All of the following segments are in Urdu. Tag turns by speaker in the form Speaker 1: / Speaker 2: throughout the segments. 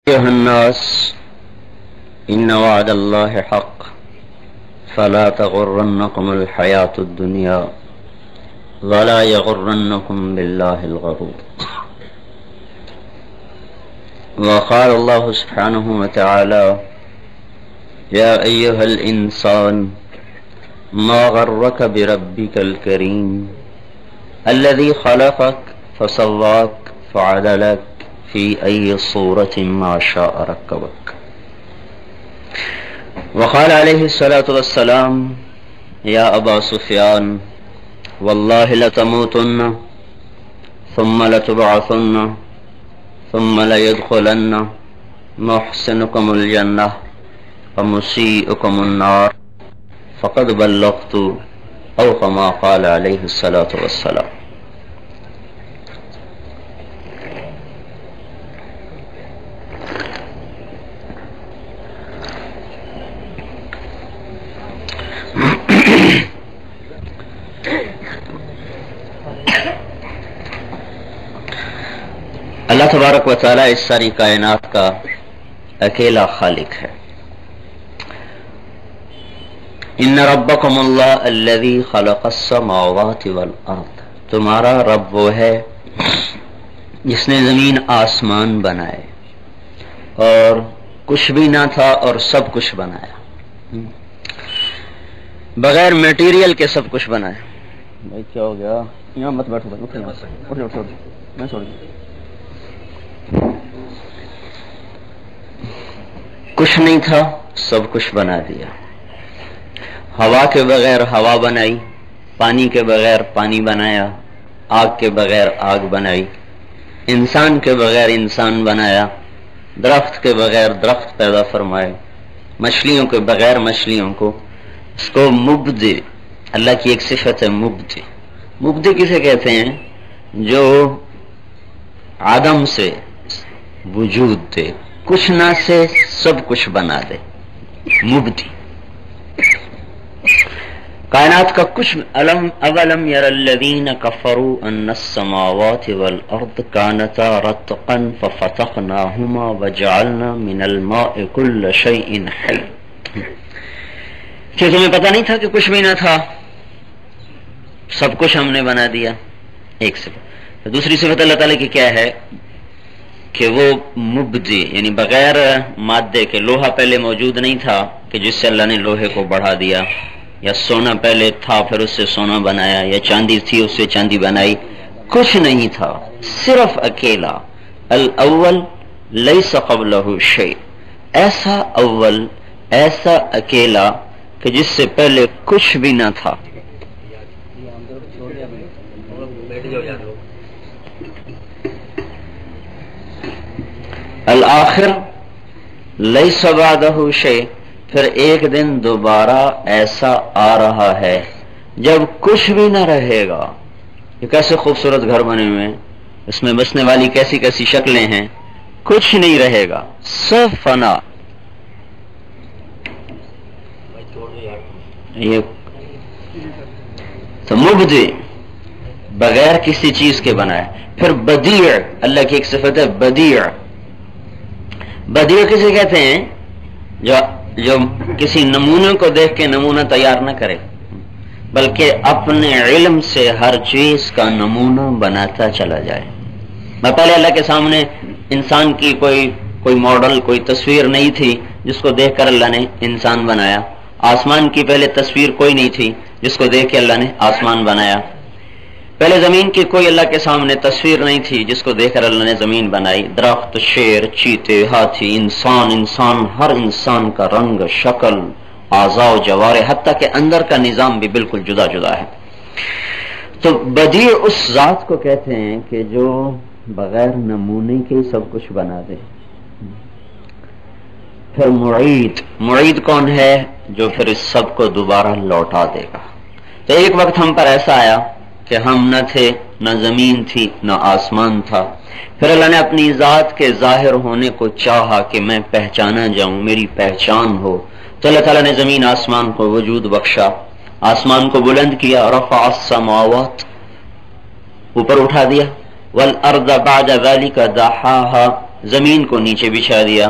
Speaker 1: أيها الناس إن وعد الله حق فلا تغرنكم الحياة الدنيا ولا يغرنكم بالله الغرور. وقال الله سبحانه وتعالى يا أيها الإنسان ما غرك بربك الكريم الذي خلقك فسواك فعدلك في أي صورة ما شاء ركبك. وقال عليه الصلاة والسلام يا أبا سفيان والله لتموتن ثم لتبعثن ثم ليدخلن محسنكم الجنة ومسيئكم النار فقد بلغت أو كما قال عليه الصلاة والسلام. اللہ تبارک و تعالی اس ساری کائنات کا اکیلا خالق ہے. ان ربکم اللہ الذی خلق السماوات والارض، تمہارا رب وہ ہے جس نے زمین آسمان بنائے اور کچھ بھی نہ تھا اور سب کچھ بنایا، بغیر میٹیریل کے سب کچھ بنایا. بھائی کیا ہو گیا؟ یہاں مت بیٹھو، میں چھوڑ دوں. کچھ نہیں تھا سب کچھ بنا دیا. ہوا کے بغیر ہوا بنائی، پانی کے بغیر پانی بنایا، آگ کے بغیر آگ بنائی، انسان کے بغیر انسان بنایا، درخت کے بغیر درخت پیدا فرمائے، مچھلیوں کے بغیر مچھلیوں کو. اس کو مبدع، اللہ کی ایک صفت ہے مبدع. مبدع کسے کہتے ہیں؟ جو عدم سے وجود دے، کچھ نہ سے سب کچھ بنا دے. مبدع کائنات کا کچھ. اولم یر الذین کفروا ان السماوات والارض کانتا رتقا ففتقناهما وجعلنا من الماء كل شیء حی. کہ تمہیں پتہ نہیں تھا کہ کچھ بھی نہ تھا، سب کچھ ہم نے بنا دیا. ایک صفت. دوسری صفت اللہ تعالیٰ کی کیا ہے کہ وہ مبدع، یعنی بغیر مادے کے. لوہا پہلے موجود نہیں تھا کہ جس سے اللہ نے لوہے کو بڑھا دیا، یا سونا پہلے تھا پھر اس سے سونا بنایا، یا چاندی تھی اس سے چاندی بنائی. کچھ نہیں تھا، صرف اکیلا. الاول لیس قبلہ شیء، ایسا اول، ایسا اکیلا کہ جس سے پہلے کچھ بھی نہ تھا. الآخر لیس بعدہ شیء، پھر ایک دن دوبارہ ایسا آ رہا ہے جب کچھ بھی نہ رہے گا. یہ کیسے خوبصورت گھر بنے ہوئے ہیں، اس میں بسنے والی کیسی کیسی شکلیں ہیں. کچھ نہیں رہے گا، سب فنا. یہ تو مبدع بغیر کسی چیز کے بنائے. پھر بدیع، اللہ کی ایک صفت ہے بدیع. بدیع کسے کہتے ہیں؟ جو کسی نمونے کو دیکھ کے نمونہ تیار نہ کرے، بلکہ اپنے علم سے ہر چیز کا نمونہ بناتا چلا جائے. میں پہلے اللہ کے سامنے انسان کی کوئی ماڈل، کوئی تصویر نہیں تھی جس کو دیکھ کر اللہ نے انسان بنایا. آسمان کی پہلے تصویر کوئی نہیں تھی جس کو دیکھ کے اللہ نے آسمان بنایا. پہلے زمین کی کوئی اللہ کے سامنے تصویر نہیں تھی جس کو دیکھ کر اللہ نے زمین بنائی. درخت، شیر، چیتے، ہاتھی، انسان، ہر انسان کا رنگ، شکل، اعضاء و جوارح، حتیٰ کہ اندر کا نظام بھی بالکل جدا جدا ہے. تو بدیع اس ذات کو کہتے ہیں کہ جو بغیر نمونے کے سب کچھ بنا دے. پھر معید کون ہے؟ جو پھر اس سب کو دوبارہ لوٹا دے گا. تو ایک وقت ہم پر ایسا آیا کہ ہم نہ تھے، نہ زمین تھی، نہ آسمان تھا. پھر اللہ نے اپنی ذات کے ظاہر ہونے کو چاہا کہ میں پہچانا جاؤں، میری پہچان ہو. تو اللہ تعالیٰ نے زمین آسمان کو وجود بخشا، آسمان کو بلند کیا. رفع السماوات، اوپر اٹھا دیا. والارض بعد ذلك دحاها، زمین کو نیچے بچھا دیا.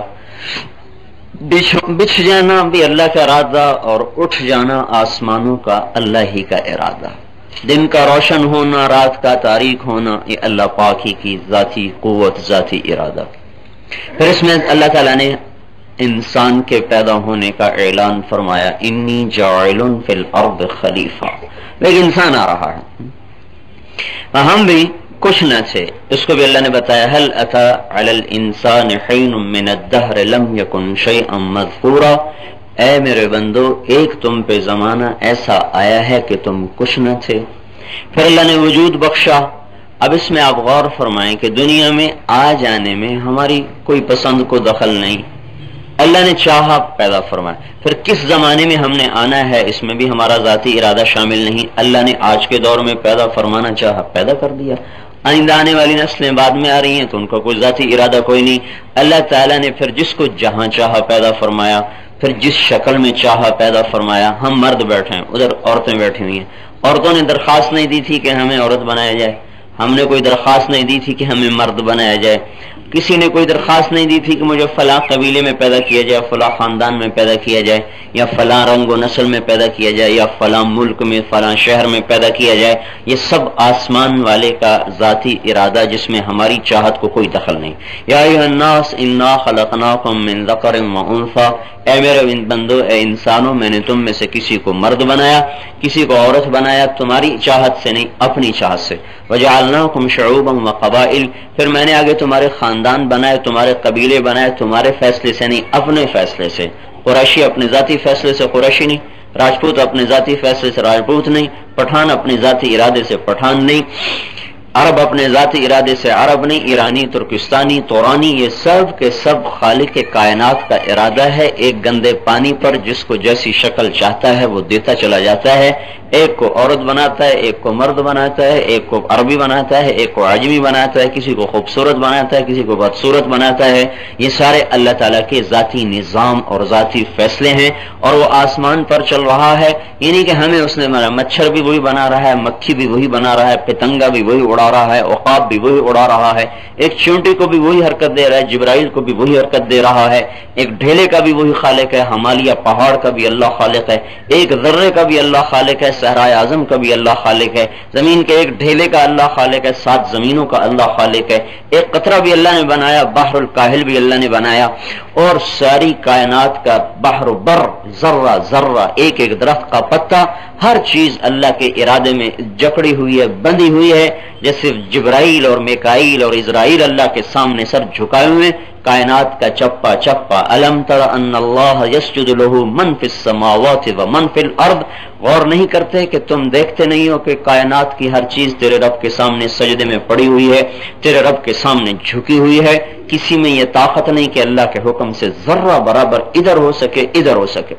Speaker 1: بچھ جانا بھی اللہ کا ارادہ اور اٹھ جانا آسمانوں کا اللہ ہی کا ارادہ. دن کا روشن ہونا، رات کا تاریک ہونا، یہ اللہ پاک ہی کی ذاتی قوت، ذاتی ارادہ. پھر اس میں اللہ تعالیٰ نے انسان کے پیدا ہونے کا اعلان فرمایا، انی جاعل فی الارض خلیفہ. لیکن انسان آ رہا ہے، ہم بھی کچھ نہ تھے. اس کو بھی اللہ نے بتایا، هل اتى علی الانسان حین من الدہر لم یکن شیئا مذکورا. اے میرے بندو، ایک تم پہ زمانہ ایسا آیا ہے کہ تم کچھ نہ تھے، پھر اللہ نے وجود بخشا. اب اس میں آپ غور فرمائیں کہ دنیا میں آ جانے میں ہماری کوئی پسند کو دخل نہیں، اللہ نے چاہا پیدا فرمایا. پھر کس زمانے میں ہم نے آنا ہے اس میں بھی ہمارا ذاتی ارادہ شامل نہیں. اللہ نے آج کے دور میں پیدا فرمانا چاہا، پیدا کر دیا. آئندہ آنے والی نسلیں بعد میں آ رہی ہیں تو ان کا کوئی ذاتی ارادہ کوئی نہیں. اللہ تعالیٰ نے پھر جس کو جہاں چاہا پیدا فرمایا، پھر جس شکل میں چاہا پیدا فرمایا. ہم مرد بیٹھے ہیں، ادھر عورتیں بیٹھی ہوئی ہیں. عورتوں نے درخواست نہیں دی تھی کہ ہمیں عورت بنایا جائے، ہم نے کوئی درخواست نہیں دی تھی کہ ہمیں مرد بنایا جائے. کسی نے کوئی درخواست نہیں دی تھی کہ مجھے فلاں قبیلے میں پیدا کیا جائے، فلاں خاندان میں پیدا کیا جائے، یا فلاں رنگ و نسل میں پیدا کیا جائے، یا فلاں ملک میں فلاں شہر میں پیدا کیا جائے. یہ سب آسمان والے کا ذاتی ارادہ جس میں ہماری چاہت کو کوئی دخل نہیں. یا ایھا الناس انا خلقناکم من ذکر و انثی. اے میرے بندو، اے انسانوں، میں نے تم میں سے کسی کو مرد بنایا، کسی کو عورت بنایا، تمہاری چاہت سے نہیں، اپنی چاہت سے. وجعلناکم شعوبا وقبائل. پھر میں نے آگے تمہارے خاندان بنائے، تمہارے قبیلے بنائے، تمہارے فیصلے سے نہیں، اپنے فیصلے سے. قریشی اپنے ذاتی فیصلے سے قریشی نہیں، راجپوت اپنے ذاتی فیصلے سے راجپوت نہیں، پٹھان اپنے ذاتی ارادے سے پٹھان نہیں، عرب اپنے ذاتی ارادے سے عرب نہیں، ایرانی، ترکستانی، تورانی، یہ سب کے سب خالق کائنات کا ارادہ ہے. ایک گندے پانی پر جس کو جیسی شکل چاہتا ہے وہ دیتا چلا جاتا ہے. ایک کو عورت بناتا ہے، ایک کو مرد بناتا ہے، ایک کو عربی بناتا ہے، ایک کو عجمی بناتا ہے، کسی کو خوبصورت بناتا ہے، کسی کو بدصورت بناتا ہے. یہ سارے اللہ تعالیٰ کے ذاتی نظام اور ذاتی فیصلے ہیں، اور وہ آسمان پر چل رہا ہے. یعنی کہ ہمیں اس نے مچھر بھی وہی بنا رہا ہے، مکھی بھی وہی بنا رہا ہے، پتنگا بھی وہی اڑا رہا ہے، عقاب بھی وہی اڑا رہا ہے، ایک چونٹی کو بھی وہی حرکت دے رہا ہے، جبرائیل کو بھی وہی حرکت دے رہا ہے، ایک ڈھیلے کا بھی وہی خالق ہے، ہمالیہ پہاڑ کا بھی اللہ خالق ہے، ایک ذرے کا بھی اللہ خالق ہے، صحرائے اعظم کا بھی اللہ خالق ہے، زمین کے ایک ڈھیلے کا اللہ خالق ہے، 7 زمینوں کا اللہ خالق ہے، ایک قطرہ بھی اللہ نے بنایا، بحر الکاہل بھی اللہ نے بنایا، اور ساری کائنات کا بحر و بر، ذرہ ذرہ، ایک ایک درخت کا پتا، ہر چیز اللہ کے ارادے میں جکڑی ہوئی ہے، بندھی ہوئی ہے. جیسے جبرائیل اور میکائیل اور اسرائیل اللہ کے سامنے سر جھکائے ہوئے، کائنات کا چپا چپا. الم تر ان اللہ یسجد له من فی السماوات ومن فی الارض. غور نہیں کرتے کہ تم دیکھتے نہیں ہو کہ کائنات کی ہر چیز تیرے رب کے سامنے سجدے میں پڑی ہوئی ہے، تیرے رب کے سامنے جھکی ہوئی ہے. کسی میں یہ طاقت نہیں کہ اللہ کے حکم سے ذرہ برابر ادھر ہو سکے ادھر ہو سکے.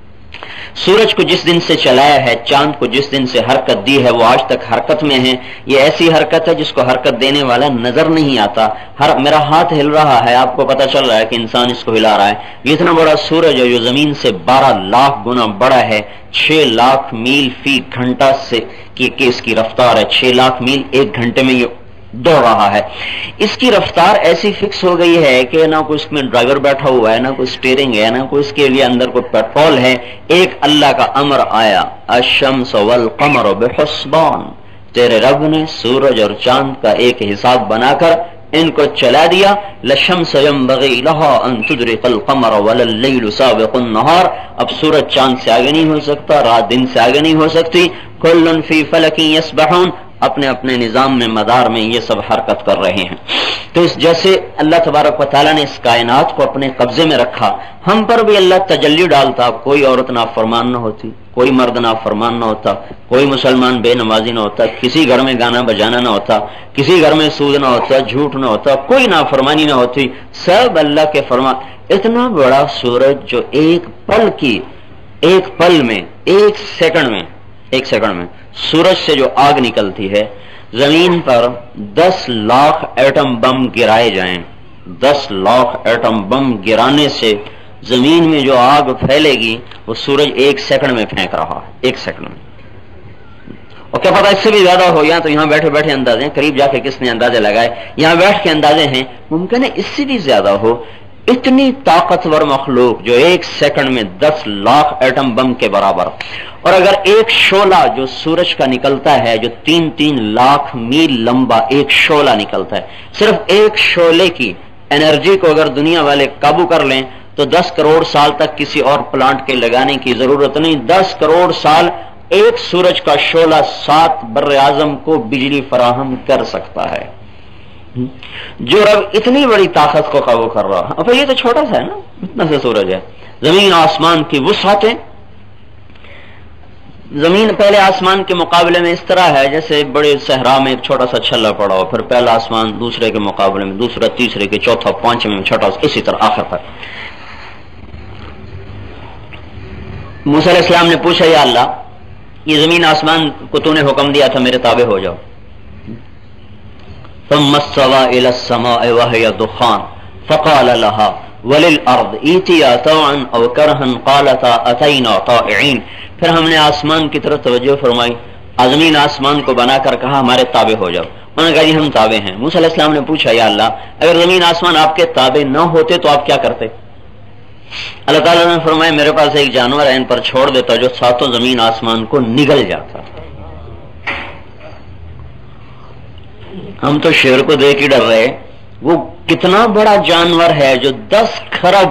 Speaker 1: سورج کو جس دن سے چلایا ہے، چاند کو جس دن سے حرکت دی ہے، وہ آج تک حرکت میں ہے. یہ ایسی حرکت ہے جس کو حرکت دینے والا نظر نہیں آتا. میرا ہاتھ ہل رہا ہے، آپ کو پتہ چل رہا ہے کہ انسان اس کو ہلا رہا ہے. یہ اتنا بڑا سورج ہے جو زمین سے 12 لاکھ گنا بڑا ہے، 6 لاکھ میل فی گھنٹہ سے کی اس کی رفتار ہے. 6 لاکھ میل ایک گھنٹے میں یہ دوڑ رہا ہے. اس کی رفتار ایسی فکس ہو گئی ہے کہ نہ کوئی اس میں ڈرائیور بیٹھا ہوا ہے، نہ کوئی سٹیئرنگ ہے، نہ کوئی اس کے لیے اندر کوئی پیٹرول ہے. ایک اللہ کا امر آیا، الشمس والقمر بحسبان. تیرے رب نے سورج اور چاند کا ایک حساب بنا کر ان کو چلا دیا. للشمس ينبغي لها ان تدرك القمر ولا الليل سابق النهار. اب سورج چاند سے آگے نہیں ہو سکتا، رات دن سے آگے نہیں ہو سکتی. كل في فلك يسبحون. اپنے اپنے نظام میں، مدار میں یہ سب حرکت کر رہے ہیں. تو اس جیسے اللہ تبارک و تعالیٰ نے اس کائنات کو اپنے قبضے میں رکھا، ہم پر بھی اللہ تجلی ڈالتا. کوئی عورت نافرمان نہ ہوتی، کوئی مرد نافرمان نہ ہوتا، کوئی مسلمان بے نمازی نہ ہوتا، کسی گھر میں گانا بجانا نہ ہوتا، کسی گھر میں سود نہ ہوتا، جھوٹ نہ ہوتا، کوئی نافرمانی نہ ہوتی. سب اللہ کے فرمان. اتنا بڑا سورج جو ایک پل میں ایک سیکنڈ میں سورج سے جو آگ نکلتی ہے، زمین پر 10 لاکھ ایٹم بم گرائے جائیں، 10 لاکھ ایٹم بم گرانے سے زمین میں جو آگ پھیلے گی وہ سورج 1 سیکنڈ میں پھینک رہا ہے، 1 سیکنڈ میں. اور کیا پتا اس سے بھی زیادہ ہو، یا تو یہاں بیٹھے بیٹھے اندازے، قریب جا کے کس نے اندازے لگائے، یہاں بیٹھ کے اندازے ہیں، ممکن ہے اس سے بھی زیادہ ہو۔ اتنی طاقتور مخلوق جو ایک سیکنڈ میں 10 لاکھ ایٹم بم کے برابر، اور اگر ایک شعلہ جو سورج کا نکلتا ہے، جو 3 لاکھ میل لمبا ایک شعلہ نکلتا ہے، صرف ایک شعلے کی انرجی کو اگر دنیا والے قابو کر لیں تو 10 کروڑ سال تک کسی اور پلانٹ کے لگانے کی ضرورت نہیں۔ 10 کروڑ سال ایک سورج کا شعلہ 7 بر اعظم کو بجلی فراہم کر سکتا ہے۔ جو رب اتنی بڑی طاقت کو قابو کر رہا ہے، اب یہ تو چھوٹا سا ہے نا، اتنا سا سورج ہے، زمین آسمان کی وسعتیں، زمین پہلے آسمان کے مقابلے میں اس طرح ہے جیسے بڑے صحرا میں ایک چھوٹا سا چھلا پڑا ہو، پھر پہلا آسمان دوسرے کے مقابلے میں دوسرا، تیسرے کے چوتھا، پانچویں میں چھٹا، اسی طرح آخر پر۔ موسیٰ علیہ السلام نے پوچھا یا اللہ یہ زمین آسمان کو تو نے حکم دیا تھا میرے تابع ہو جاؤ، ثم استوى الى السماء وهي دخان فقال لها وللارض ائتيا طوعا او كرها قالتا اتينا طائعين، پھر ہم نے آسمان کی طرف توجہ فرمائی، زمین آسمان کو بنا کر کہا ہمارے تابع ہو جاؤ، انہوں نے کہا جی ہم تابع ہیں۔ موسیٰ علیہ السلام نے پوچھا یا اللہ اگر زمین آسمان آپ کے تابع نہ ہوتے تو آپ کیا کرتے؟ اللہ تعالیٰ نے فرمایا میرے پاس ایک جانور ہے، ان پر چھوڑ دیتا جو 7 زمین آسمان کو نگل جاتا۔ ہم تو شیر کو دیکھ ہی ڈر رہے، وہ کتنا بڑا جانور ہے جو 10 خرب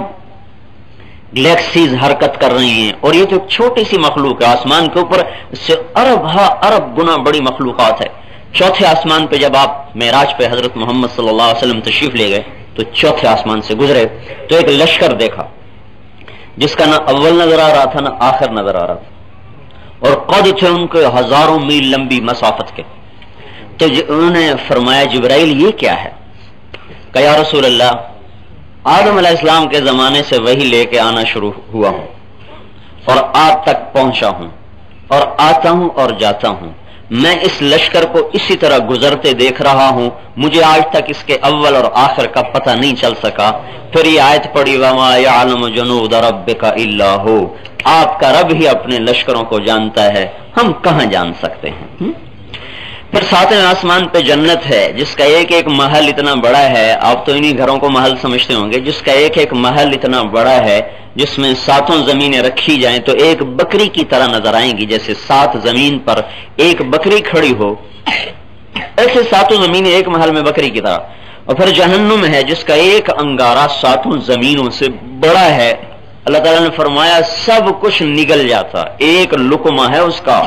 Speaker 1: گلیکسیز حرکت کر رہی ہیں، اور یہ تو ایک چھوٹی سی مخلوق ہے، آسمان کے اوپر اس سے ارب گنا بڑی مخلوقات ہے۔ چوتھے آسمان پہ جب آپ معراج پہ حضرت محمد صلی اللہ علیہ وسلم تشریف لے گئے تو چوتھے آسمان سے گزرے تو ایک لشکر دیکھا جس کا نہ اول نظر آ رہا تھا نہ آخر نظر آ رہا تھا، اور قد تھے ان کے ہزاروں میل لمبی مسافت کے۔ تو انہوں نے فرمایا جبرائیل یہ کیا ہے؟ کہ یا رسول اللہ آدم علیہ السلام کے زمانے سے وہی لے کے آنا شروع ہوا ہوں اور آج تک پہنچا ہوں اور آتا ہوں اور جاتا ہوں، میں اس لشکر کو اسی طرح گزرتے دیکھ رہا ہوں، مجھے آج تک اس کے اول اور آخر کا پتہ نہیں چل سکا۔ پھر یہ آیت پڑھی وما یعلم جنود ربک الا ہو، آپ کا رب ہی اپنے لشکروں کو جانتا ہے، ہم کہاں جان سکتے ہیں۔ پھر 7ویں آسمان پہ جنت ہے جس کا ایک ایک محل اتنا بڑا ہے، آپ تو انہی گھروں کو محل سمجھتے ہوں گے، جس کا ایک ایک محل اتنا بڑا ہے جس میں 7 زمینیں رکھی جائیں تو ایک بکری کی طرح نظر آئیں گی، جیسے 7 زمین پر ایک بکری کھڑی ہو، ایسے 7 زمینیں ایک محل میں بکری کی طرح۔ اور پھر جہنم ہے جس کا ایک انگارہ 7 زمینوں سے بڑا ہے، اللہ تعالیٰ نے فرمایا سب کچھ نگل جاتا، ایک لقمہ ہے اس کا۔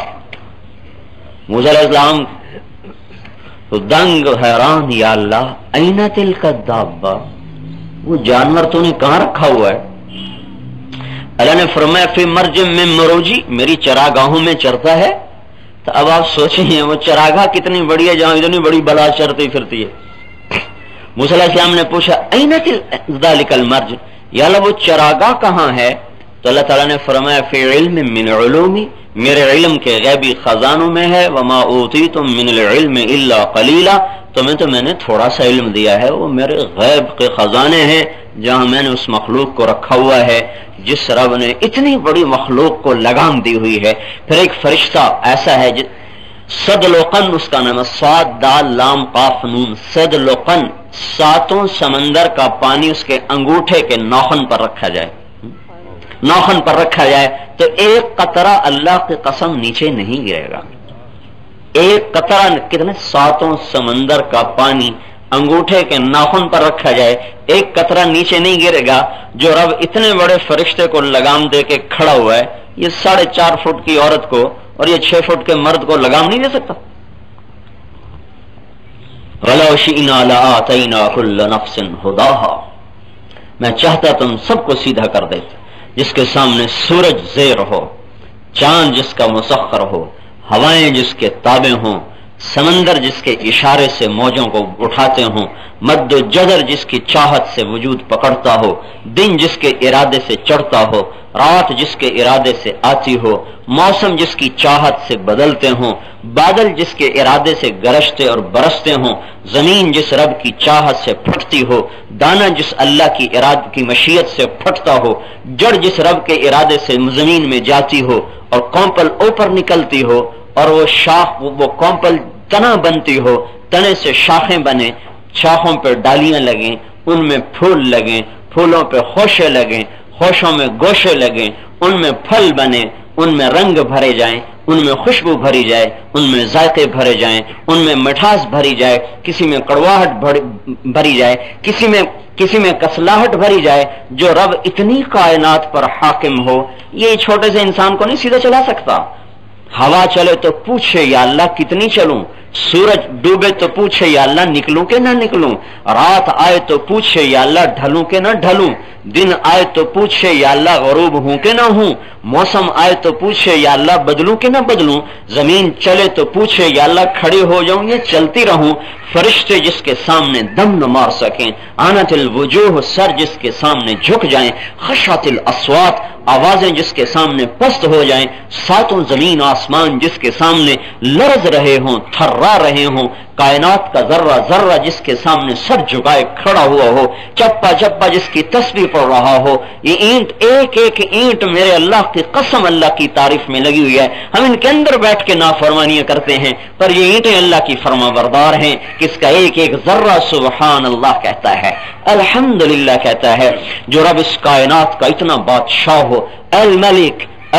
Speaker 1: موسیٰ علیہ السلام تو دنگ حیران، یا اللہ این تلک الدابہ، وہ جانور تو نے کہاں رکھا ہوا ہے؟ اللہ نے فرمایا فی مرج من مروجی، میری چراگاہوں میں چرتا ہے۔ تو اب آپ سوچیں وہ چراگاہ کتنی بڑی ہے جہاں اتنی بڑی بلا چرتی پھرتی ہے۔ موسیٰ علیہ السلام نے پوچھا این ذالک المرج، یا اللہ وہ چراگاہ کہاں ہے؟ تو اللہ تعالیٰ نے فرمایا فی علم من علومی، میرے علم کے غیبی خزانوں میں ہے، وما اوتیتم من العلم الا قلیلا، تمہیں تو میں نے تھوڑا سا علم دیا ہے، وہ میرے غیب کے خزانے ہیں جہاں میں نے اس مخلوق کو رکھا ہوا ہے جس رب نے اتنی بڑی مخلوق کو لگام دی ہوئی ہے۔ پھر ایک فرشتہ ایسا ہے صدلقن اس کا نام ہے، صاد دال لام قاف نون، صدلقن، 7 سمندر کا پانی اس کے انگوٹھے کے ناخن پر رکھا جائے، ناخن پر رکھا جائے تو ایک قطرہ اللہ کی قسم نیچے نہیں گرے گا۔ ایک قطرہ کتنے 7 سمندر کا پانی انگوٹھے کے ناخن پر رکھا جائے، ایک قطرہ نیچے نہیں گرے گا۔ جو رب اتنے بڑے فرشتے کو لگام دے کے کھڑا ہوا ہے، یہ 4.5 فٹ کی عورت کو اور یہ 6 فٹ کے مرد کو لگام نہیں دے سکتا۔ وَلَوْ شِئْنَا لَآتَيْنَا كُلَّ نَفْسٍ هُدَاهَا، میں چاہتا تم سب کو سیدھا کر دیتا، جس کے سامنے سورج زیر ہو، چاند جس کا مسخر ہو، ہوائیں جس کے تابع ہوں، سمندر جس کے اشارے سے موجوں کو اٹھاتے ہوں، مد و جزر جس کی چاہت سے وجود پکڑتا ہو، دن جس کے ارادے سے چڑھتا ہو، رات جس کے ارادے سے آتی ہو، موسم جس کی چاہت سے بدلتے ہوں، بادل جس کے ارادے سے گرجتے اور برستے ہوں، زمین جس رب کی چاہت سے پھٹتی ہو، دانا جس اللہ کی ارادے کی مشیت سے پھٹتا ہو، جڑ جس رب کے ارادے سے زمین میں جاتی ہو اور کونپل اوپر نکلتی ہو، اور وہ شاخ وہ کومپل تنا بنتی ہو، تنے سے شاخیں بنے، شاخوں پہ ڈالیاں لگیں، ان میں پھول لگیں، پھولوں پہ خوشے لگیں، خوشوں میں گوشے لگیں، ان میں پھل بنے، ان میں رنگ بھرے جائیں، ان میں خوشبو بھری جائے، ان میں ذائقے بھرے جائیں، ان میں مٹھاس بھری جائے، کسی میں کڑواہٹ بھری جائے، کسی میں کسلاہٹ بھری جائے، جو رب اتنی کائنات پر حاکم ہو، یہ چھوٹے سے انسان کو نہیں سیدھا چلا سکتا۔ ہوا چلے تو پوچھے یا اللہ کتنی چلوں، سورج ڈوبے تو پوچھے یا اللہ نکلوں کہ نہ نکلوں، رات آئے تو پوچھے یا اللہ ڈھلوں کہ نہ ڈھلوں، دن آئے تو پوچھے یا اللہ غروب ہوں کہ نہ ہوں، موسم آئے تو پوچھے یا اللہ بدلوں کہ نہ بدلوں، زمین چلے تو پوچھے یا اللہ کھڑے ہو جاؤں یا چلتی رہوں، فرشتے جس کے سامنے دم نہ مار سکیں، آنت الوجوہ سر جس کے سامنے جھک جائیں، خشعت الاصوات آوازیں جس کے سامنے پست ہو جائیں، ساتوں زمین آسمان جس کے سامنے لرز رہے ہوں، تھرا رہے ہوں، کائنات کا ذرہ ذرہ جس کے سامنے سر جھکائے کھڑا ہوا ہو، چپا چپا جس کی تسبیح پڑھ رہا ہو، یہ اینٹ ایک ایک اینٹ میرے اللہ کی قسم اللہ کی تعریف میں لگی ہوئی ہے۔ ہم ان کے اندر بیٹھ کے نافرمانیاں کرتے ہیں، پر یہ اینٹیں اللہ کی فرما بردار ہیں، کس کا ایک ایک ذرہ سبحان اللہ کہتا ہے، الحمدللہ کہتا ہے۔ جو رب اس کائنات کا اتنا بادشاہ ہو، الملک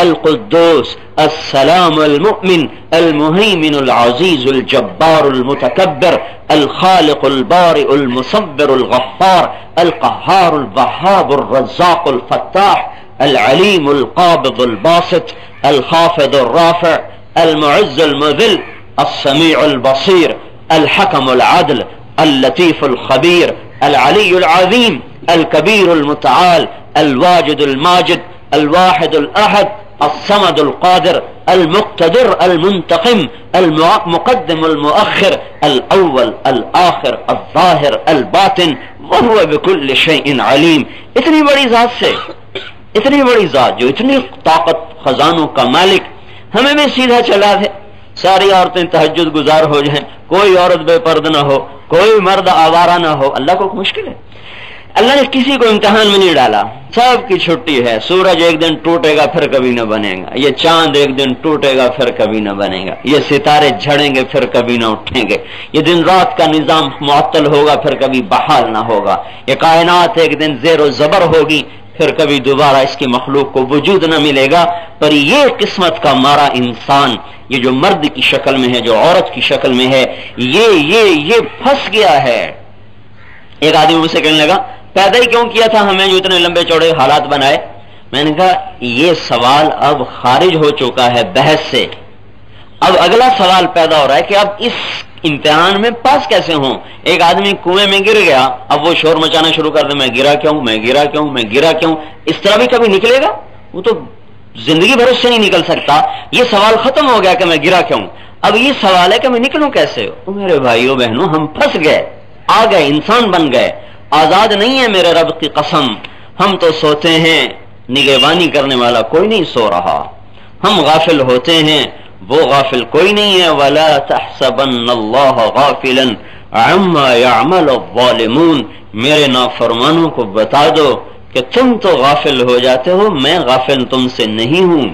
Speaker 1: القدوس السلام المؤمن المهيمن العزيز الجبار المتكبر الخالق البارئ المصبر الغفار القهار الوهاب الرزاق الفتاح العليم القابض الباسط الخافض الرافع المعز المذل السميع البصير الحكم العدل اللطيف الخبير العلي العظيم الكبير المتعال الواجد الماجد الواحد الأحد الصمد القادر المقتدر المنتقم المقدم المؤخر الأول الآخر الظاهر الباطن وهو بكل شيء عليم۔ اتنی بڑی ذات سے، اتنی بڑی ذات جو اتنی طاقت خزانوں کا مالک ہمیں بھی سیدھا چلا دے، ساری عورتیں تہجد گزار ہو جائیں، کوئی عورت بے پردہ نہ ہو، کوئی مرد آوارہ نہ ہو، اللہ کو مشکل ہے؟ اللہ نے کسی کو امتحان میں نہیں ڈالا، سب کی چھٹی ہے، سورج ایک دن ٹوٹے گا پھر کبھی نہ بنے گا، یہ چاند ایک دن ٹوٹے گا پھر کبھی نہ بنے گا، یہ ستارے جھڑیں گے پھر کبھی نہ اٹھیں گے، یہ دن رات کا نظام معطل ہوگا پھر کبھی بحال نہ ہوگا، یہ کائنات ایک دن زیر و زبر ہوگی پھر کبھی دوبارہ اس کی مخلوق کو وجود نہ ملے گا۔ پر یہ قسمت کا مارا انسان، یہ جو مرد کی شکل میں ہے، جو عورت کی شکل میں ہے، یہ پھنس گیا ہے۔ ایک آدمی مجھ سے کہنے لگا پیدا ہی کیوں کیا تھا ہمیں جو اتنے لمبے چوڑے حالات بنائے؟ میں نے کہا یہ سوال اب خارج ہو چکا ہے بحث سے، اب اگلا سوال پیدا ہو رہا ہے کہ اب اس امتحان میں پاس کیسے ہوں؟ ایک آدمی کنویں میں گر گیا، اب وہ شور مچانا شروع کر دے، میں گرا کیوں، میں گرا کیوں، میں گرا کیوں، اس طرح بھی کبھی نکلے گا؟ وہ تو زندگی بھر اس سے نہیں نکل سکتا۔ یہ سوال ختم ہو گیا کہ میں گرا کیوں، اب یہ سوال ہے کہ میں نکلوں کیسے؟ میرے بھائیوں بہنوں، ہم پھنس گئے، آ گئے، انسان بن گئے، آزاد نہیں ہے میرے رب کی قسم۔ ہم تو سوتے ہیں، نگہبانی کرنے والا کوئی نہیں سو رہا، ہم غافل ہوتے ہیں، وہ غافل کوئی نہیں ہے۔ وَلَا تَحْسَبَنَّ اللَّهَ غَافِلًا عَمَّا يَعْمَلُ الظَّالِمُونَ، میرے نافرمانوں کو بتا دو کہ تم تو غافل ہو جاتے ہو، میں غافل تم سے نہیں ہوں،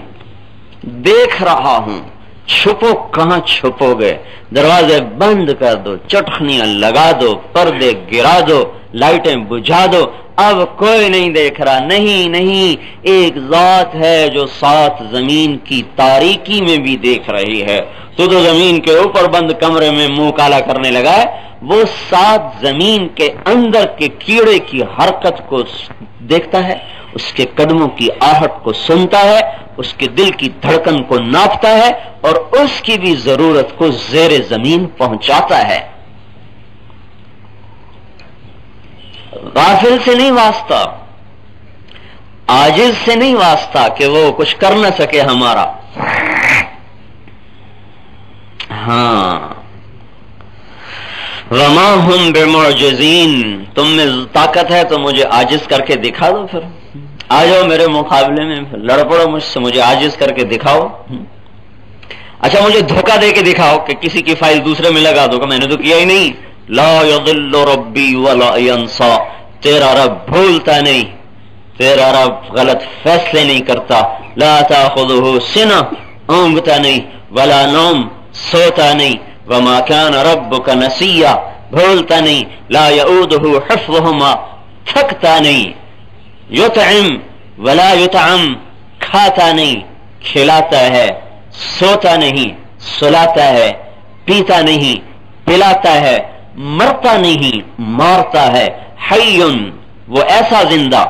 Speaker 1: دیکھ رہا ہوں۔ چھپو کہاں چھپو گے؟ دروازے بند کر دو، چٹخنیاں لگا دو، پردے گرا دو، لائٹیں بجھا دو، اب کوئی نہیں دیکھ رہا۔ نہیں، ایک ذات ہے جو 7 زمین کی تاریکی میں بھی دیکھ رہی ہے۔ تو زمین کے اوپر بند کمرے میں منہ کالا کرنے لگا ہے، وہ 7 زمین کے اندر کے کیڑے کی حرکت کو دیکھتا ہے، اس کے قدموں کی آہٹ کو سنتا ہے، اس کے دل کی دھڑکن کو ناپتا ہے، اور اس کی بھی ضرورت کو زیر زمین پہنچاتا ہے۔ غافل سے نہیں واسطہ، عاجز سے نہیں واسطہ کہ وہ کچھ کر نہ سکے ہمارا۔ ہاں، وما ہم بمعجزین، تم میں طاقت ہے تو مجھے عاجز کر کے دکھا دو، پھر آ جاؤ میرے مقابلے میں، لڑ پڑو مجھ سے، مجھے عاجز کر کے دکھاؤ۔ اچھا مجھے دھوکہ دے کے دکھاؤ کہ کسی کی فائل دوسرے میں لگا دو کہ میں نے تو کیا ہی نہیں۔ لا یضل ربی ولا ینسا، تیرا رب بھولتا نہیں، تیرا رب غلط فیصلے نہیں کرتا۔ لا تاخذہ سنہ، اونگتا نہیں، वला नौम, सोता नहीं, वमा कान रब्बुका नसिया, भूलता नहीं, ला यऊदुहु हिफ्ज़ुहुमा, थकता नहीं, युतइम वला युतअम, खाता नहीं, खिलाता है, सोता नहीं, सुलाता है, पीता नहीं, पिलाता है, मरता नहीं, मारता है, हय्युन, वो ऐसा जिंदा,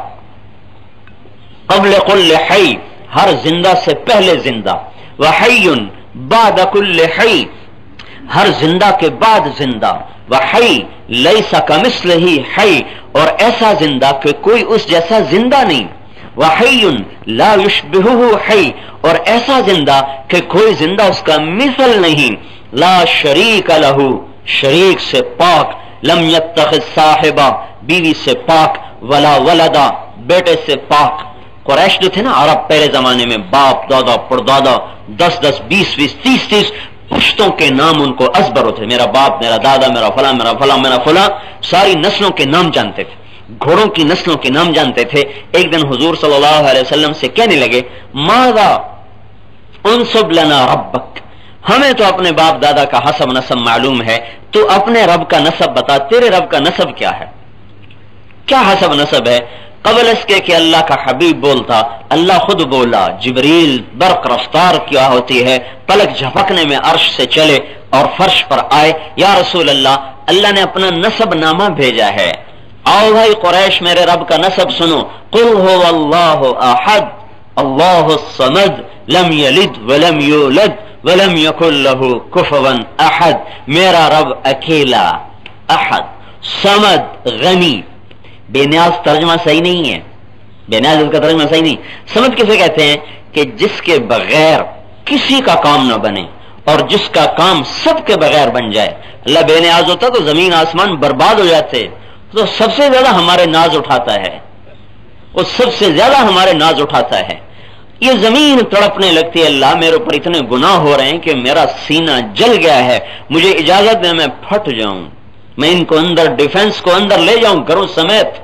Speaker 1: क़ब्ल कुल्ल हय, हर जिंदा से पहले जिंदा, व हय्युन बाद कुल्ल हय, हर जिंदा के बाद जिंदा, व हय लैसा कमिस्लिही हय, और ऐसा जिंदा कि कोई उस जैसा जिंदा नहीं, व हय्युन ला युशबिहुहु हय, और ऐसा जिंदा कि कोई जिंदा उसका मिसल नहीं, ला शरीक लहू, शरीक से पाक, लम यत्तखिज़ साहिबा, बीवी से पाक, वला वलदा, बेटे से पाक। कुरैश जो थे ना अरब पहले जमाने में, बाप दादा परदादा 10-10 20-20 30-30 पुश्तों के नाम उनको अजबर होते, मेरा बाप, मेरा दादा, मेरा फला, मेरा फला, मेरा फला, सारी नस्लों के नाम जानते थे, घोड़ों की नस्लों के नाम जानते थे। एक दिन हुजूर सल्लल्लाहु अलैहि वसल्लम से कहने लगे, मादा उनसब लना रब्बक, हमें तो अपने बाप दादा का हसब नसब मालूम है, तो अपने रब का नसब बता, तेरे रब का नसब क्या है, क्या हसब नसब है? कबल इसके कि अल्लाह का हबीब बोलता, अल्लाह खुद बोला, जिब्रील बर्क रफ्तार क्या होती है, पलक झपकने में अर्श से चले और फर्श पर आए, या रसूल अल्लाह, अल्लाह ने अपना नसब नामा भेजा है, आओ भाई कुरैश मेरे रब का नसब सुनो, कुल हुवल्लाहु अहद अल्लाहु समद लम यलिद वलम यूलद वलम यकुल लहू कुफुवन अहद, मेरा रब अकेला, अहद, समद, गनी। बेनियाज तर्जमा सही नहीं है, बेनियाज उसका तर्जमा सही नहीं। समझ किसे कहते हैं कि जिसके बगैर किसी का काम न बने और जिसका काम सबके बगैर बन जाए। अल्लाह बेनियाज होता तो जमीन आसमान बर्बाद हो जाते, तो सबसे ज्यादा हमारे नाज उठाता है, वो सबसे ज्यादा हमारे नाज उठाता है। ये जमीन तड़पने लगती है, अल्लाह मेरे ऊपर इतने गुनाह हो रहे हैं कि मेरा सीना जल गया है, मुझे इजाजत दे मैं फट जाऊं, मैं इनको अंदर डिफेंस को अंदर ले जाऊं घरों समेत।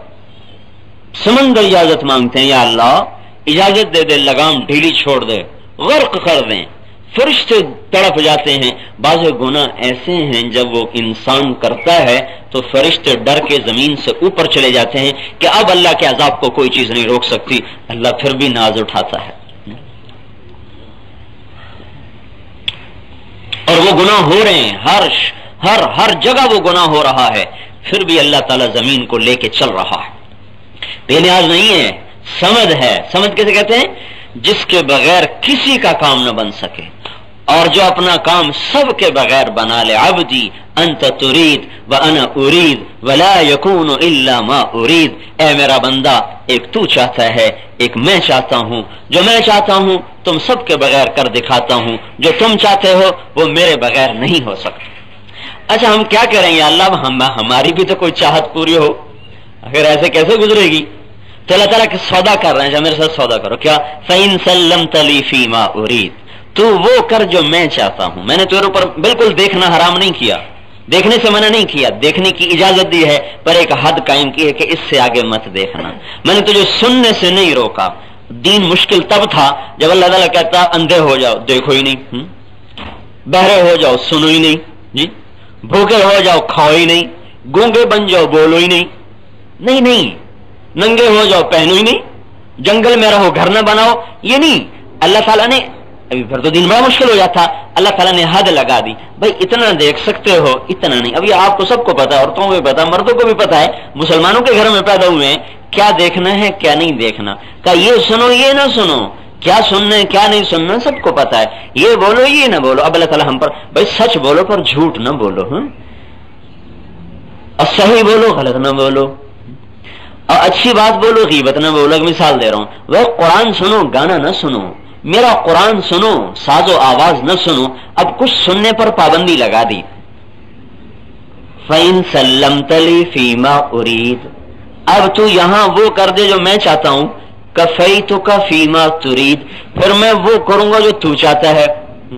Speaker 1: समंदर इजाजत मांगते हैं, या अल्लाह इजाजत दे दे, लगाम ढीली छोड़ दे, गर्क कर दें। फरिश्ते तड़प जाते हैं। बाज़ गुनाह ऐसे हैं जब वो इंसान करता है तो फरिश्ते डर के जमीन से ऊपर चले जाते हैं कि अब अल्लाह के अजाब को कोई चीज नहीं रोक सकती, अल्लाह फिर भी नाज उठाता है। और वो गुनाह हो रहे हैं, हर जगह वो गुनाह हो रहा है, फिर भी अल्लाह ताला जमीन को लेके चल रहा है। बेनियाज नहीं है, समद है। समद कैसे कहते हैं? जिसके बगैर किसी का काम न बन सके और जो अपना काम सबके बगैर बना ले। अब्दी अंत तुरीद व अना उरीद वला यकूनु इल्ला मा उरीद, ए मेरा बंदा, एक तू चाहता है, एक मैं चाहता हूं, जो मैं चाहता हूं तुम सबके बगैर कर दिखाता हूं, जो तुम चाहते हो वो मेरे बगैर नहीं हो सकता। अच्छा, हम क्या करेंगे अल्लाह, हमारी भी तो कोई चाहत पूरी हो, अगर ऐसे कैसे गुजरेगी? तो अल्लाह ताला के सौदा कर रहे हैं, मेरे साथ सौदा करो। क्या? फ़इन सल्लमत ली फ़ीमा उरीद, तू वो कर जो मैं चाहता हूं। मैंने तेरे ऊपर बिल्कुल देखना हराम नहीं किया, देखने से मना नहीं किया, देखने की इजाजत दी है, पर एक हद कायम की है कि इससे आगे मत देखना। मैंने तुझे सुनने से नहीं रोका। दीन मुश्किल तब था जब अल्लाह ताला कहता अंधे हो जाओ, देखो ही नहीं, बहरे हो जाओ, सुनो ही नहीं जी, भूखे हो जाओ, खाओ ही नहीं, गूंगे बन जाओ, बोलो ही नहीं, नहीं नहीं, नंगे हो जाओ, पहनो ही नहीं, जंगल में रहो, घर न बनाओ, ये नहीं। अल्लाह ताला ने, अभी फिर तो दिन बड़ा मुश्किल हो जाता, अल्लाह ताला ने हद लगा दी, भाई इतना देख सकते हो, इतना नहीं। अभी आपको सबको पता है, औरतों को भी पता है, मर्दों को भी पता है, मुसलमानों के घर में पैदा हुए हैं, क्या देखना है क्या नहीं देखना, क्या ये सुनो ये ना सुनो, क्या सुनना है क्या नहीं सुनना सबको पता है, ये बोलो ये ना बोलो। अब अल्लाह ताला हम पर, भाई सच बोलो पर झूठ ना बोलो, और सही बोलो गलत ना बोलो, और अच्छी बात बोलो गीबत ना बोलो। मिसाल दे रहा हूं, वह कुरान सुनो, गाना ना सुनो, मेरा कुरान सुनो, साजो आवाज न सुनो। अब कुछ सुनने पर पाबंदी लगा दी। फ़इन सल्लमतली फ़ीमा उरीद, अब तू यहां वो कर दे जो मैं चाहता हूं। कफ़ैतुका फ़ीमा तुरीद, फिर मैं वो करूंगा जो तू चाहता है,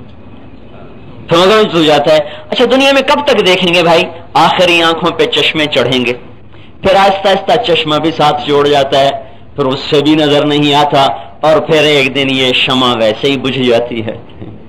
Speaker 1: फिर तू चाहता है। अच्छा, दुनिया में कब तक देखेंगे भाई? आखिरी आंखों पे चश्मे चढ़ेंगे, फिर आहिस्ता आहिस्ता चश्मा भी साथ जोड़ जाता है, फिर उससे भी नजर नहीं आता, और फिर एक दिन ये शमा वैसे ही बुझ जाती है।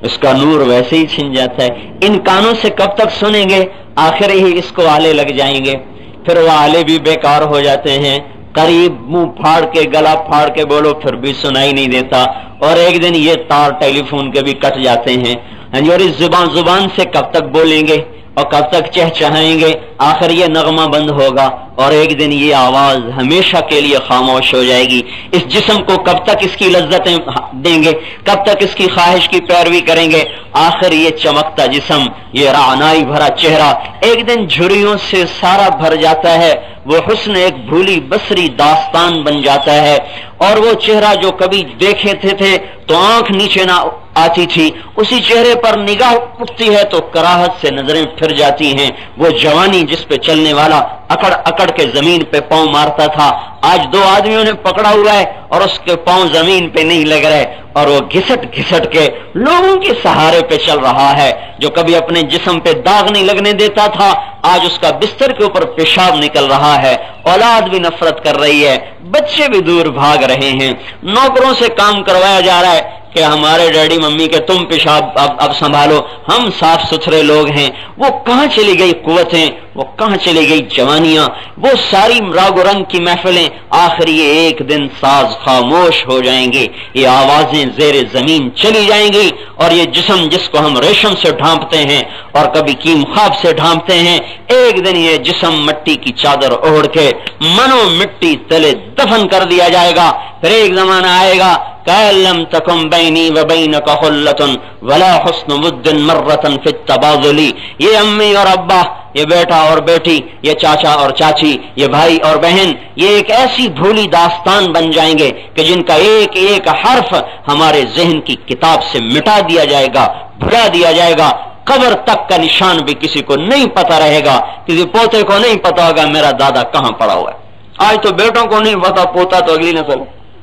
Speaker 1: اس کا نور ویسے ہی چھن جاتا ہے. ان کانوں سے کب تک سنیں گے؟ آخر ہی اس کو آلے لگ جائیں گے، پھر وہ آلے بھی بیکار ہو جاتے ہیں. قریب منہ پھاڑ کے گلا پھاڑ کے بولو پھر بھی سنائی نہیں دیتا، اور ایک دن یہ تار ٹیلی فون کے بھی کٹ جاتے ہیں. اور اس زبان سے کب تک بولیں گے اور کب تک چہچہائیں گے؟ آخر یہ نغمہ بند ہوگا اور ایک دن یہ آواز ہمیشہ کے لیے خاموش ہو جائے گی. اس جسم کو کب تک اس کی لذتیں دیں گے؟ کب تک اس کی خواہش کی پیروی کریں گے؟ آخر یہ چمکتا جسم، یہ رعنائی بھرا چہرہ ایک دن جھریوں سے سارا بھر جاتا ہے. وہ حسن ایک بھولی بصری داستان بن جاتا ہے، اور وہ چہرہ جو کبھی دیکھے تھے تو آنکھ نیچے نہ آتی تھی، اسی چہرے پر نگاہ اٹھتی ہے تو کراہت سے نظریں پھر جاتی ہیں. وہ جوانی جس پہ چلنے والا اکڑ اکڑ کے زمین پہ پاؤں مارتا تھا، آج دو آدمیوں نے پکڑا ہوا ہے اور اس کے پاؤں زمین پہ نہیں لگ رہے، اور وہ گھسٹ گھسٹ کے لوگوں کے سہارے پہ چل رہا ہے. جو کبھی اپنے جسم پہ داغ نہیں لگنے دیتا تھا، آج اس کا بستر کے اوپر پیشاب نکل رہا ہے. اولاد بھی نفرت کر رہی ہے، بچے بھی دور بھاگ رہے ہیں، نوکروں سے کام کروایا جا رہا ہے کہ ہمارے ڈیڈی ممی کے تم پیشاب اب سنبھالو، ہم صاف ستھرے لوگ ہیں. وہ کہاں چلی گئی قوتیں؟ وہ کہاں چلی گئی جوانیاں؟ وہ ساری راگ و رنگ کی محفلیں؟ آخر یہ ایک دن ساز خاموش ہو جائیں گے، یہ آوازیں زیر زمین چلی جائیں گی، اور یہ جسم جس کو ہم ریشم سے ڈھانپتے ہیں اور کبھی کیم خواب سے ڈھانپتے ہیں، ایک دن یہ جسم مٹی کی چادر اوڑھ کے منو مٹی تلے دفن کر دیا جائے گا. پھر ایک زمانہ آئے گا لم تکن بینی و بینک خلۃ ولا حسن ود مرۃ فی التبادل. یہ امی اور ابا، یہ بیٹا اور بیٹی، یہ چاچا اور چاچی، یہ بھائی اور بہن، یہ ایک ایسی بھولی داستان بن جائیں گے کہ جن کا ایک ایک حرف ہمارے ذہن کی کتاب سے مٹا دیا جائے گا، بھلا دیا جائے گا. قبر تک کا نشان بھی کسی کو نہیں پتا رہے گا، کسی پوتے کو نہیں پتا ہوگا میرا دادا کہاں پڑا ہوا ہے. آج تو بیٹوں کو نہیں پتا، پوتا تو اگلی نسل.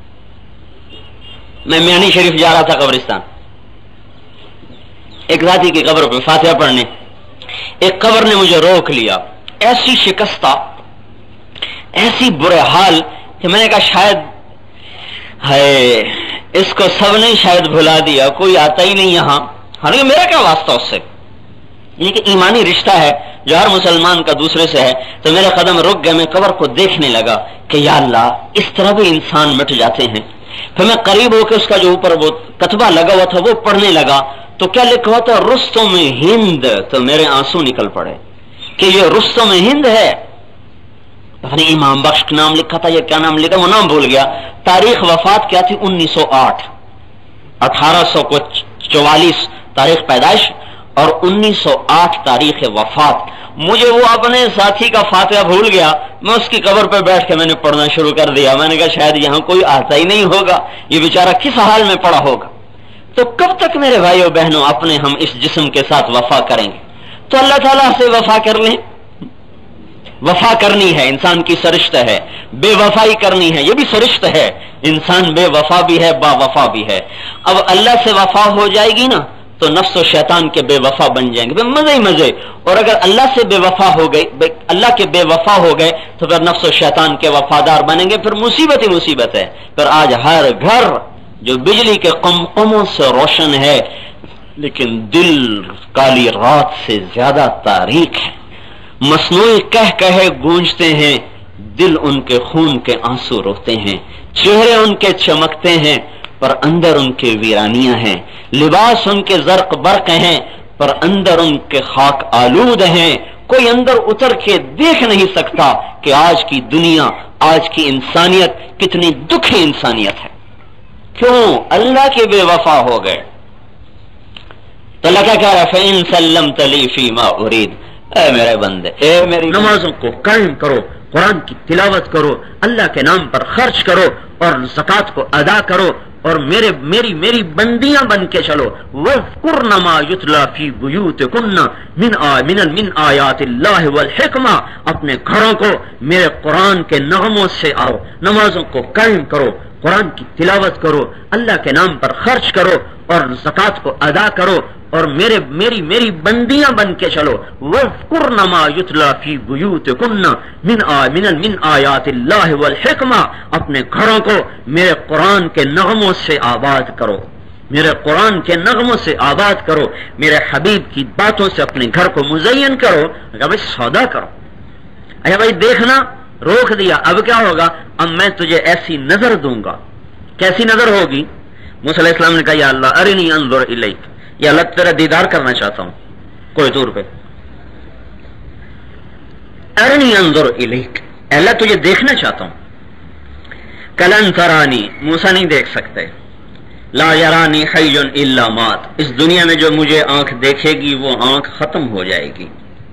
Speaker 1: میں میانی شریف جا رہا تھا قبرستان، ایک ذاتی کی قبر پہ فاتحہ پڑھنے. ایک قبر نے مجھے روک لیا، ایسی شکستہ، ایسی برے حال کہ میں نے کہا شاید ہے اس کو سب نے شاید بھلا دیا، کوئی آتا ہی نہیں یہاں. حالانکہ میرا کیا واسطہ اس سے؟ یہ کہ ایمانی رشتہ ہے جو ہر مسلمان کا دوسرے سے ہے. تو میرے قدم رک گئے، میں قبر کو دیکھنے لگا کہ یا اللہ اس طرح بھی انسان مٹ جاتے ہیں. پھر میں قریب ہو کے اس کا جو اوپر وہ کتبہ لگا ہوا تھا وہ پڑھنے لگا تو کیا لکھا ہوا تھا؟ رستم ہند. تو میرے آنسو نکل پڑے کہ یہ رستم ہند ہے. پتہ نہیں امام بخش نام لکھا تھا یا کیا نام لکھا، وہ نام بھول گیا. تاریخ وفات کیا تھی؟ 1908، 1844 تاریخ پیدائش اور 1908 تاریخ وفات. مجھے وہ اپنے ساتھی کا فاتحہ بھول گیا، میں اس کی قبر پہ بیٹھ کے میں نے پڑھنا شروع کر دیا. میں نے کہا شاید یہاں کوئی آتا ہی نہیں ہوگا، یہ بیچارہ کس حال میں پڑا ہوگا. تو کب تک میرے بھائیو بہنوں اپنے ہم اس جسم کے ساتھ وفا کریں گے؟ تو اللہ تعالیٰ سے وفا کر لیں. وفا کرنی ہے، انسان کی سرشت ہے. بے وفائی کرنی ہے، یہ بھی سرشت ہے. انسان بے وفا بھی ہے، با وفا بھی ہے. اب اللہ سے وفا ہو جائے گی نا تو نفس و شیطان کے بے وفا بن جائیں گے، مزے ہی مزے. اور اگر اللہ سے بے وفا ہو گئے، اللہ کے بے وفا ہو گئے تو پھر نفس و شیطان کے وفادار بنیں گے، پھر مصیبت ہی مصیبت ہے. پھر آج ہر گھر جو بجلی کے قمقموں سے روشن ہے لیکن دل کالی رات سے زیادہ تاریک ہے. مصنوعی کہے گونجتے ہیں، دل ان کے خون کے آنسو روتے ہیں. چہرے ان کے چمکتے ہیں پر اندر ان کے ویرانیاں ہیں. لباس ان کے زرق برق ہیں پر اندر ان کے خاک آلود ہیں. کوئی اندر اتر کے دیکھ نہیں سکتا کہ آج کی دنیا، آج کی انسانیت کتنی دکھی انسانیت ہے. کیوں؟ اللہ کے بے وفا ہو گئے. تو اللہ کیا کہہ رہا ہے؟ فَإِن سَلَّمْتَ لِي فِي مَا أُرِيدُ. اے میرے بندے، اے میری نمازوں کو قائم کرو، قرآن کی تلاوت کرو، اللہ کے نام پر خرچ کرو اور زکوٰۃ کو ادا کرو اور میری بندیاں بن کے چلو. وَاذْكُرْنَ مَا يُتْلَى فِي بُيُوتِكُنَّ مِنْ آيَاتِ اللَّهِ وَالْحِكْمَةِ. اپنے گھروں کو میرے قرآن کے نغموں سے آؤ، نمازوں کو قائم کرو، قرآن کی تلاوت کرو، اللہ کے نام پر خرچ کرو اور زکوٰۃ کو ادا کرو اور میری بندیاں بن کے چلو. وَاذْكُرْنَ مَا يُتْلَى فِي بُيُوتِكُنَّ مِنْ آيَاتِ اللَّهِ وَالْحِكْمَةِ. اپنے گھروں کو میرے قرآن کے نغموں سے آباد کرو. میرے قرآن کے نغموں سے آباد کرو، میرے حبیب کی باتوں سے اپنے گھر کو مزین کرو. کہا بھائی سودا کرو. اچھا بھائی دیکھنا روک دیا، اب کیا ہوگا؟ اب میں تجھے ایسی نظر دوں گا. کیسی نظر ہوگی؟ موسیٰ علیہ السلام نے کہا یا اللہ ارنی انظر الیک، یا اللہ تیرا دیدار کرنا چاہتا ہوں کوئی طور پہ. ارنی انظر الیک، اللہ تجھے دیکھنا چاہتا ہوں. کلن ترانی، موسیٰ نہیں دیکھ سکتے. لا یرانی حی الا مات، اس دنیا میں جو مجھے آنکھ دیکھے گی وہ آنکھ ختم ہو جائے گی.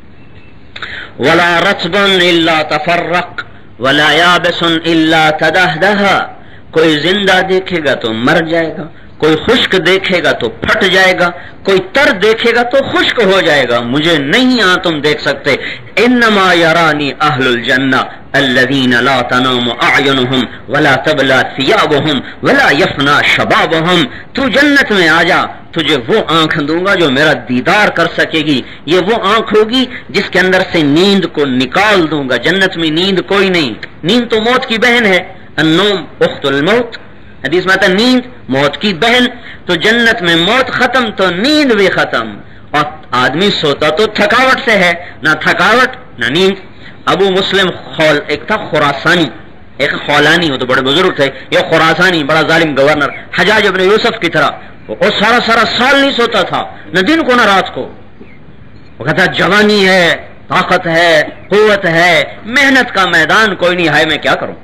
Speaker 1: ولا رطب الا تفرق ولا یابس الا تدہدہ، کوئی زندہ دیکھے گا تو مر جائے گا، کوئی خشک دیکھے گا تو پھٹ جائے گا، کوئی تر دیکھے گا تو خشک ہو جائے گا. مجھے نہیں تم دیکھ سکتے. انما یرانی اہل الجنہ الذین لا تنام اعینہم ولا تبلی ثیابہم ولا یفنا شبابہم. تو جنت میں آ جا، تجھے وہ آنکھ دوں گا جو میرا دیدار کر سکے گی. یہ وہ آنکھ ہوگی جس کے اندر سے نیند کو نکال دوں گا. جنت میں نیند کوئی نہیں، نیند تو موت کی بہن ہے. النوم اخت الموت، حدیث میں آتا ہے نیند موت کی بہن. تو جنت میں موت ختم تو نیند بھی ختم. اور آدمی سوتا تو تھکاوٹ سے ہے، نہ تھکاوٹ نہ نیند. ابو مسلم خول ایک تھا خراسانی، ایک خولانی، وہ تو بڑے بزرگ تھے. یہ خراسانی بڑا ظالم گورنر حجاج ابن یوسف کی طرح، وہ سارا سال نہیں سوتا تھا، نہ دن کو نہ رات کو. وہ کہتا جوانی ہے، طاقت ہے، قوت ہے، محنت کا میدان کوئی نہیں ہے، میں کیا کروں.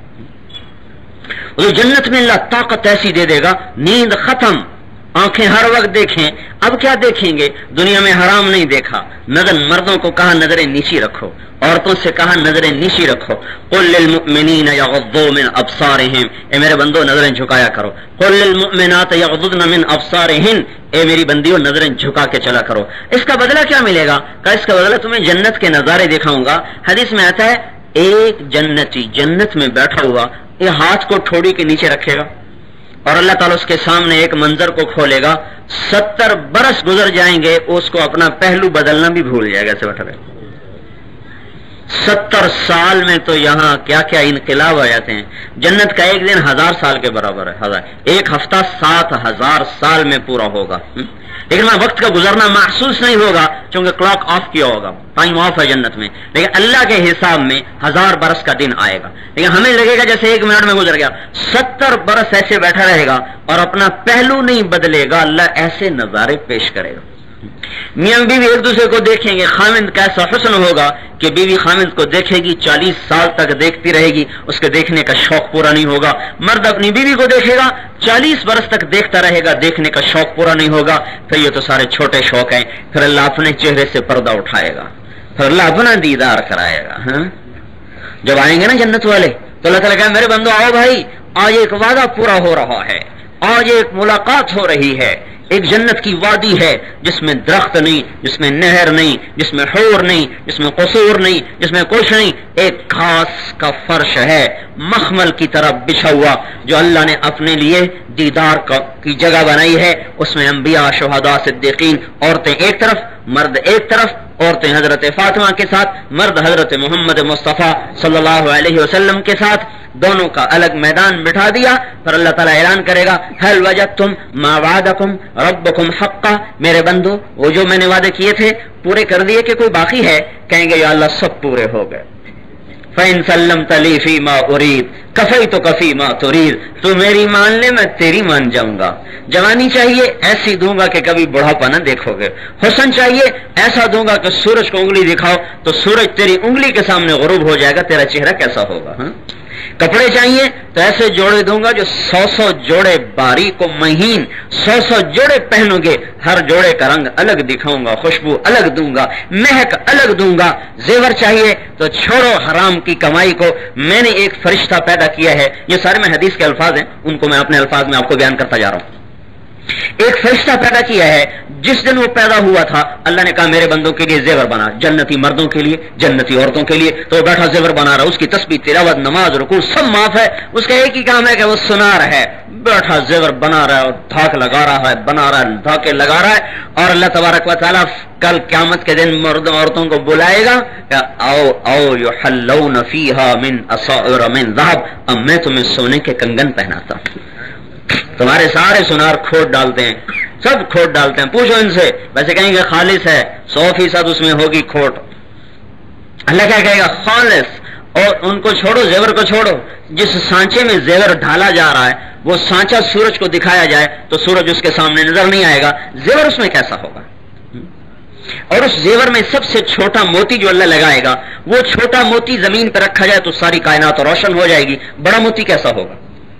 Speaker 1: جنت میں اللہ طاقت ایسی دے دے گا، نیند ختم، آنکھیں ہر وقت دیکھیں. اب کیا دیکھیں گے؟ دنیا میں حرام نہیں دیکھا. نظر مردوں کو کہا نظریں نیچی رکھو، عورتوں سے کہا نظریں نیچی رکھو. قل للمؤمنین یغضوا من ابصارہم، اے میرے بندو نظریں جھکایا کرو. قل للمؤمنات یغضضن من ابصارہن، اے میری بندیوں نظریں جھکا کے چلا کرو. اس کا بدلہ کیا ملے گا؟ کہ اس کا بدلہ تمہیں جنت کے نظارے دکھاؤں گا. حدیث میں آتا ہے ایک جنتی جنت میں بیٹھا ہوا یہ ہاتھ کو ٹھوڑی کے نیچے رکھے گا اور اللہ تعالیٰ اس کے سامنے ایک منظر کو کھولے گا. 70 برس گزر جائیں گے، اس کو اپنا پہلو بدلنا بھی بھول جائے گا. ایسے بیٹھا رہے 70 سال میں تو یہاں کیا کیا انقلاب آ جاتے ہیں. جنت کا ایک دن 1000 سال کے برابر ہے. ایک ہفتہ 7000 سال میں پورا ہوگا. لیکن وقت کا گزرنا محسوس نہیں ہوگا کیونکہ کلاک آف کیا ہوگا، ٹائم آف ہے جنت میں. لیکن اللہ کے حساب میں 1000 برس کا دن آئے گا، لیکن ہمیں لگے گا جیسے 1 منٹ میں گزر گیا. 70 برس ایسے بیٹھا رہے گا اور اپنا پہلو نہیں بدلے گا. اللہ ایسے نظارے پیش کرے گا. میاں بیوی ایک دوسرے کو دیکھیں گے. خامند کا ایسا حسن ہوگا کہ بیوی خامند کو دیکھے گی، 40 سال تک دیکھتی رہے گی، اس کے دیکھنے کا شوق پورا نہیں ہوگا. مرد اپنی بیوی کو دیکھے گا، 40 برس تک دیکھتا رہے گا، دیکھنے کا شوق پورا نہیں ہوگا. پھر یہ تو سارے چھوٹے شوق ہیں. پھر اللہ اپنے چہرے سے پردہ اٹھائے گا، پھر اللہ اپنا دیدار کرائے گا. جب آئیں گے نا جنت والے تو اللہ تعالیٰ کہا میرے بندو آؤ بھائی، آج ایک وعدہ پورا ہو رہا ہے، آج ایک ملاقات ہو رہی ہے. ایک جنت کی وادی ہے جس میں درخت نہیں، جس میں نہر نہیں، جس میں حور نہیں، جس میں قصور نہیں، جس میں کچھ نہیں. ایک گھاس کا فرش ہے مخمل کی طرح بچھا ہوا جو اللہ نے اپنے لیے دیدار کی جگہ بنائی ہے. اس میں انبیاء، شہداء، صدیقین، عورتیں ایک طرف، مرد ایک طرف. عورتیں حضرت فاطمہ کے ساتھ، مرد حضرت محمد مصطفیٰ صلی اللہ علیہ وسلم کے ساتھ. دونوں کا الگ میدان بٹھا دیا. پھر اللہ تعالیٰ اعلان کرے گا هل وجدتم ما وعدکم ربکم حقا، میرے بندو وہ جو میں نے وعدے کیے تھے پورے کر دیے کہ کوئی باقی ہے؟ کہیں گے یا اللہ سب پورے ہو گئے. فَإِن سَلَّمْتَ لِي فِي مَا أُرِيدُ كَفَيْتُكَ فِي مَا تُرِيدُ، تو میری مان لے میں تیری مان جاؤں گا. جوانی چاہیے ایسی دوں گا کہ کبھی بڑھاپا نہ دیکھو گے. حسن چاہیے ایسا دوں گا کہ سورج کو انگلی دکھاؤ تو سورج تیری انگلی کے سامنے غروب ہو جائے گا، تیرا چہرہ کیسا ہوگا. کپڑے چاہیے تو ایسے جوڑے دوں گا جو 100 جوڑے باریک و مہین، 100 جوڑے پہنو گے، ہر جوڑے کا رنگ الگ دکھاؤں گا، خوشبو الگ دوں گا، مہک الگ دوں گا. زیور چاہیے تو چھوڑو حرام کی کمائی کو، میں نے ایک فرشتہ پیدا کیا ہے. یہ سارے میں حدیث کے الفاظ ہیں، ان کو میں اپنے الفاظ میں آپ کو بیان کرتا جا رہا ہوں. ایک فرشتہ پیدا کیا ہے. جس دن وہ پیدا ہوا تھا اللہ نے کہا میرے بندوں کے لیے زیور بنا، جنتی مردوں کے لیے، جنتی عورتوں کے لیے. تو وہ بیٹھا زیور بنا رہا، اس کی تسبیح، تلاوت، نماز، رکوع سب معاف ہے. اس کا ایک ہی کام ہے کہ وہ سنار ہے، بیٹھا زیور بنا رہا ہے اور دھاک لگا رہا ہے، بنا رہا ہے، دھاکے لگا رہا ہے. اور اللہ تبارک و تعالیٰ کل قیامت کے دن مرد عورتوں کو بلائے گا کہ آؤ آؤ یحلون فیہا من اساور من ذہب، اب میں تمہیں سونے کے کنگن پہناتا ہوں. تو تمہارے سارے سنار کھوٹ ڈالتے ہیں، سب کھوٹ ڈالتے ہیں، پوچھو ان سے، ویسے کہیں گے خالص ہے، 100% اس میں ہوگی کھوٹ۔ اللہ کیا کہے گا؟ خالص۔ اور ان کو چھوڑو، زیور کو چھوڑو، جس سانچے میں زیور ڈھالا جا رہا ہے وہ سانچا سورج کو دکھایا جائے تو سورج اس کے سامنے نظر نہیں آئے گا، زیور اس میں کیسا ہوگا؟ اور اس زیور میں سب سے چھوٹا موتی جو اللہ لگائے گا، وہ چھوٹا موتی زمین پہ رکھا جائے تو ساری کائنات روشن ہو جائے گی، بڑا موتی کیسا ہوگا؟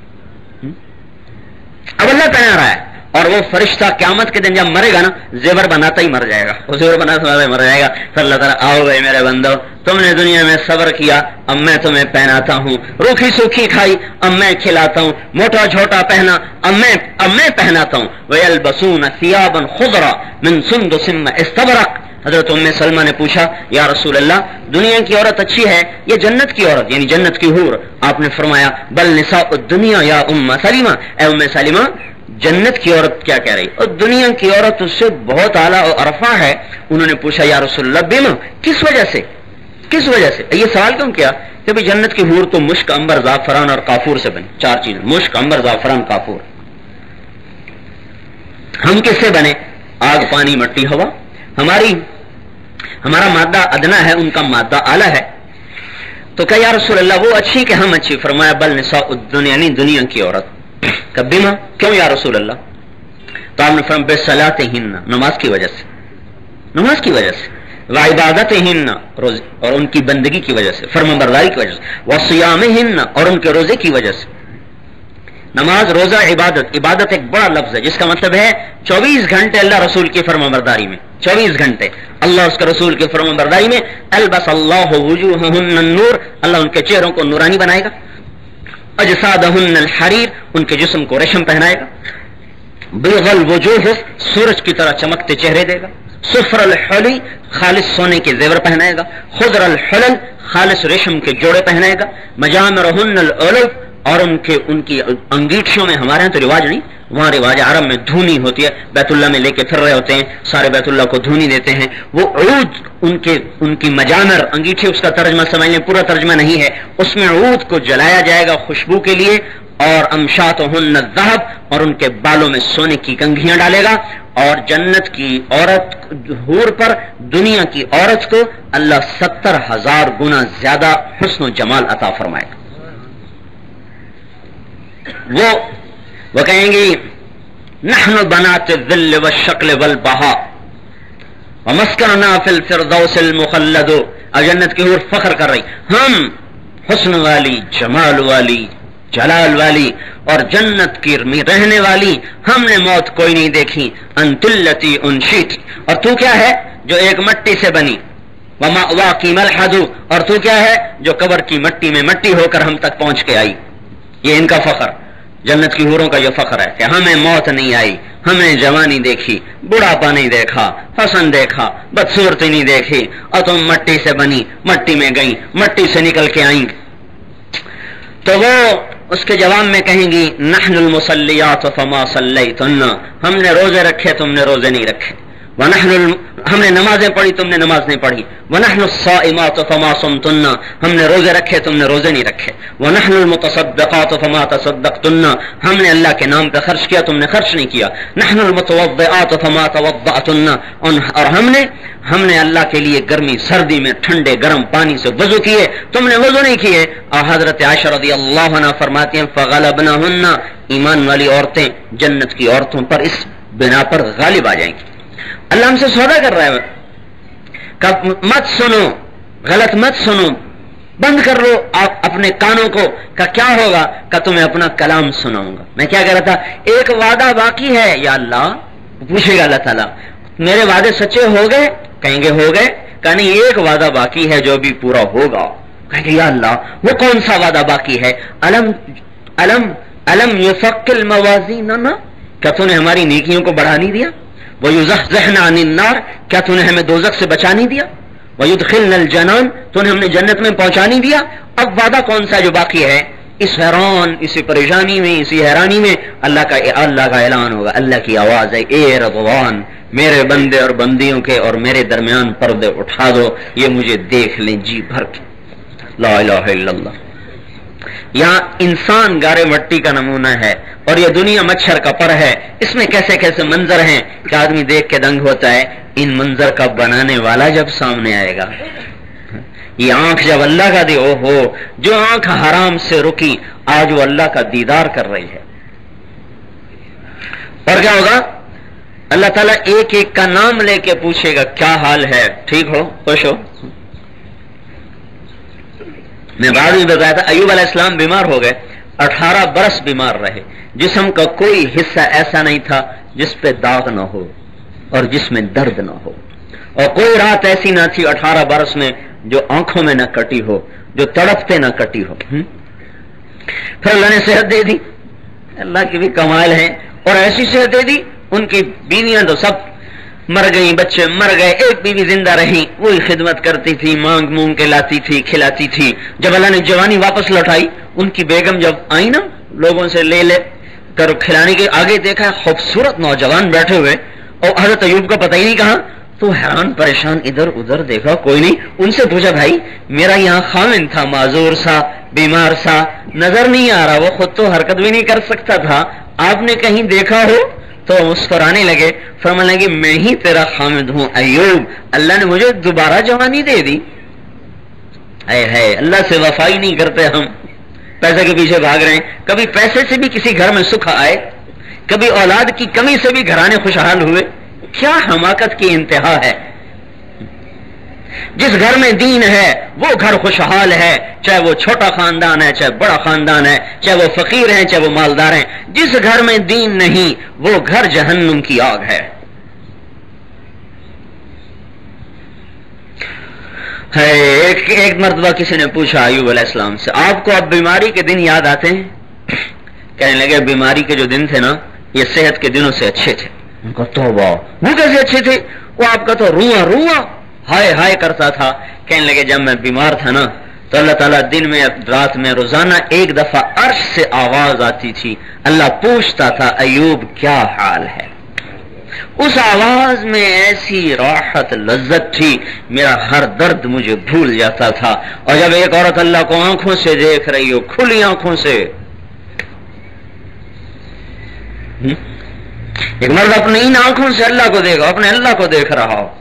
Speaker 1: اب اللہ پہنا رہا ہے، اور وہ فرشتہ قیامت کے دن جب مرے گا نا، زیور بناتا ہی مر جائے گا، وہ زیور بناتا مر جائے گا۔ پھر اللہ تعالیٰ آؤ بھائی میرے بندو، تم نے دنیا میں صبر کیا، اب میں تمہیں پہناتا ہوں، روکھی سوکھی کھائی اب میں کھلاتا ہوں، موٹا چھوٹا پہنا اب میں پہناتا ہوں۔ وَيَلْبَسُونَ ثِيَابًا خُضْرًا مِنْ سُنْدُسٍ وَإِسْتَبْرَقٍ۔ حضرت ام سلمہ نے پوچھا یا رسول اللہ، دنیا کی عورت اچھی ہے یا جنت کی عورت یعنی جنت کی حور؟ آپ نے فرمایا بل نساء الدنیا یا ام سلمہ، اے ام سلمہ جنت کی عورت کیا کہہ رہی اور دنیا کی عورت اس سے بہت اعلیٰ اور عرفہ ہے۔ انہوں نے پوچھا یا رسول اللہ بما، کس وجہ سے؟ کس وجہ سے؟ یہ سوال کیوں کیا کہ بھئی جنت کی حور تو مشک، عنبر، زعفران اور کافور سے بنے، 4 چیزیں، مشک، عنبر، زعفران، کافور۔ ہم کس سے بنے؟ آگ، پانی، مٹی، ہوا۔ ہمارا مادہ ادنا ہے، ان کا مادہ اعلیٰ ہے۔ تو کہ یا رسول اللہ وہ اچھی کہ ہم اچھی؟ فرمایا بل نساء الدنیا، یعنی دنیا کی عورت۔ کبھی کیوں یا رسول اللہ؟ تو آپ نے فرمایا بصلاتہن، نماز کی وجہ سے، نماز کی وجہ سے، وعبادتہن، اور ان کی بندگی کی وجہ سے، فرمانبرداری کی وجہ سے، وصیامہن، اور ان کے روزے کی وجہ سے۔ نماز، روزہ، عبادت۔ عبادت ایک بڑا لفظ ہے جس کا مطلب ہے 24 گھنٹے اللہ رسول کی فرمانبرداری میں، 24 گھنٹے اللہ اس کے رسول کی فرمانبرداری میں۔ البس اللہ وجوہہن النور، اللہ ان کے چہروں کو نورانی بنائے گا۔ اجسادہن الحریر، ان کے جسم کو ریشم پہنائے گا۔ بیض الوجوہ، سورج کی طرح چمکتے چہرے دے گا۔ صفر الحلی، خالص سونے کے زیور پہنائے گا۔ خضر الحلل، خالص ریشم کے جوڑے پہنائے گا۔ مجامرہن العلف، اور ان کی انگیٹھیوں میں، ہمارے یہاں تو رواج نہیں، وہاں رواج عرب میں دھونی ہوتی ہے، بیت اللہ میں لے کے پھر رہے ہوتے ہیں، سارے بیت اللہ کو دھونی دیتے ہیں، وہ عود، ان کی مجامر، انگیٹھی، اس کا ترجمہ سمجھ لیں، پورا ترجمہ نہیں ہے، اس میں عود کو جلایا جائے گا خوشبو کے لیے، اور امشاتہن الذہب، اور ان کے بالوں میں سونے کی کنگھیاں ڈالے گا۔ اور جنت کی عورت حور پر دنیا کی عورت کو اللہ 70,000 گنا زیادہ حسن و جمال عطا فرمائے گا۔ وہ کہیں گی نحن بنات الذل والشکل والبہاء ومسکننا فی الفردوس المخلد۔ اور جنت کی حور فخر کر رہی، ہم حسن والی، جمال والی، جلال والی اور جنت کی رہنے والی، ہم نے موت کوئی نہیں دیکھی۔ انت التی انشیت، اور تو کیا ہے جو ایک مٹی سے بنی، ومأواکی ملحد، اور تو کیا ہے جو قبر کی مٹی میں مٹی ہو کر ہم تک پہنچ کے آئی۔ یہ ان کا فخر، جنت کی حوروں کا یہ فخر ہے کہ ہمیں موت نہیں آئی، ہم نے جوانی دیکھی، بڑھاپا نہیں دیکھا، حسن دیکھا، بدصورتی نہیں دیکھی، اور تم مٹی سے بنی، مٹی میں گئی، مٹی سے نکل کے آئیں۔ تو وہ اس کے جواب میں کہیں گی نحن المصلیات فما صلیتن، ہم نے روزے رکھے تم نے روزے نہیں رکھے، ہم نے نمازیں پڑھی تم نے نماز نہیں پڑھی، ونحن الصائمات فما صمتن، ہم نے روزے رکھے تم نے روزے نہیں رکھے، ونحن المتصدقات فما تصدقتن، ہم نے اللہ کے نام پہ خرچ کیا تم نے خرچ نہیں کیا، نحن المتوضئات فما توضأتن، اور ہم نے اللہ کے لیے گرمی سردی میں ٹھنڈے گرم پانی سے وضو کیے تم نے وضو نہیں کیے۔ اور حضرت عائشہ رضی اللہ عنہ فرماتی ہیں فغلبنہن، ایمان والی عورتیں جنت کی عورتوں پر اس بنا پر غالب آ جائیں گی۔ اللہ ہم سے سودا کر رہا ہے کہ مت سنو، غلط مت سنو، بند کر لو آپ اپنے کانوں کو، کہ کیا ہوگا کہ تمہیں اپنا کلام سناؤں گا۔ میں کیا کہہ رہا تھا، ایک وعدہ باقی ہے یا اللہ، پوچھے گا اللہ تعالیٰ میرے وعدے سچے ہو گئے؟ کہیں گے ہو گئے، کہ نہیں ایک وعدہ باقی ہے جو بھی پورا ہوگا۔ کہیں گے یا اللہ وہ کون سا وعدہ باقی ہے؟ الم یثقل موازیننا، کیا تو نے ہماری نیکیوں کو بڑھا نہیں دیا؟ وَيُزَحْزِحْنَا عَنِ النَّارِ، کیا تو نے ہمیں دوزخ سے بچا نہیں دیا؟ وَيُدْخِلْنَا الْجَنَانِ، تو نے ہم نے جنت میں پہنچا نہیں دیا؟ اب وعدہ کون سا جو باقی ہے؟ اس حیران، اسی پریشانی میں، اسی حیرانی میں اللہ کا اعلان ہوگا، اللہ کی آواز ہے اے رضوان، میرے بندے اور بندیوں کے اور میرے درمیان پردے اٹھا دو، یہ مجھے دیکھ لیں جی بھر کے۔ لا الہ الا اللہ۔ یہاں انسان گارے مٹی کا نمونہ ہے اور یہ دنیا مچھر کا پر ہے. اس میں کیسے کیسے منظر ہیں کہ آدمی دیکھ کے دنگ ہوتا ہے. ان منظر کا بنانے والا جب سامنے آئے گا, یہ آنکھ جب اللہ کا دی, او ہو, جو آنکھ حرام سے رکی آج وہ اللہ کا دیدار کر رہی ہے. اور کیا ہوگا؟ اللہ تعالیٰ ایک ایک کا نام لے کے پوچھے گا کیا حال ہے, ٹھیک ہو, خوش ہو. میں بعد میں بتایا تھا ایوب علیہ السلام بیمار ہو گئے, 18 برس بیمار رہے. جسم کا کوئی حصہ ایسا نہیں تھا جس پہ داغ نہ ہو اور جس میں درد نہ ہو, اور کوئی رات ایسی نہ تھی 18 برس میں جو آنکھوں میں نہ کٹی ہو, جو تڑپتے نہ کٹی ہو. پھر اللہ نے صحت دے دی, اللہ کی بھی کمال ہے, اور ایسی صحت دے دی. ان کی بیویاں تو سب مر گئی, بچے مر گئے, ایک بیوی زندہ رہی, وہی خدمت کرتی تھی, مانگ مونگ کے لاتی تھی, کھلاتی تھی. جب اللہ نے جوانی واپس لوٹائی, ان کی بیگم جب آئی نا لوگوں سے لے کر کھلانے کے, آگے دیکھا خوبصورت نوجوان بیٹھے ہوئے, اور حضرت ایوب کا پتہ ہی نہیں کہاں. تو حیران پریشان ادھر ادھر دیکھا, کوئی نہیں. ان سے پوچھا بھائی میرا یہاں خامن تھا, معذور سا, بیمار سا, نظر نہیں آ رہا, وہ خود تو حرکت بھی نہیں کر سکتا تھا, آپ نے کہیں دیکھا ہو؟ تو مسکرانے لگے, فرمانے لگے میں ہی تیرا خامد ہوں ایوب, اللہ نے مجھے دوبارہ جوانی دے دی. اے ہے, اللہ سے وفائی نہیں کرتے ہم, پیسے کے پیچھے بھاگ رہے ہیں. کبھی پیسے سے بھی کسی گھر میں سکھ آئے, کبھی اولاد کی کمی سے بھی گھرانے خوشحال ہوئے. کیا حماقت کی انتہا ہے. جس گھر میں دین ہے وہ گھر خوشحال ہے, چاہے وہ چھوٹا خاندان ہے چاہے بڑا خاندان ہے, چاہے وہ فقیر ہیں چاہے وہ مالدار ہیں. جس گھر میں دین نہیں وہ گھر جہنم کی آگ ہے. ایک مرتبہ کسی نے پوچھا ایوب علیہ السلام سے, آپ کو اب بیماری کے دن یاد آتے ہیں؟ کہنے لگے بیماری کے جو دن تھے نا یہ صحت کے دنوں سے اچھے تھے. ان کو توبہ, وہ کیسے اچھے تھے؟ وہ آپ کا تو رواں رواں ہائے ہائے کرتا تھا. کہنے لگے جب میں بیمار تھا نا تو اللہ تعالیٰ دن میں رات میں روزانہ ایک دفعہ عرش سے آواز آتی تھی, اللہ پوچھتا تھا ایوب کیا حال ہے. اس آواز میں ایسی راحت لذت تھی, میرا ہر درد مجھے بھول جاتا تھا. اور جب ایک عورت اللہ کو آنکھوں سے دیکھ رہی ہو, کھلی آنکھوں سے, ایک مرد اپنی ان آنکھوں سے اللہ کو دیکھو, اپنے اللہ کو دیکھ رہا ہو,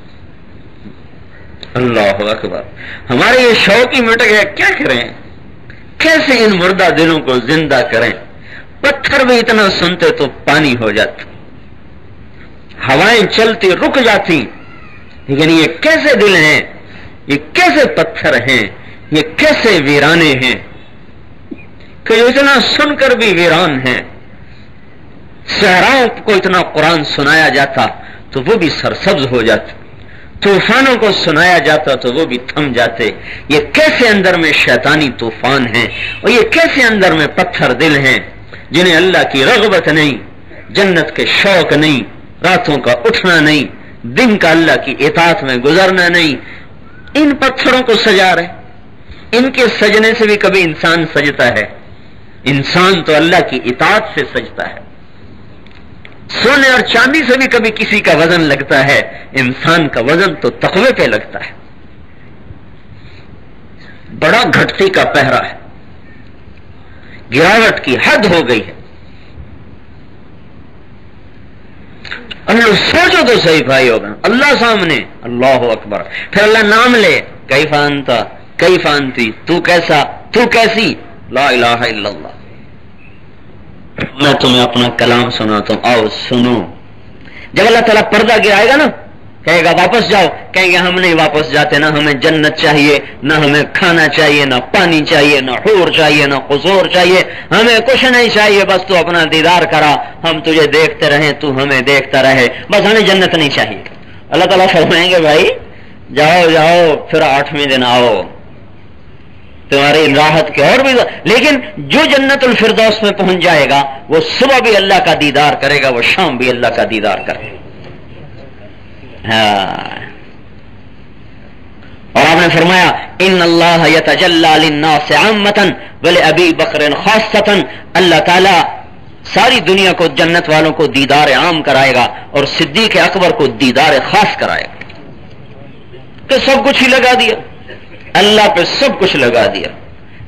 Speaker 1: اللہ اکبر. ہمارے یہ شوق ہی مٹ گیا, کیا کریں, کیسے ان مردہ دلوں کو زندہ کریں. پتھر بھی اتنا سنتے تو پانی ہو جاتے, ہوائیں چلتی رک جاتی, لیکن یہ کیسے دل ہیں, یہ کیسے پتھر ہیں, یہ کیسے ویرانے ہیں کہ جو اتنا سن کر بھی ویران ہیں. صحراؤں کو اتنا قرآن سنایا جاتا تو وہ بھی سرسبز ہو جاتے, طوفانوں کو سنایا جاتا تو وہ بھی تھم جاتے. یہ کیسے اندر میں شیطانی طوفان ہیں, اور یہ کیسے اندر میں پتھر دل ہیں جنہیں اللہ کی رغبت نہیں, جنت کے شوق نہیں, راتوں کا اٹھنا نہیں, دن کا اللہ کی اطاعت میں گزرنا نہیں. ان پتھروں کو سجا رہے, ان کے سجنے سے بھی کبھی انسان سجتا ہے. انسان تو اللہ کی اطاعت سے سجتا ہے. سونے اور چاندی سے بھی کبھی کسی کا وزن لگتا ہے, انسان کا وزن تو تقوی پہ لگتا ہے. بڑا گھٹتی کا پہرا ہے, گراوٹ کی حد ہو گئی ہے. اللہ سوچو تو صحیح بھائی ہوگا, اللہ سامنے, اللہ اکبر. پھر اللہ نام لے, کیف انت کیف انتی, تو کیسا تو کیسی, لا الہ الا اللہ. میں تمہیں اپنا کلام سناتا ہوں, آؤ سنو. جب اللہ تعالیٰ پردہ گرائے گا نا, کہے گا واپس جاؤ, کہیں گے ہم نہیں واپس جاتے, نہ ہمیں جنت چاہیے, نہ ہمیں کھانا چاہیے, نہ پانی چاہیے, نہ حور چاہیے, نہ قصور چاہیے, ہمیں کچھ نہیں چاہیے, بس تو اپنا دیدار کرا, ہم تجھے دیکھتے رہیں, تو ہمیں دیکھتا رہے, بس ہمیں جنت نہیں چاہیے. اللہ تعالیٰ فرمائیں گے بھائی جاؤ جاؤ, پھر 8ویں دن آؤ, تمہاری راحت کے اور بھی. لیکن جو جنت الفردوس میں پہنچ جائے گا وہ صبح بھی اللہ کا دیدار کرے گا, وہ شام بھی اللہ کا دیدار کرے گا. اور آپ نے فرمایا ان اللہ یتجلی للناس عامۃ ولابی بکر خاصۃ, اللہ تعالی ساری دنیا کو, جنت والوں کو دیدار عام کرائے گا اور صدیق اکبر کو دیدار خاص کرائے گا. کہ سب کچھ ہی لگا دیا, اللہ پہ سب کچھ لگا دیا.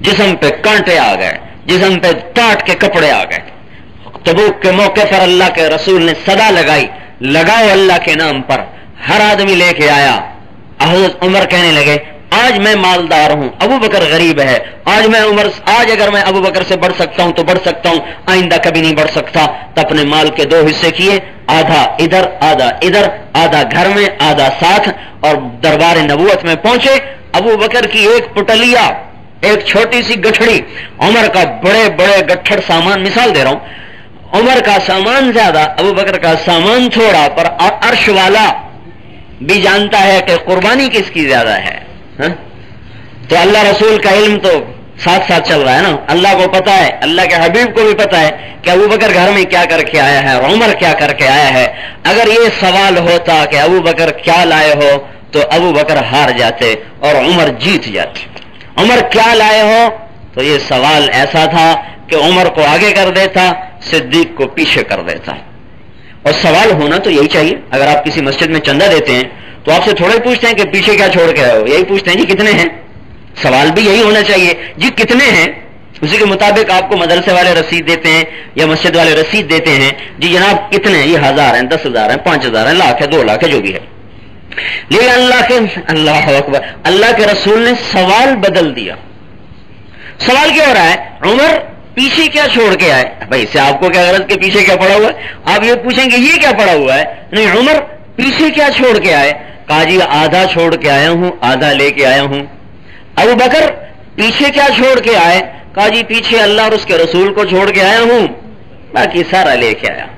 Speaker 1: جسم پہ کانٹے آ گئے، جسم پہ ٹاٹ کے کپڑے آ گئے. تبوک کے موقع پر اللہ کے رسول نے صدا لگائی، لگاؤ اللہ کے نام پر. ہر آدمی لے کے آیا. حضرت عمر کہنے لگے آج میں مالدار ہوں، ابو بکر غریب ہے. آج اگر میں ابو بکر سے بڑھ سکتا ہوں تو بڑھ سکتا ہوں، آئندہ کبھی نہیں بڑھ سکتا. تو اپنے مال کے 2 حصے کیے، آدھا ادھر آدھا ادھر، آدھا گھر میں آدھا ساتھ، اور دربار نبوت میں پہنچے. ابو بکر کی ایک پٹلیا، ایک چھوٹی سی گٹھڑی، عمر کا بڑے بڑے گٹھڑ سامان. مثال دے رہا ہوں، عمر کا سامان زیادہ، ابو بکر کا سامان تھوڑا، پر عرش والا بھی جانتا ہے کہ قربانی کس کی زیادہ ہے. تو اللہ رسول کا علم تو ساتھ ساتھ چل رہا ہے نا. اللہ کو پتا ہے، اللہ کے حبیب کو بھی پتا ہے کہ ابو بکر گھر میں کیا کر کے آیا ہے اور عمر کیا کر کے آیا ہے. اگر یہ سوال ہوتا کہ ابو بکر کیا لائے ہو تو ابو بکر ہار جاتے اور عمر جیت جاتے. عمر کیا لائے ہو تو یہ سوال ایسا تھا کہ عمر کو آگے کر دیتا، صدیق کو پیچھے کر دیتا. اور سوال ہونا تو یہی چاہیے. اگر آپ کسی مسجد میں چندہ دیتے ہیں تو آپ سے تھوڑے پوچھتے ہیں کہ پیچھے کیا چھوڑ کے آئے ہو، یہی پوچھتے ہیں جی کتنے ہیں. سوال بھی یہی ہونا چاہیے، جی کتنے ہیں. اسی کے مطابق آپ کو مدرسے والے رسید دیتے ہیں یا مسجد والے رسید دیتے ہیں، جی جناب کتنے ہیں، یہ 1000 ہیں، 10,000 ہیں، 5,000 ہیں، لاکھ ہے، 2 لاکھ ہے، جو بھی ہے. لیکن اللہ اکبر، اللہ کے رسول نے سوال بدل دیا. سوال کیا ہو رہا ہے، عمر پیچھے کیا چھوڑ کے آئے. بھائی سے آپ کو کیا غرض کہ پیچھے کیا پڑا ہوا ہے؟ آپ یہ پوچھیں کہ یہ کیا پڑا ہوا ہے. نہیں، عمر پیچھے کیا چھوڑ کے آئے. کہا جی آدھا چھوڑ کے آیا ہوں، آدھا لے کے آیا ہوں. ابو بکر پیچھے کیا چھوڑ کے آئے. کہا جی پیچھے اللہ اور اس کے رسول کو چھوڑ کے آیا ہوں، باقی سارا لے کے آیا.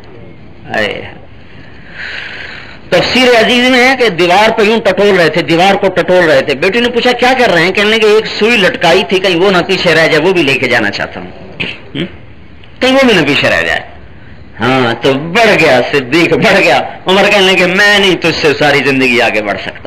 Speaker 1: تفسیر عزیز میں ہے کہ دیوار پہ یوں ٹٹول رہے تھے، دیوار کو ٹٹول رہے تھے. بیٹی نے پوچھا کیا کر رہے ہیں، کہنے لگے ایک سوئی لٹکائی تھی، کہیں وہ نہ پیچھے رہ جائے، وہ بھی لے کے جانا چاہتا ہوں، کہیں وہ بھی نہ پیچھے رہ جائے. ہاں تو بڑھ گیا صدیق، بڑھ گیا. عمر کہنے لگے میں نہیں تجھ سے ساری زندگی آگے بڑھ سکتا.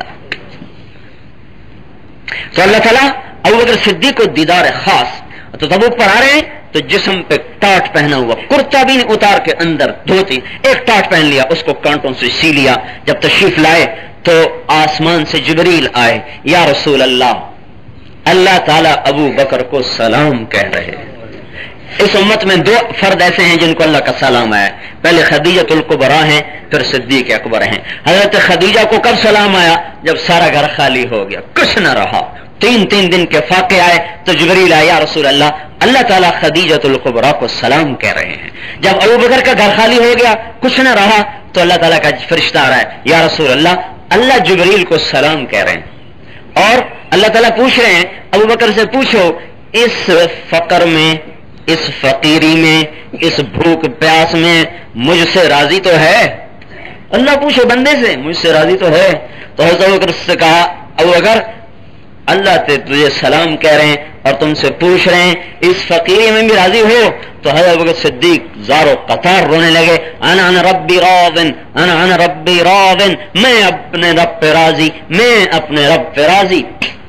Speaker 1: تو اللہ تعالیٰ ابو بکر صدیق کو دیدار خاص. تو تبوک پر آ رہے ہیں تو جسم پہ ٹاٹ پہنا ہوا، کرتا بھی نہیں اتار کے اندر دھوتی، ایک ٹاٹ پہن لیا، اس کو کانٹوں سے سی لیا. جب تشریف لائے تو آسمان سے جبریل آئے، یا رسول اللہ، اللہ تعالیٰ ابو بکر کو سلام کہہ رہے ہیں. اس امت میں 2 فرد ایسے ہیں جن کو اللہ کا سلام آیا. پہلے خدیجہ الکبریٰ ہیں، پھر صدیق اکبر ہیں. حضرت خدیجہ کو کب سلام آیا؟ جب سارا گھر خالی ہو گیا، کچھ نہ رہا. 3 دن کے فاقے آئے تو جبریل آیا، یا رسول اللہ، اللہ تعالیٰ خدیجہ الکبریٰ کو سلام کہہ رہے ہیں. جب ابو بکر کا گھر خالی ہو گیا، کچھ نہ رہا، تو اللہ تعالیٰ کا فرشتہ آ رہا ہے، یا رسول اللہ، اللہ جبریل کو سلام کہہ رہے ہیں. اور اللہ تعالیٰ پوچھ رہے ہیں ابو بکر سے، پوچھو اس فقر میں، اس فقیری میں، اس بھوک پیاس میں مجھ سے راضی تو ہے؟ اللہ پوچھو بندے سے، مجھ سے راضی تو ہے؟ تو حضرت ابو بکر سے کہا، ابو بکر اللہ تجھے سلام کہہ رہے ہیں اور تم سے پوچھ رہے ہیں اس فقیری میں بھی راضی ہو؟ تو حضرت بکر صدیق زار و قطار رونے لگے، انا ربی راضن، انا ربی راضن، میں اپنے رب پہ راضی، میں اپنے رب پہ راضی.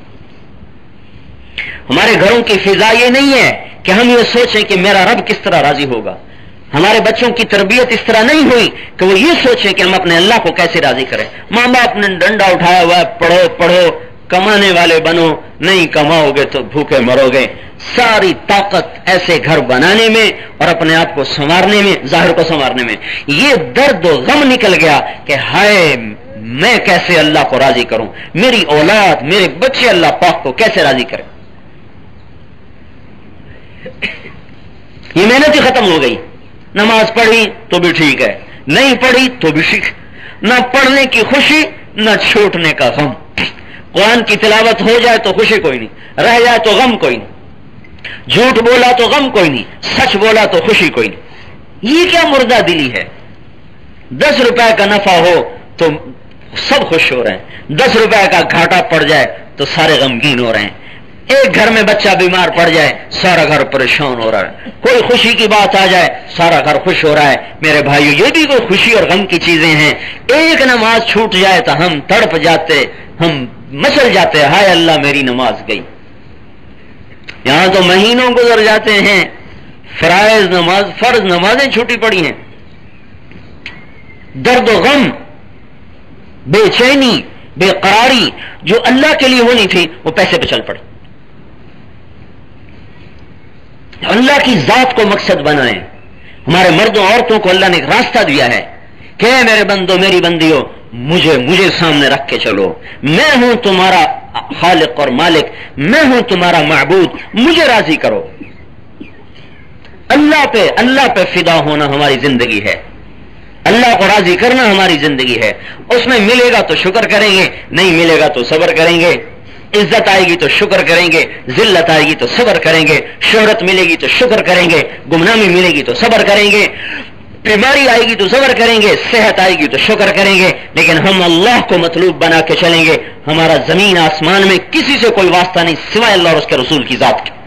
Speaker 1: ہمارے گھروں کی فضا یہ نہیں ہے کہ ہم یہ سوچیں کہ میرا رب کس طرح راضی ہوگا. ہمارے بچوں کی تربیت اس طرح نہیں ہوئی کہ وہ یہ سوچیں کہ ہم اپنے اللہ کو کیسے راضی کریں. ماں باپ نے ڈنڈا اٹھایا ہوا ہے، پڑھو پڑھو، کمانے والے بنو، نہیں کماؤ گے تو بھوکے مرو گے. ساری طاقت ایسے گھر بنانے میں اور اپنے آپ کو سنوارنے میں، ظاہر کو سنوارنے میں. یہ درد و غم نکل گیا کہ ہائے میں کیسے اللہ کو راضی کروں، میری اولاد، میرے بچے اللہ پاک کو کیسے راضی کریں. یہ محنت ہی ختم ہو گئی. نماز پڑھی تو بھی ٹھیک ہے، نہیں پڑھی تو بھی ٹھیک، نہ پڑھنے کی خوشی نہ چھوٹنے کا غم. قرآن کی تلاوت ہو جائے تو خوشی کوئی نہیں، رہ جائے تو غم کوئی نہیں، جھوٹ بولا تو غم کوئی نہیں، سچ بولا تو خوشی کوئی نہیں. یہ کیا مردہ دلی ہے؟ 10 روپے کا نفع ہو تو سب خوش ہو رہے ہیں، 10 روپے کا گھاٹا پڑ جائے تو سارے غمگین ہو رہے ہیں. ایک گھر میں بچہ بیمار پڑ جائے سارا گھر پریشان ہو رہا ہے، کوئی خوشی کی بات آ جائے سارا گھر خوش ہو رہا ہے. میرے بھائیو، یہ بھی کوئی خوشی اور غم کی چیزیں ہیں. ایک نماز چھوٹ جائے تو ہم تڑپ جاتے، ہم مچل جاتے، ہائے اللہ میری نماز گئی. یہاں تو مہینوں گزر جاتے ہیں، فرض نمازیں چھوٹی پڑی ہیں. درد و غم، بے چینی، بے قراری جو اللہ کے لیے ہونی تھی وہ پیسے پہ چل پڑی. اللہ کی ذات کو مقصد بنائیں. ہمارے مردوں عورتوں کو اللہ نے ایک راستہ دیا ہے کہ میرے بندو میری بندیوں مجھے سامنے رکھ کے چلو. میں ہوں تمہارا خالق اور مالک, میں ہوں تمہارا معبود, مجھے راضی کرو. اللہ پہ فدا ہونا ہماری زندگی ہے, اللہ کو راضی کرنا ہماری زندگی ہے. اس میں ملے گا تو شکر کریں گے, نہیں ملے گا تو صبر کریں گے. عزت آئے گی تو شکر کریں گے, ذلت آئے گی تو صبر کریں گے, شہرت ملے گی تو شکر کریں گے, گمنامی ملے گی تو صبر کریں گے, بیماری آئے گی تو صبر کریں گے, صحت آئے گی تو شکر کریں گے. لیکن ہم اللہ کو مطلوب بنا کے چلیں گے. ہمارا زمین آسمان میں کسی سے کوئی واسطہ نہیں سوائے اللہ اور اس کے رسول کی ذات کے.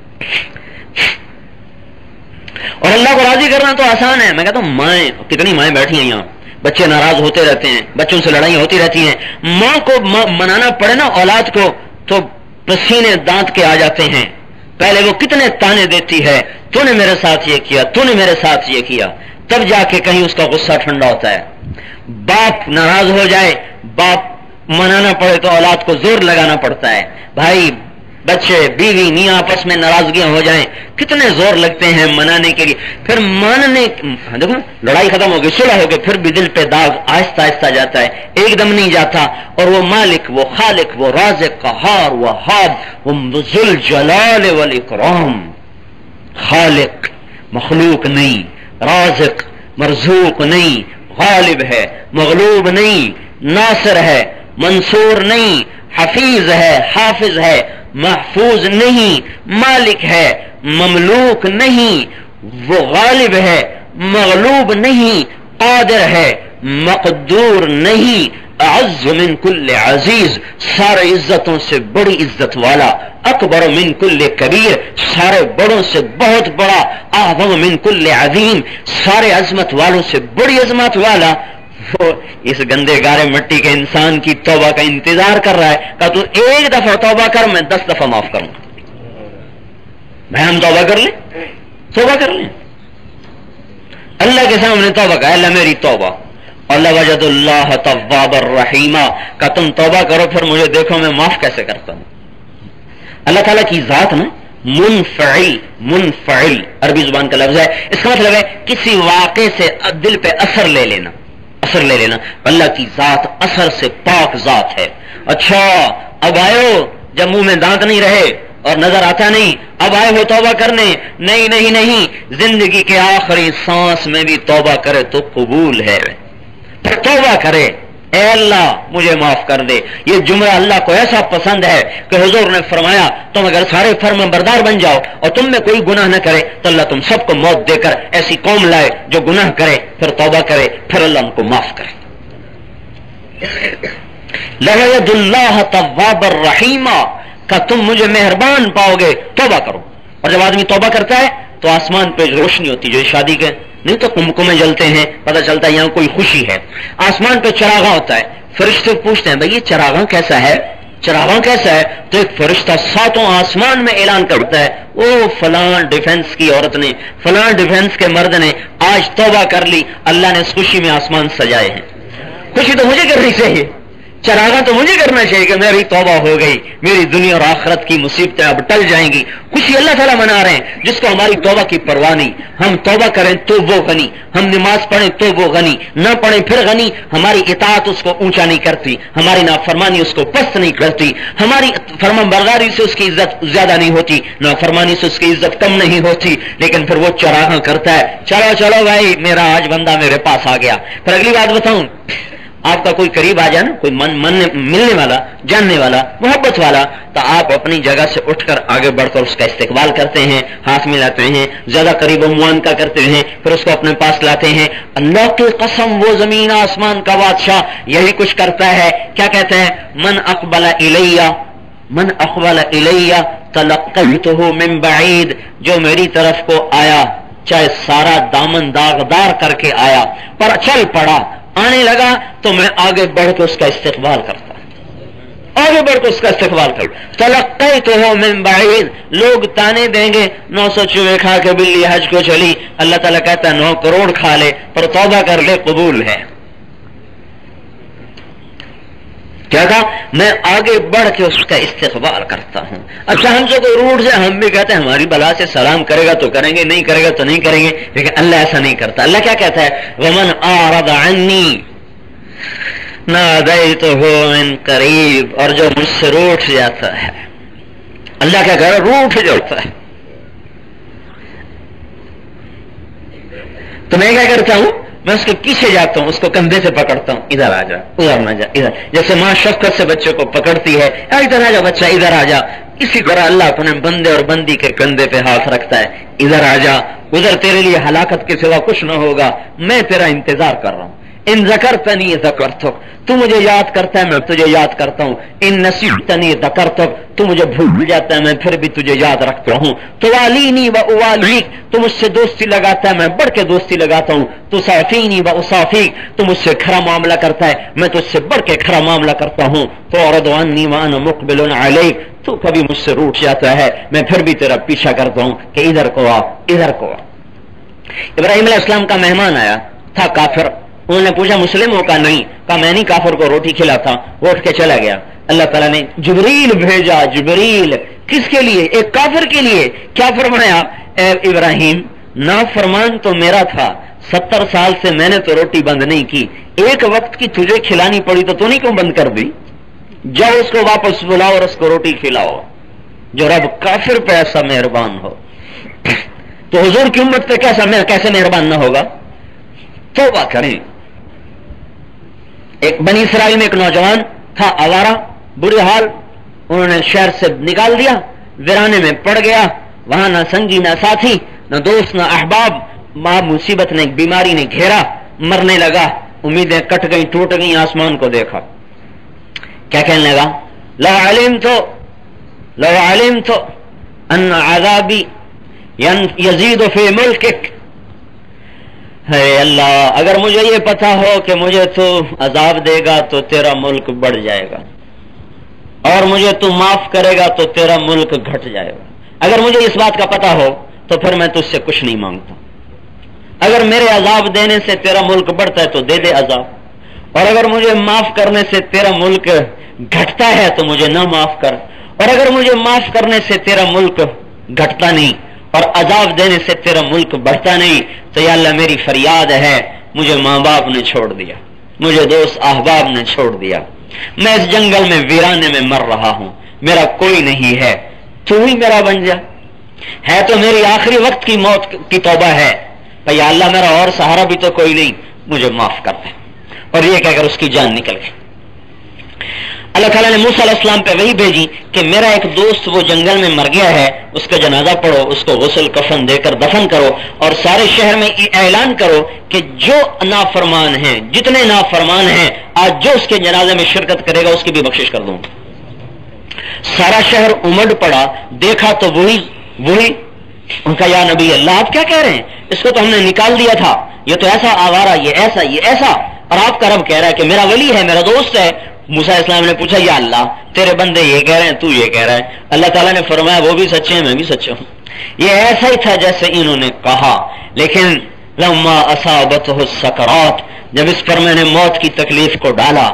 Speaker 1: اور اللہ کو راضی کرنا تو آسان ہے. میں کہتا ہوں مائیں, کتنی مائیں بیٹھی ہیں یہاں, بچے ناراض ہوتے رہتے ہیں, بچوں سے لڑائیاں ہوتی رہتی ہیں. ماں کو منانا پڑے نا اولاد کو تو پسینے دانت کے آ جاتے ہیں. پہلے وہ کتنے تانے دیتی ہے, تو نے میرے ساتھ یہ کیا, تو نے میرے ساتھ یہ کیا, تب جا کے کہیں اس کا غصہ ٹھنڈا ہوتا ہے. باپ ناراض ہو جائے, باپ منانا پڑے تو اولاد کو زور لگانا پڑتا ہے. بھائی بچے بیوی میاں آپس میں ناراضگیاں ہو جائیں کتنے زور لگتے ہیں منانے کے لیے. پھر ماننے, دیکھو لڑائی ختم ہو گئی, صلح ہو گئی, پھر بھی دل پہ داغ آہستہ آہستہ جاتا ہے, ایک دم نہیں جاتا. اور وہ مالک, وہ خالق, وہ رازق, قہار, وہاب, وہ ذل جلال والاکرام, خالق مخلوق نہیں, رازق مرزوق نہیں, غالب ہے مغلوب نہیں, ناصر ہے منصور نہیں, حفیظ ہے حافظ ہے محفوظ نہیں, مالک ہے مملوک نہیں, وہ غالب ہے مغلوب نہیں, قادر ہے مقدور نہیں, اعز من کل عزیز, سارے عزتوں سے بڑی عزت والا, اکبر من کل کبیر, سارے بڑوں سے بہت بڑا, اعظم من کل عظیم, سارے عظمت والوں سے بڑی عظمت والا. وہ اس گندے گارے مٹی کے انسان کی توبہ کا انتظار کر رہا ہے کہ تو ایک دفعہ توبہ کر, میں 10 دفعہ معاف کروں. میں ہم توبہ کر لیں اللہ کے سامنے توبہ کا, اللہ میری توبہ. اللہ وجد اللہ تواب الرحیم, کہ تم توبہ کرو پھر مجھے دیکھو میں معاف کیسے کرتا ہوں. اللہ تعالیٰ کی ذات نا منفعل عربی زبان کا لفظ ہے. اس کا مطلب ہے کسی واقعے سے دل پہ اثر لے لینا. اللہ کی ذات اثر سے پاک ذات ہے. اچھا اب آئے ہو جب منہ میں دانت نہیں رہے اور نظر آتا نہیں, اب آئے ہو توبہ کرنے, نہیں, زندگی کے آخری سانس میں بھی توبہ کرے تو قبول ہے. پھر توبہ کرے, اے اللہ مجھے معاف کر دے. یہ جملہ اللہ کو ایسا پسند ہے کہ حضور نے فرمایا تم اگر سارے فرمان بردار بن جاؤ اور تم میں کوئی گناہ نہ کرے تو اللہ تم سب کو موت دے کر ایسی قوم لائے جو گناہ کرے پھر توبہ کرے, پھر اللہ ان کو معاف کرے. لَيَدُ اللَّهَ تَوَّابَ الرَّحِيمَ, کہ تم مجھے مہربان پاؤ گے, توبہ کرو. اور جب آدمی توبہ کرتا ہے تو آسمان پہ روشنی ہوتی ہے, جو شادی کے نہیں تو کمکمے جلتے ہیں, پتہ چلتا ہے یہاں کوئی خوشی ہے. آسمان پہ چراغاں ہوتا ہے, فرشتے پوچھتے ہیں بھائی یہ چراغاں کیسا ہے, تو ایک فرشتہ 7 آسمان میں اعلان کرتا ہے, او فلاں ڈیفنس کی عورت نے, فلاں ڈیفنس کے مرد نے آج توبہ کر لی, اللہ نے اس خوشی میں آسمان سجائے ہیں. خوشی تو مجھے کرنی چاہیے, چراغاں تو مجھے کرنا چاہیے کہ میری توبہ ہو گئی, میری دنیا اور آخرت کی مصیبتیں اب ٹل جائیں گی. خوشی اللہ تعالیٰ منا رہے ہیں جس کو ہماری توبہ کی پرواہ نہیں. ہم توبہ کریں تو وہ غنی, ہم نماز پڑھیں تو وہ غنی, نہ پڑھیں پھر غنی. ہماری اطاعت اس کو اونچا نہیں کرتی, ہماری نافرمانی اس کو پست نہیں کرتی, ہماری فرمان برداری سے اس کی عزت زیادہ نہیں ہوتی, نافرمانی سے اس کی عزت کم نہیں ہوتی. لیکن پھر وہ چراغاں کرتا ہے, چلو بھائی میرا آج بندہ میرے پاس آ گیا. پھر اگلی بات بتاؤں, آپ کا کوئی قریب آ جائے نا, کوئی ملنے والا, جاننے والا, محبت والا, تو آپ اپنی جگہ سے اٹھ کر آگے بڑھ کر اس کا استقبال کرتے ہیں, ہاتھ ملاتے ہیں, زیادہ قریب و معانقہ کرتے ہیں, پھر اس کو اپنے پاس لاتے ہیں. اللہ کی قسم وہ زمین آسمان کا بادشاہ یہی کچھ کرتا ہے. کیا کہتے ہیں, من اقبل الیہ تلقیتہ من بعید, جو میری طرف کو آیا چاہے سارا دامن داغدار کر کے آیا پر چل پڑا, آنے لگا تو میں آگے بڑھ کے اس کا استقبال کرتا, تلقیتہ من بعید. لوگ تانے دیں گے 900 چوہے کھا کے بلی حج کو چلی, اللہ تعالیٰ کہتا ہے 9 کروڑ کھا لے پر توبہ کر لے, قبول ہے. کیا کہا؟ میں آگے بڑھ کے اس کا استقبال کرتا ہوں. اچھا ہم سے کوئی روٹ سے ہم بھی کہتے ہیں ہماری بلا سے سلام کرے گا تو کریں گے، نہیں کرے گا تو نہیں کریں گے، لیکن اللہ ایسا نہیں کرتا. اللہ کیا کہتا ہے؟ ومن اعرض عنی نادیتہ من قریب، اور جو مجھ سے روٹ جاتا ہے، اللہ کیا کہہ رہا ہے؟ روٹ جاتا ہے. تو میں کیا کرتا ہوں؟ میں اس کے پیچھے جاتا ہوں، اس کو کندھے سے پکڑتا ہوں، ادھر آ جا، ادھر نہ جا، ادھر. جیسے ماں شفقت سے بچوں کو پکڑتی ہے، ادھر آ جا بچہ، ادھر آ جا، اسی طرح اللہ اپنے بندے اور بندی کے کندھے پہ ہاتھ رکھتا ہے، ادھر آ جا، ادھر تیرے لیے ہلاکت کے سوا کچھ نہ ہوگا، میں تیرا انتظار کر رہا ہوں. ان ذکرتنی ذکرتک، تو مجھے یاد کرتا ہے میں تجھے یاد کرتا ہوں. ان نسیتنی ذکرتک، تو مجھے بھول جاتا ہے میں پھر بھی تجھے یاد رکھتا ہوں. تو والینی و اوالیک، تو مجھ سے دوستی لگاتا ہے میں بڑھ کے دوستی لگاتا ہوں. تو صافینی و اصافیک، تو مجھ سے کھرا معاملہ کرتا ہے میں تجھ سے بڑھ کے کھرا معاملہ کرتا ہوں. تو اعرض عنی وانا مقبل علیک، تو کبھی مجھ سے روٹ جاتا ہے میں پھر بھی تیرا پیچھا کرتا ہوں کہ ادھر کو آ، ادھر کو آ. ابراہیم علیہ السلام کا مہمان آیا تھا کافر، انہوں نے پوچھا مسلم ہو کا؟ نہیں. کہا میں نہیں کافر کو روٹی کھلاتا. وہ اٹھ کے چلا گیا. اللہ تعالیٰ نے جبریل بھیجا. جبریل کس کے لیے؟ ایک کافر کے لیے. کیا فرمایا؟ اے ابراہیم، نافرمان تو میرا تھا، 70 سال سے میں نے تو روٹی بند نہیں کی، ایک وقت کی تجھے کھلانی پڑی تو نہیں کیوں بند کر دی؟ جاؤ اس کو واپس بلاؤ اور اس کو روٹی کھلاؤ. جو رب کافر پہ ایسا مہربان ہو تو حضور کی امت پہ کیسے مہربان نہ ہوگا؟ توبہ کریں. ایک بنی اسرائیل میں ایک نوجوان تھا آوارہ، برے حال، انہوں نے شہر سے نکال دیا، ویرانے میں پڑ گیا. وہاں نہ سنگی نہ ساتھی نہ دوست نہ احباب. ماں مصیبت نے بیماری نے گھیرا، مرنے لگا، امیدیں کٹ گئیں ٹوٹ گئیں. آسمان کو دیکھا، کیا کہنے لگا؟ لو علمت ان عذابی یزید فی ملکک، ہے اللہ اگر مجھے یہ پتا ہو کہ مجھے تو عذاب دے گا تو تیرا ملک بڑھ جائے گا، اور مجھے تو معاف کرے گا تو تیرا ملک گھٹ جائے گا. اگر مجھے اس بات کا پتا ہو تو پھر میں تجھ سے کچھ نہیں مانگتا. اگر میرے عذاب دینے سے تیرا ملک بڑھتا ہے تو دے دے عذاب، اور اگر مجھے معاف کرنے سے تیرا ملک گھٹتا ہے تو مجھے نہ معاف کر، اور اگر مجھے معاف کرنے سے تیرا ملک گھٹتا نہیں اور عذاب دینے سے تیرا ملک بڑھتا نہیں تو یا اللہ میری فریاد ہے، مجھے ماں باپ نے چھوڑ دیا، مجھے دوست احباب نے چھوڑ دیا، میں اس جنگل میں ویرانے میں مر رہا ہوں، میرا کوئی نہیں ہے، تو ہی میرا بن جا. ہے تو میری آخری وقت کی موت کی توبہ ہے، یا اللہ میرا اور سہارا بھی تو کوئی نہیں، مجھے معاف کر دے. اور یہ کہہ کر اس کی جان نکل گئی. اللہ تعالیٰ نے موسیٰ علیہ السلام پہ وہی بھیجی کہ میرا ایک دوست وہ جنگل میں مر گیا ہے، اس کا جنازہ پڑھو، اس کو غسل کفن دے کر دفن کرو، اور سارے شہر میں اعلان کرو کہ جو نافرمان ہیں، جتنے نافرمان ہیں، آج جو اس کے جنازے میں شرکت کرے گا اس کی بھی بخشش کر دوں. سارا شہر امڈ پڑا، دیکھا تو وہی ان کا یا نبی اللہ آپ کیا کہہ رہے ہیں؟ اس کو تو ہم نے نکال دیا تھا، یہ تو ایسا آوارہ، یہ ایسا، اور آپ کا رب کہہ رہا ہے کہ میرا ولی ہے، میرا دوست ہے. موسیٰ علیہ السلام نے پوچھا یا اللہ تیرے بندے یہ کہہ رہے ہیں، تو یہ کہہ رہا ہے. اللہ تعالیٰ نے فرمایا وہ بھی سچے ہیں، میں بھی سچا ہوں. یہ ایسا ہی تھا جیسے انہوں نے کہا، لیکن لما اصابتہ السکرات، جب اس پر میں نے موت کی تکلیف کو ڈالا،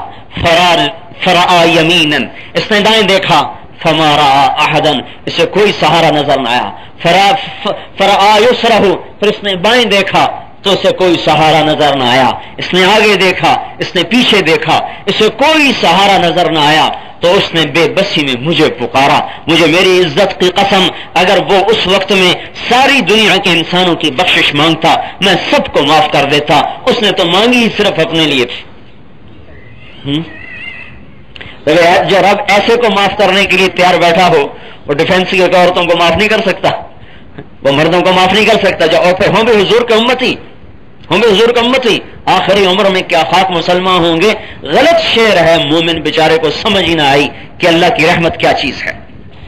Speaker 1: فرآ یمیناً، اس نے دائیں دیکھا، فما رأى احدا، اسے کوئی سہارا نظر نہ آیا. فرآ یسرہ، پھر اس نے بائیں دیکھا تو اسے کوئی سہارا نظر نہ آیا. اس نے آگے دیکھا، اس نے پیچھے دیکھا، اسے کوئی سہارا نظر نہ آیا. تو اس نے بے بسی میں مجھے پکارا. مجھے میری عزت کی قسم اگر وہ اس وقت میں ساری دنیا کے انسانوں کی بخشش مانگتا میں سب کو معاف کر دیتا. اس نے تو مانگی ہی صرف اپنے لیے تھی. جو رب ایسے کو معاف کرنے کے لیے تیار بیٹھا ہو، وہ ڈیفینس کی عورتوں کو معاف نہیں کر سکتا، وہ مردوں کو معاف نہیں کر سکتا. جو عورتیں ہوں بھی حضور کی امتی، آخری عمر میں کیا خاک مسلمان ہوں گے. غلط شعر ہے، مومن بیچارے کو سمجھ ہی نہ آئی کہ اللہ کی رحمت کیا چیز ہے.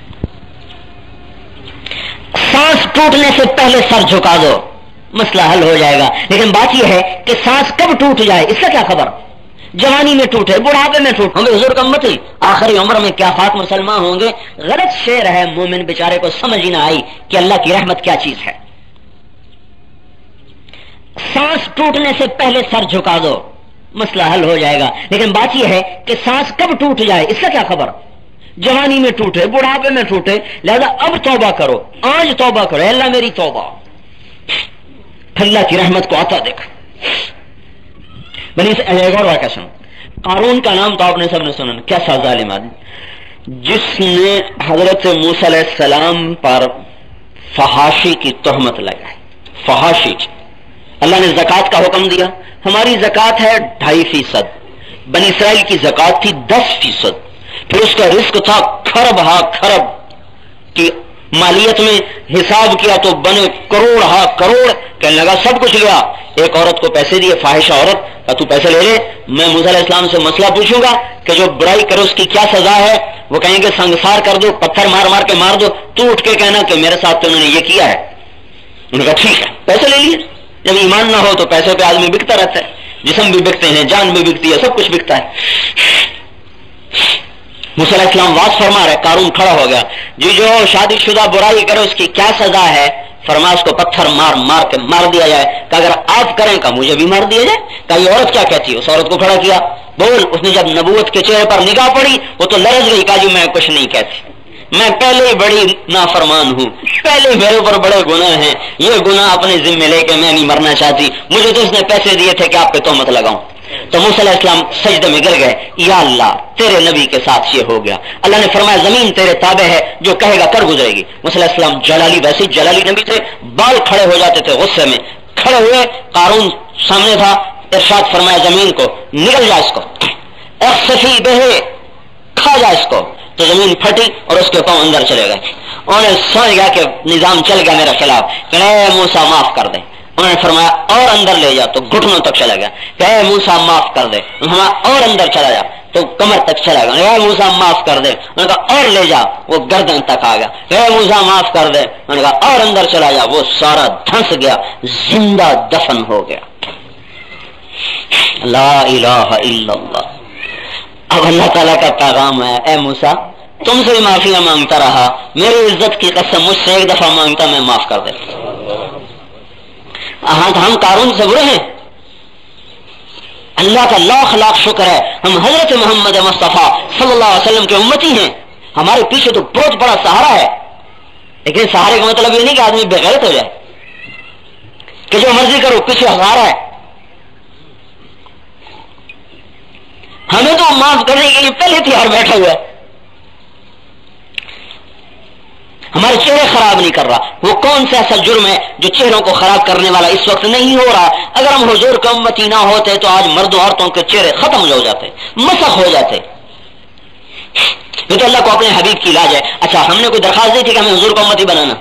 Speaker 1: سانس ٹوٹنے سے پہلے سر جھکا دو، مسئلہ حل ہو جائے گا. لیکن بات یہ ہے کہ سانس کب ٹوٹ جائے اس کا کیا خبر؟ جوانی میں ٹوٹے، بڑھاپے میں ٹوٹ، ہم حضور کا امتی، آخری عمر میں کیا خاک مسلمان ہوں گے. غلط شعر ہے، مومن بیچارے کو سمجھ ہی نہ آئی کہ اللہ کی رحمت کیا چیز ہے. سانس ٹوٹنے سے پہلے سر جھکا دو. مسئلہ حل ہو جائے گا. لیکن بات یہ ہے کہ سانس کب ٹوٹ جائے اس کا کیا خبر؟ جوانی میں ٹوٹے، بڑھاپے میں ٹوٹے، لہذا اب توبہ کرو، آج توبہ کرو، اللہ میری توبہ. اللہ کی رحمت کو آتا دیکھ. بنی ایک اور واقعہ سنو. قارون کا نام تو آپ نے سب نے سنا، کیسا ظالم آدمی جس نے حضرت موسیٰ علیہ السلام پر فحاشی کی تہمت لگائی. فحاشی کی. اللہ نے زکوٰۃ کا حکم دیا. ہماری زکوٰۃ ہے 2.5%، بنی اسرائیل کی زکوٰۃ تھی 10%. پھر اس کا رزق تھا کھرب ہا کھرب کی مالیت میں حساب کیا تو بنے کروڑ ہا کروڑ. کہنے لگا سب کچھ لیا. ایک عورت کو پیسے دیے، فاحشہ عورت، تو پیسے لے لے، میں موسیٰ علیہ السلام سے مسئلہ پوچھوں گا کہ جو برائی کرے اس کی کیا سزا ہے. وہ کہیں گے سنگسار کر دو، پتھر مار مار کے مار دو. تو اٹھ کے کہنا کہ میرے ساتھ تو انہوں نے یہ کیا ہے. انہوں نے کہا ٹھیک ہے، پیسے لے لیے. جب ایمان نہ ہو تو پیسے پہ آدمی بکتا رہتا ہے، جسم بھی بکتے ہیں، جان بھی بکتی ہے، سب کچھ بکتا ہے. موسیٰ علیہ السلام واز فرما رہے. قارون کھڑا ہو گیا. جی جو شادی شدہ برائی کرے اس کی کیا سزا ہے؟ فرما اس کو پتھر مار مار کے مار دیا جائے. کہ اگر آپ کریں کا مجھے بھی مار دیا جائے. کہ یہ عورت کیا کہتی ہے؟ اس عورت کو کھڑا کیا. بول. اس نے جب نبوت کے چہرے پر نگاہ پڑی وہ تو لرز گئی. کہا جی میں کچھ نہیں کہتی، میں پہلے ہی بڑی نافرمان ہوں، پہلے میرے اوپر بڑے گناہ ہیں، یہ گناہ اپنے ذمہ لے کے میں نہیں مرنا چاہتی. مجھے تو اس نے پیسے دیے تھے کہ آپ پہ تہمت لگاؤں. تو موسیٰ علیہ السلام سجدے میں گر گئے. یا اللہ تیرے نبی کے ساتھ یہ ہو گیا. اللہ نے فرمایا زمین تیرے تابع ہے، جو کہے گا کر گزرے گی. موسیٰ علیہ السلام جلالی، ویسے جلالی نبی تھے، بال کھڑے ہو جاتے تھے غصے میں. کھڑے ہوئے. قارون سامنے تھا. ارشاد فرمایا زمین کو نگل جا اس کو، اخسفی بہے، کھا جا اس کو. تو زمین پھٹی اور اس کے پاؤں اندر چلے گئے. انہوں نے سمجھ گیا کہ نظام چل گیا میرے خلاف. کہ اے موسیٰ معاف کر دے. انہوں نے فرمایا اور اندر لے جا. تو گھٹنوں تک چلا گیا. کہ اے موسیٰ معاف کر دے. اور اندر چلا جا. تو کمر تک چلا گیا. اے موسیٰ معاف کر دے. انہوں نے کہا اور لے جا. وہ گردن تک آ گیا. اے موسیٰ معاف کر دے. انہوں نے کہا اور اندر چلا جا. وہ سارا دھنس گیا، زندہ دفن ہو گیا. لا الہ الا اللہ. اب اللہ تعالیٰ کا پیغام ہے، اے موسیٰ تم سے بھی معافیاں مانگتا رہا، میری عزت کی قسم مجھ سے ایک دفعہ مانگتا میں معاف کر دے. ہاں ہم قارون سے برے ہیں. اللہ کا لاکھ لاکھ شکر ہے ہم حضرت محمد مصطفیٰ صلی اللہ علیہ وسلم کے امتی ہیں. ہمارے پیچھے تو بہت بڑا سہارا ہے. لیکن سہارے کا مطلب یہ نہیں کہ آدمی بے غیرت ہو جائے کہ جو مرضی کرو پیچھے سہارا ہے. ہمیں تو معاف کرنے کے لیے پہلے تیار بیٹھا ہوا ہے. ہمارے چہرے خراب نہیں کر رہا. وہ کون سا ایسا جرم ہے جو چہروں کو خراب کرنے والا اس وقت نہیں ہو رہا؟ اگر ہم حضور کے امتی نہ ہوتے تو آج مرد و عورتوں کے چہرے ختم ہو جاتے، مسخ ہو جاتے. یہ تو اللہ کو اپنے حبیب کی لاج ہے. اچھا ہم نے کوئی درخواست دی تھی کہ ہمیں حضور کو امتی بنانا؟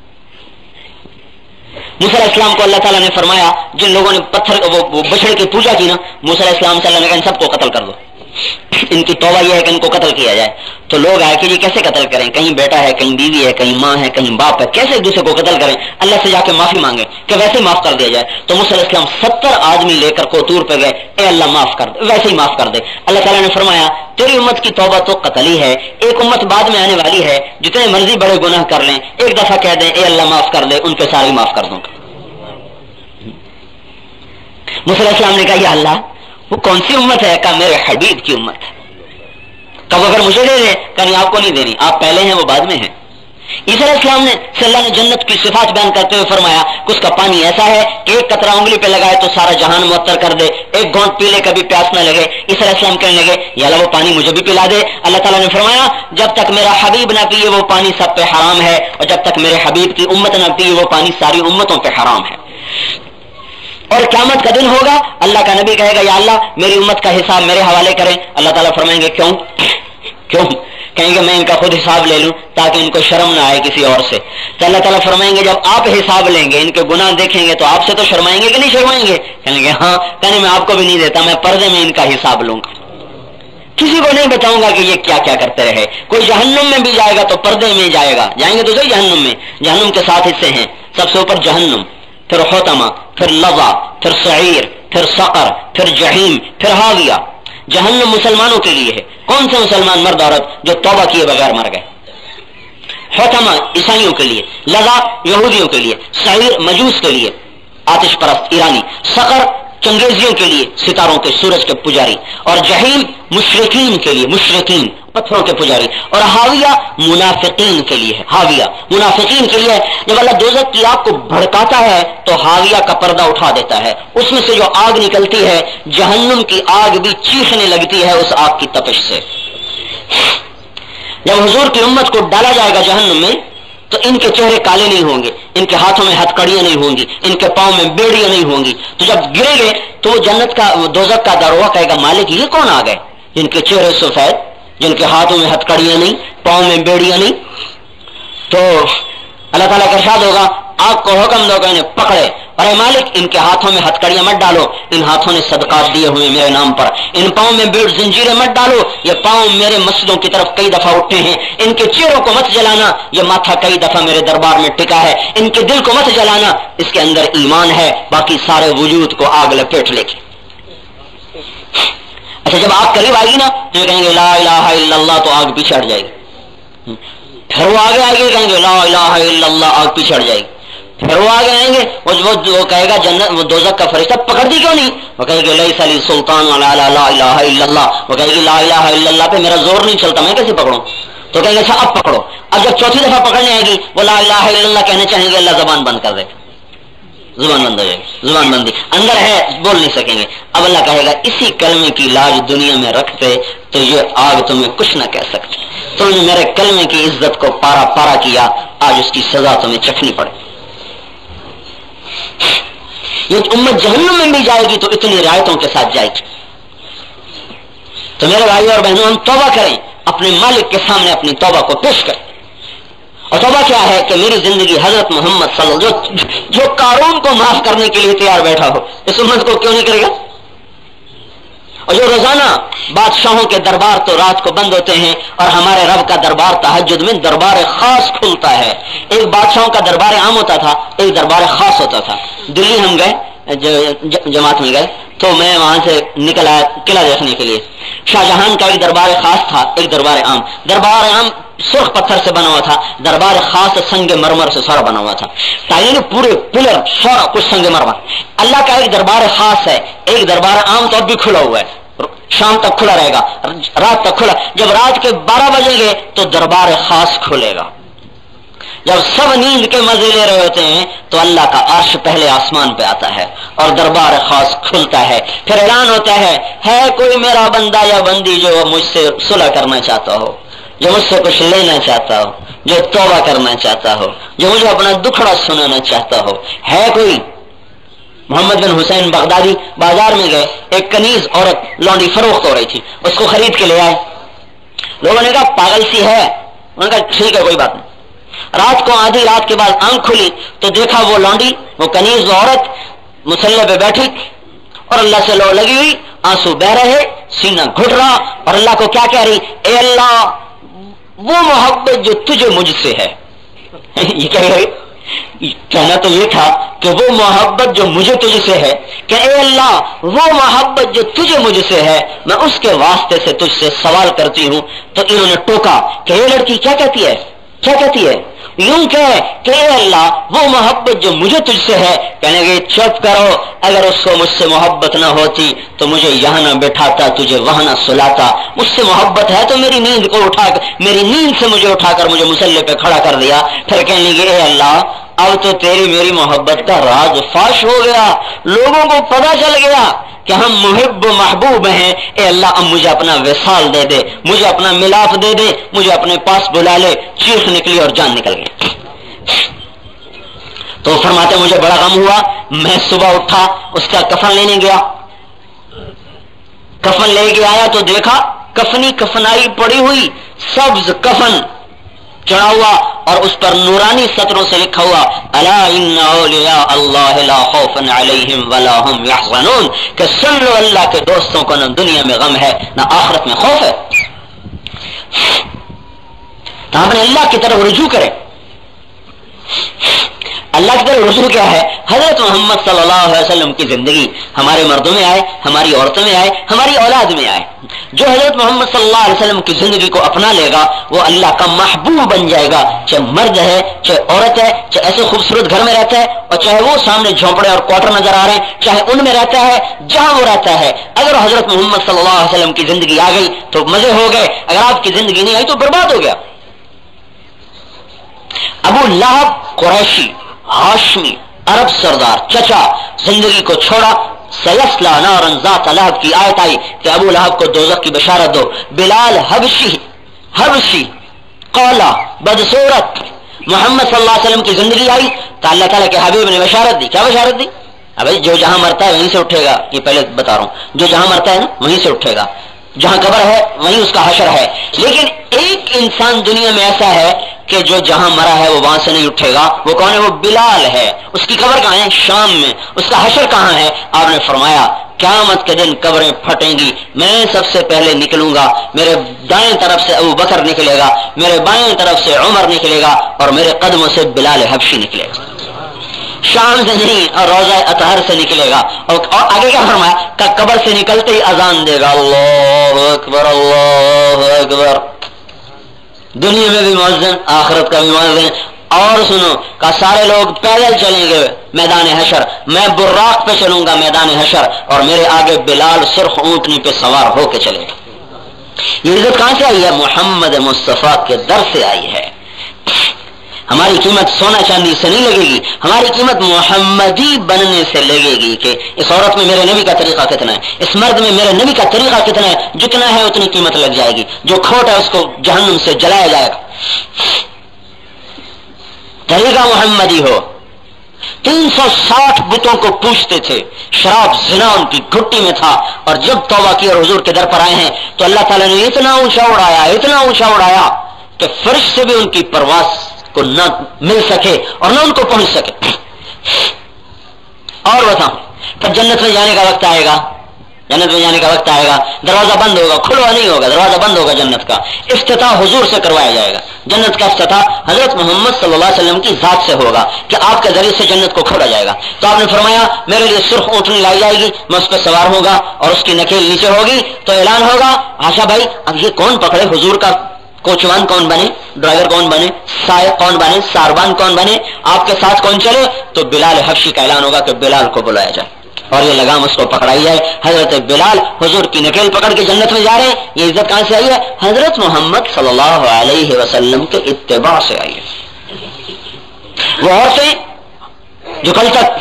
Speaker 1: موسیٰ علیہ السلام کو اللہ تعالیٰ نے فرمایا جن لوگوں نے پتھر وہ بچڑے کی پوجا کی نا، موسیٰ علیہ السلام سے اللہ نے کہا ان سب کو قتل کر دو. ان کی توبہ یہ ہے کہ ان کو قتل کیا جائے. تو لوگ آئے کہ یہ کیسے قتل کریں؟ کہیں بیٹا ہے، کہیں بیوی ہے، کہیں ماں ہے، کہیں باپ ہے، کیسے ایک دوسرے کو قتل کریں؟ اللہ سے جا کے معافی مانگے کہ ویسے ہی معاف کر دیا جائے. تو موسیٰ علیہ السلام 70 آدمی لے کر کوتور پہ گئے. اے اللہ معاف کر دے، ویسے ہی معاف کر دے. اللہ تعالیٰ نے فرمایا تیری امت کی توبہ تو قتل ہی ہے، ایک امت بعد میں آنے والی ہے جتنے مرضی بڑے گناہ کر لیں ایک دفعہ کہہ دیں اے اللہ معاف کر دے، ان پہ سارے معاف کر دوں گا. موسیٰ علیہ السلام نے کہا یا اللہ وہ کون سی امت ہے؟ کہا میرے حبیب کی امت ہے. کب اگر مجھے دے دے کہ نہیں آپ کو نہیں دینی، آپ پہلے ہیں وہ بعد میں ہیں. عیسیٰ علیہ السلام نے اللہ نے جنت کی صفات بیان کرتے ہوئے فرمایا کہ اس کا پانی ایسا ہے کہ ایک قطرہ انگلی پہ لگائے تو سارا جہان معطر کر دے، ایک گھونٹ پی لے کبھی پیاس نہ لگے. عیسیٰ علیہ السلام کہنے لگے یا اللہ وہ پانی مجھے بھی پلا دے. اللہ تعالیٰ نے فرمایا جب تک میرا حبیب نہ پیے وہ پانی سب پہ حرام ہے، اور جب تک میرے حبیب کی امت نہ پیے وہ پانی ساری امتوں پہ حرام ہے. اور قیامت کا دن ہوگا اللہ کا نبی کہے گا یا اللہ میری امت کا حساب میرے حوالے کریں. اللہ تعالیٰ فرمائیں گے کیوں؟ کہیں گے میں ان کا خود حساب لے لوں تاکہ ان کو شرم نہ آئے کسی اور سے. تو اللہ تعالیٰ فرمائیں گے جب آپ حساب لیں گے ان کے گناہ دیکھیں گے تو آپ سے تو شرمائیں گے کہ نہیں شرمائیں گے؟ کہیں گے ہاں. کہنے میں آپ کو بھی نہیں دیتا، میں پردے میں ان کا حساب لوں گا، کسی کو نہیں بتاؤں گا کہ یہ کیا کیا کرتے رہے. کوئی جہنم میں بھی جائے گا تو پردے میں جائے گا. جائیں گے تو صحیح جہنم میں. جہنم کے 7 حصے ہیں. سب سے اوپر جہنم، پھر حطمہ، پھر لظہ، پھر سعیر، پھر سقر، پھر جہیم، پھر حاویہ. جہنم مسلمانوں کے لیے ہے. کون سے مسلمان مرد عورت جو توبہ کیے بغیر مر گئے؟ حطمہ عیسائیوں کے لیے، لظہ یہودیوں کے لیے، سعیر مجوس کے لیے آتش پرست ایرانی، سقر چنگیزیوں کے لیے ستاروں کے سورج کے پجاری، اور جہیم مشرکین کے لیے، مشرکین پتھروں کے پجاری، اور ہاویہ منافقین کے لیے ہے، ہاویہ منافقین کے لیے ہے۔ جب اللہ دوزخ کی آگ کو بھڑکاتا ہے تو ہاویہ کا پردہ اٹھا دیتا ہے، اس میں سے جو آگ نکلتی ہے جہنم کی آگ بھی چیخنے لگتی ہے اس آگ کی تپش سے۔ جب حضور کی امت کو ڈالا جائے گا جہنم میں تو ان کے چہرے کالے نہیں ہوں گے، ان کے ہاتھوں میں ہتکڑیاں نہیں ہوں گی، ان کے پاؤں میں بیڑیاں نہیں ہوں گی، تو جب گریں گے تو وہ جنت کا دوزخ کا دروازہ کہے گا مالک یہ کون آ گئے جن کے چہرے سفید، جن کے ہاتھوں میں ہتکڑیاں نہیں، پاؤں میں بیڑیاں نہیں؟ تو اللہ تعالیٰ کا ارشاد ہوگا آگ کو حکم دو کہ انہیں پکڑے، اور اے مالک ان کے ہاتھوں میں ہتکڑیاں مت ڈالو، ان ہاتھوں نے صدقات دیے ہوئے میرے نام پر، ان پاؤں میں بیڑ زنجیریں مت ڈالو، یہ پاؤں میرے مسجدوں کی طرف کئی دفعہ اٹھے ہیں، ان کے چہروں کو مت جلانا، یہ ماتھا کئی دفعہ میرے دربار میں ٹکا ہے، ان کے دل کو مت جلانا، اس کے اندر ایمان ہے، باقی سارے وجود کو آگ لپیٹ لے کے۔ اچھا جب آگ قریب آئے گی نا تو یہ کہیں گے لا الہ الا اللہ، تو آگ پیچھے ہٹ جائے گی، پھر وہ آگے آئے گی کہیں گے لا الہ الا اللہ، آگ پیچھے ہٹ جائے گی، پھر وہ آگے آئیں گے وہ کہے گا جنت وہ دوزخ کا فرشتہ پکڑ دی کیوں نہیں؟ وہ کہے گی لیس لی سلطان علی لا الہ الا اللہ، وہ کہے گی لا الہ الا اللہ پہ میرا زور نہیں چلتا، میں کیسے پکڑوں؟ تو کہیں گے اچھا اب پکڑو، اب جب چوتھی دفعہ پکڑنے آئے گی وہ لا الہ الا اللہ کہنے چاہیں گے، اللہ زبان بند کر دے، زبان بند ہو جائے گی، زبان بندی اندر ہے بول نہیں سکیں گے۔ اب اللہ کہے گا اسی کلمے کی لاج دنیا میں رکھتے تو یہ آگ تمہیں کچھ نہ کہہ سکتی، تم نے میرے کلمے کی عزت کو پارا پارا کیا، آج اس کی سزا تمہیں چکھنی پڑے۔ یہ امت جہنم میں بھی جائے گی تو اتنی رعایتوں کے ساتھ جائے گی۔ تو میرے بھائی اور بہنوں ہم توبہ کریں، اپنے مالک کے سامنے اپنی توبہ کو پیش کریں، اور توبہ کیا ہے کہ میری زندگی حضرت محمد صلی اللہ علیہ وسلم جو قارون کو معاف کرنے کے لیے تیار بیٹھا ہو اس امت کو کیوں نہیں کرے گا؟ اور جو روزانہ بادشاہوں کے دربار تو رات کو بند ہوتے ہیں اور ہمارے رب کا دربار تہجد میں دربار خاص کھلتا ہے۔ ایک بادشاہوں کا دربار عام ہوتا تھا، ایک دربار خاص ہوتا تھا۔ دلی ہم گئے جماعت میں گئے تو میں وہاں سے نکل آیا قلعہ دیکھنے کے لیے۔ شاہجہان کا ایک دربار خاص تھا، ایک دربار عام۔ دربار عام سرخ پتھر سے بنا ہوا تھا، دربار خاص سنگ مرمر سے سارا بنا ہوا تھا، تعین پورے پلر سارا کچھ سنگ مرمر۔ اللہ کا ایک دربار خاص ہے، ایک دربار عام تو اب بھی کھلا ہوا ہے، شام تک کھلا رہے گا، رات تک کھلا۔ جب رات کے 12 بجیں گے تو دربار خاص کھلے گا۔ جب سب نیند کے مزے لے رہے ہوتے ہیں تو اللہ کا عرش پہلے آسمان پہ آتا ہے اور دربار خاص کھلتا ہے، پھر اعلان ہوتا ہے کوئی میرا بندہ یا بندی جو مجھ سے صلح کرنا چاہتا ہو، جو مجھ سے کچھ لینا چاہتا ہو، جو توبہ کرنا چاہتا ہو، جو مجھے اپنا دکھڑا سنانا چاہتا ہو، ہے کوئی؟ محمد بن حسین بغدادی بازار میں گئے، ایک کنیز عورت لونڈی فروخت ہو رہی تھی، اس کو خرید کے لے آئے۔ لوگوں نے کہا پاگل سی ہے، انہوں نے کہا ٹھیک ہے کوئی بات نہیں۔ رات کو آدھی رات کے بعد آنکھ کھلی تو دیکھا وہ لونڈی، وہ کنیز عورت مسلح پہ بیٹھی اور اللہ سے لو لگی ہوئی، آنسو بہ رہے، سینہ گھٹ رہا، اور اللہ کو کیا کہہ رہی؟ اے اللہ وہ محبت جو تجھے مجھ سے ہے یہ کہہ رہی، کہنا تو یہ تھا کہ وہ محبت جو مجھے تجھ سے ہے، کہ اے اللہ وہ محبت جو تجھے مجھ سے ہے میں اس کے واسطے سے تجھ سے سوال کرتی ہوں۔ تو انہوں نے ٹوکا کہ یہ لڑکی کیا کہتی ہے، کیا کہتی ہے؟ یوں کہ اے اللہ وہ محبت جو مجھے تجھ سے ہے۔ کہنے گے چپ کرو، اگر اس کو مجھ سے محبت نہ ہوتی تو مجھے یہاں نہ بٹھاتا، تجھے وہاں نہ سلاتا۔ مجھ سے محبت ہے تو میری نیند کو اٹھا کر، میری نیند سے مجھے اٹھا کر مجھے مسلح پہ کھڑا کر دیا۔ پھر کہنے لگے اے اللہ اب تو تیری میری محبت کا راز فاش ہو گیا، لوگوں کو پتہ چل گیا کہ ہم محب و محبوب ہیں۔ اے اللہ اب مجھے اپنا وصال دے دے، مجھے اپنا ملاپ دے دے، مجھے اپنے پاس بلا لے۔ چیخ نکلی اور جان نکل گئی۔ تو فرماتے مجھے بڑا غم ہوا، میں صبح اٹھا اس کا کفن لینے گیا، کفن لے کے آیا تو دیکھا کفنی کفنائی پڑی ہوئی سبز کفن چڑھا ہوا اور اس پر نورانی سطروں سے لکھا ہوا الا ان اولیاء اللہ لا خوف علیہم ولا هم یحزنون، کہ سن لو اللہ کے دوستوں کو نہ دنیا میں غم ہے نہ آخرت میں خوف ہے۔ تو ہم نے اللہ کی طرف رجوع کرے، اللہ کی طرف رجوع کیا ہے؟ حضرت محمد صلی اللہ علیہ وسلم کی زندگی ہمارے مردوں میں آئے، ہماری عورتوں میں آئے، ہماری اولاد میں آئے. جو حضرت محمد صلی اللہ علیہ وسلم کی زندگی کو اپنا لے گا وہ اللہ کا محبوب بن جائے گا، چاہے مرد ہے، چاہے عورت ہے، چاہے ایسے خوبصورت گھر میں رہتا ہے اور چاہے وہ سامنے جھونپڑے اور کوارٹر نظر آ رہے ہیں، چاہے ان میں رہتا ہے جہاں وہ رہتا ہے. اگر حضرت محمد صلی اللہ علیہ وسلم کی زندگی آ گئی تو مزے ہو گئے، اگر آپ کی زندگی نہیں آئی تو برباد ہو گیا. ابو لہب قریشی ہاشمی عرب سردار چچا زندگی کو چھوڑا. سیصلی نارا ذات لہب کی آیت آئی کہ ابو لہب کو دوزخ کی بشارت دو. بلال حبشی قولا بدصورت. محمد صلی اللہ علیہ وسلم کی زندگی آئی تو اللہ تعالیٰ کے حبیب نے بشارت دی. کیا بشارت دی؟ ابھی جو جہاں مرتا ہے وہیں سے اٹھے گا. یہ پہلے بتا رہا ہوں، جو جہاں مرتا ہے نا وہیں سے اٹھے گا، جہاں قبر ہے وہیں اس کا حشر ہے. لیکن ایک انسان دنیا میں ایسا ہے کہ جو جہاں مرا ہے وہ وہاں سے نہیں اٹھے گا. وہ کون ہے؟ وہ بلال ہے. اس کی قبر کہاں ہے؟ شام میں. اس کا حشر کہاں ہے؟ آپ نے فرمایا قیامت کے دن قبریں پھٹیں گی، میں سب سے پہلے نکلوں گا، میرے دائیں طرف سے ابو بکر نکلے گا، میرے بائیں طرف سے عمر نکلے گا اور میرے قدموں سے بلال حبشی نکلے گا. شام سے نہیں اور روضہ اطہر سے نکلے گا. اور آگے کیا فرمایا کہ قبر سے نکلتے ہی اذان دے گا، اللہ اکبر اللہ اکبر. دنیا میں بھی مؤذن، آخرت کا بھی مؤذن. اور سنو کہ سارے لوگ پیدل چلیں گے میدان حشر، میں براق پہ چلوں گا میدان حشر اور میرے آگے بلال سرخ اونٹنی پہ سوار ہو کے چلے گا. یہ عزت کہاں سے آئی ہے؟ محمد مصطفیٰ کے در سے آئی ہے. ہماری قیمت سونا چاندی سے نہیں لگے گی، ہماری قیمت محمدی بننے سے لگے گی کہ اس عورت میں میرے نبی کا طریقہ کتنا ہے، اس مرد میں میرے نبی کا طریقہ کتنا ہے. جتنا ہے اتنی قیمت لگ جائے گی. جو کھوٹ ہے اس کو جہنم سے جلایا جائے گا. طریقہ محمدی ہو. 360 بتوں کو پوچھتے تھے، شراب زنا ان کی گھٹی میں تھا، اور جب توبہ کی اور حضور کے در پر آئے ہیں تو اللہ تعالیٰ نے اتنا اونچا اڑایا کہ فرش سے بھی ان کی پرواز کو نہ مل سکے اور نہ ان کو پہنچ سکے. اور بتاؤں پھر جنت میں جانے کا وقت آئے گا، دروازہ بند ہوگا، کھلوا نہیں ہوگا، دروازہ بند ہوگا جنت کا. افتتاح حضور سے کروایا جائے گا. جنت کا افتتاح حضرت محمد صلی اللہ علیہ وسلم کی ذات سے ہوگا کہ آپ کے ذریعے سے جنت کو کھولا جائے گا. تو آپ نے فرمایا میرے لیے سرخ اونٹنی لائی جائے گی، میں اس پہ سوار ہوگا اور اس کی نکیل نیچے ہوگی تو اعلان ہوگا آشا بھائی اب یہ کون پکڑے، حضور کا کوچوان کون بنے، ڈرائیور کون بنے، سائق کون بنے، ساربان کون بنے، آپ کے ساتھ کون چلے. تو بلال حبشی کا اعلان ہوگا کہ بلال کو بلایا جائے اور یہ لگام اس کو پکڑائی جائے. حضرت بلال حضور کی نکیل پکڑ کے جنت میں جا رہے ہیں. یہ عزت کہاں سے آئی ہے؟ حضرت محمد صلی اللہ علیہ وسلم کے اتباع سے آئی ہے. وہ عورتیں جو کل تک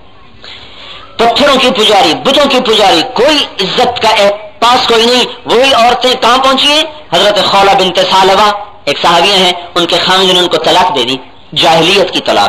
Speaker 1: پتھروں کی پجاری، بتوں کی پجاری، کوئی عزت کا پاس کوئی نہیں، وہی عورتیں کہاں پہنچی ہیں؟ حضرت خولہ بنت ثعلبہ ایک صحابیہ ہیں، ان کے خاوند نے ان کو طلاق دے دی، جاہلیت کی طلاق.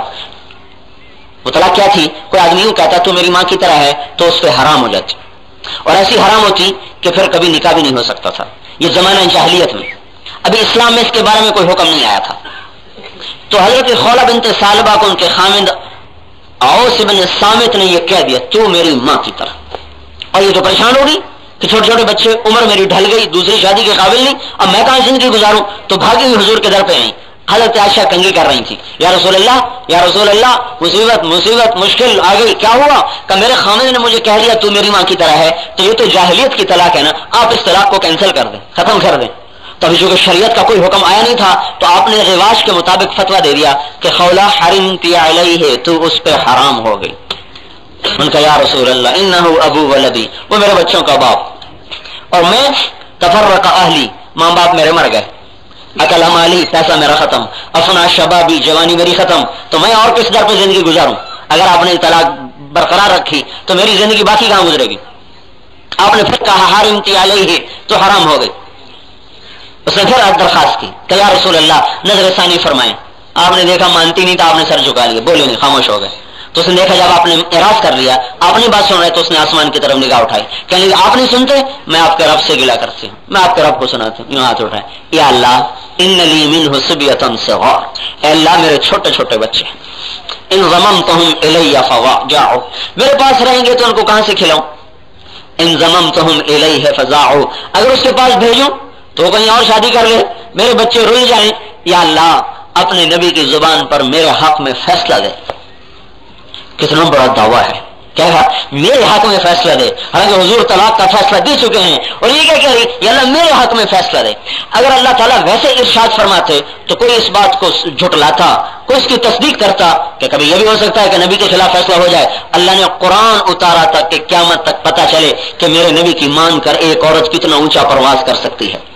Speaker 1: وہ طلاق کیا تھی؟ کوئی آدمی یوں کہتا تو میری ماں کی طرح ہے تو اس پہ حرام ہو جاتی، اور ایسی حرام ہوتی کہ پھر کبھی نکاح بھی نہیں ہو سکتا تھا. یہ زمانہ جاہلیت میں، ابھی اسلام میں اس کے بارے میں کوئی حکم نہیں آیا تھا. تو حضرت خولہ بنت ثعلبہ کو ان کے خاوند اوس بن صامت نے یہ کہہ دیا تو میری ماں کی طرح. اور یہ تو پریشان ہوگی کہ چھوٹے چھوٹے بچے، عمر میری ڈھل گئی، دوسری شادی کے قابل نہیں، اب میں کہاں زندگی گزاروں. تو بھاگی ہوئی حضور کے در پہ آئی. حضرت عائشہ کنگھی کر رہی تھی، یا رسول اللہ مصیبت مشکل آ گئی. کیا ہوا؟ کہ میرے خاوند نے مجھے کہہ دیا تو میری ماں کی طرح ہے. تو یہ تو جاہلیت کی طلاق ہے نا، آپ اس طلاق کو کینسل کر دیں، ختم کر دیں. تو ابھی چونکہ شریعت کا کوئی حکم آیا نہیں تھا تو آپ نے رواج کے مطابق فتویٰ دے دیا کہ خولہ حرمتی علیہ، تو اس پہ حرام ہو گئی. ان کا یا رسول اللہ انہ ابو ولدی، وہ میرے بچوں کا باپ، اور میں تفرق اہلی، ماں باپ میرے مر گئے، اکل مالی، پیسہ میرا ختم، افنا شبابی، جوانی میری ختم، تو میں اور کس در پہ زندگی گزاروں؟ اگر آپ نے طلاق برقرار رکھی تو میری زندگی باقی کہاں گزرے گی؟ آپ نے پھر کہا حرمتی علیہ تو حرام ہو گئی. اس نے پھر درخواست کی کہ یا رسول اللہ نظر ثانی فرمائیں. آپ نے دیکھا مانتی نہیں تو آپ نے سر جھکا لیا، بولے نہیں، خاموش ہو گئے. تو اس نے دیکھا جب آپ نے اعراض کر لیا، آپ نے بات سن رہے تو اس نے آسمان کی طرف نگاہ اٹھائی، کہنے لگا آپ نہیں سنتے، میں آپ کے رب سے گلا کرتی ہوں، میں آپ کے رب کو سناتی ہوں. یوں ہاتھ اٹھائے، یا اللہ ان لی منہ صبیۃ صغار، اے اللہ میرے چھوٹے چھوٹے بچے ہیں، ان ضممتہم الی فضاعوا، میرے پاس رہیں گے تو ان کو کہاں سے کھلاؤں؟ ان ضممتہم الیہ فضاعوا، اگر اس کے پاس بھیجوں تو کہیں اور شادی کر لے، میرے بچے رل جائیں. یا اللہ اپنے نبی کی زبان پر میرے حق میں فیصلہ دے. کتنا بڑا دعویٰ ہے، کیا کہا میرے حق میں فیصلہ دے، حالانکہ حضور طلاق کا فیصلہ دے چکے ہیں، اور یہ کیا کہہ رہی یا اللہ میرے حق میں فیصلہ دے۔ اگر اللہ تعالیٰ ویسے ارشاد فرماتے تو کوئی اس بات کو جھٹلاتا، کوئی اس کی تصدیق کرتا کہ کبھی یہ بھی ہو سکتا ہے کہ نبی کے خلاف فیصلہ ہو جائے۔ اللہ نے قرآن اتارا تک کہ قیامت تک پتہ چلے کہ میرے نبی کی مان کر ایک عورت کتنا اونچا پرواز کر سکتی ہے۔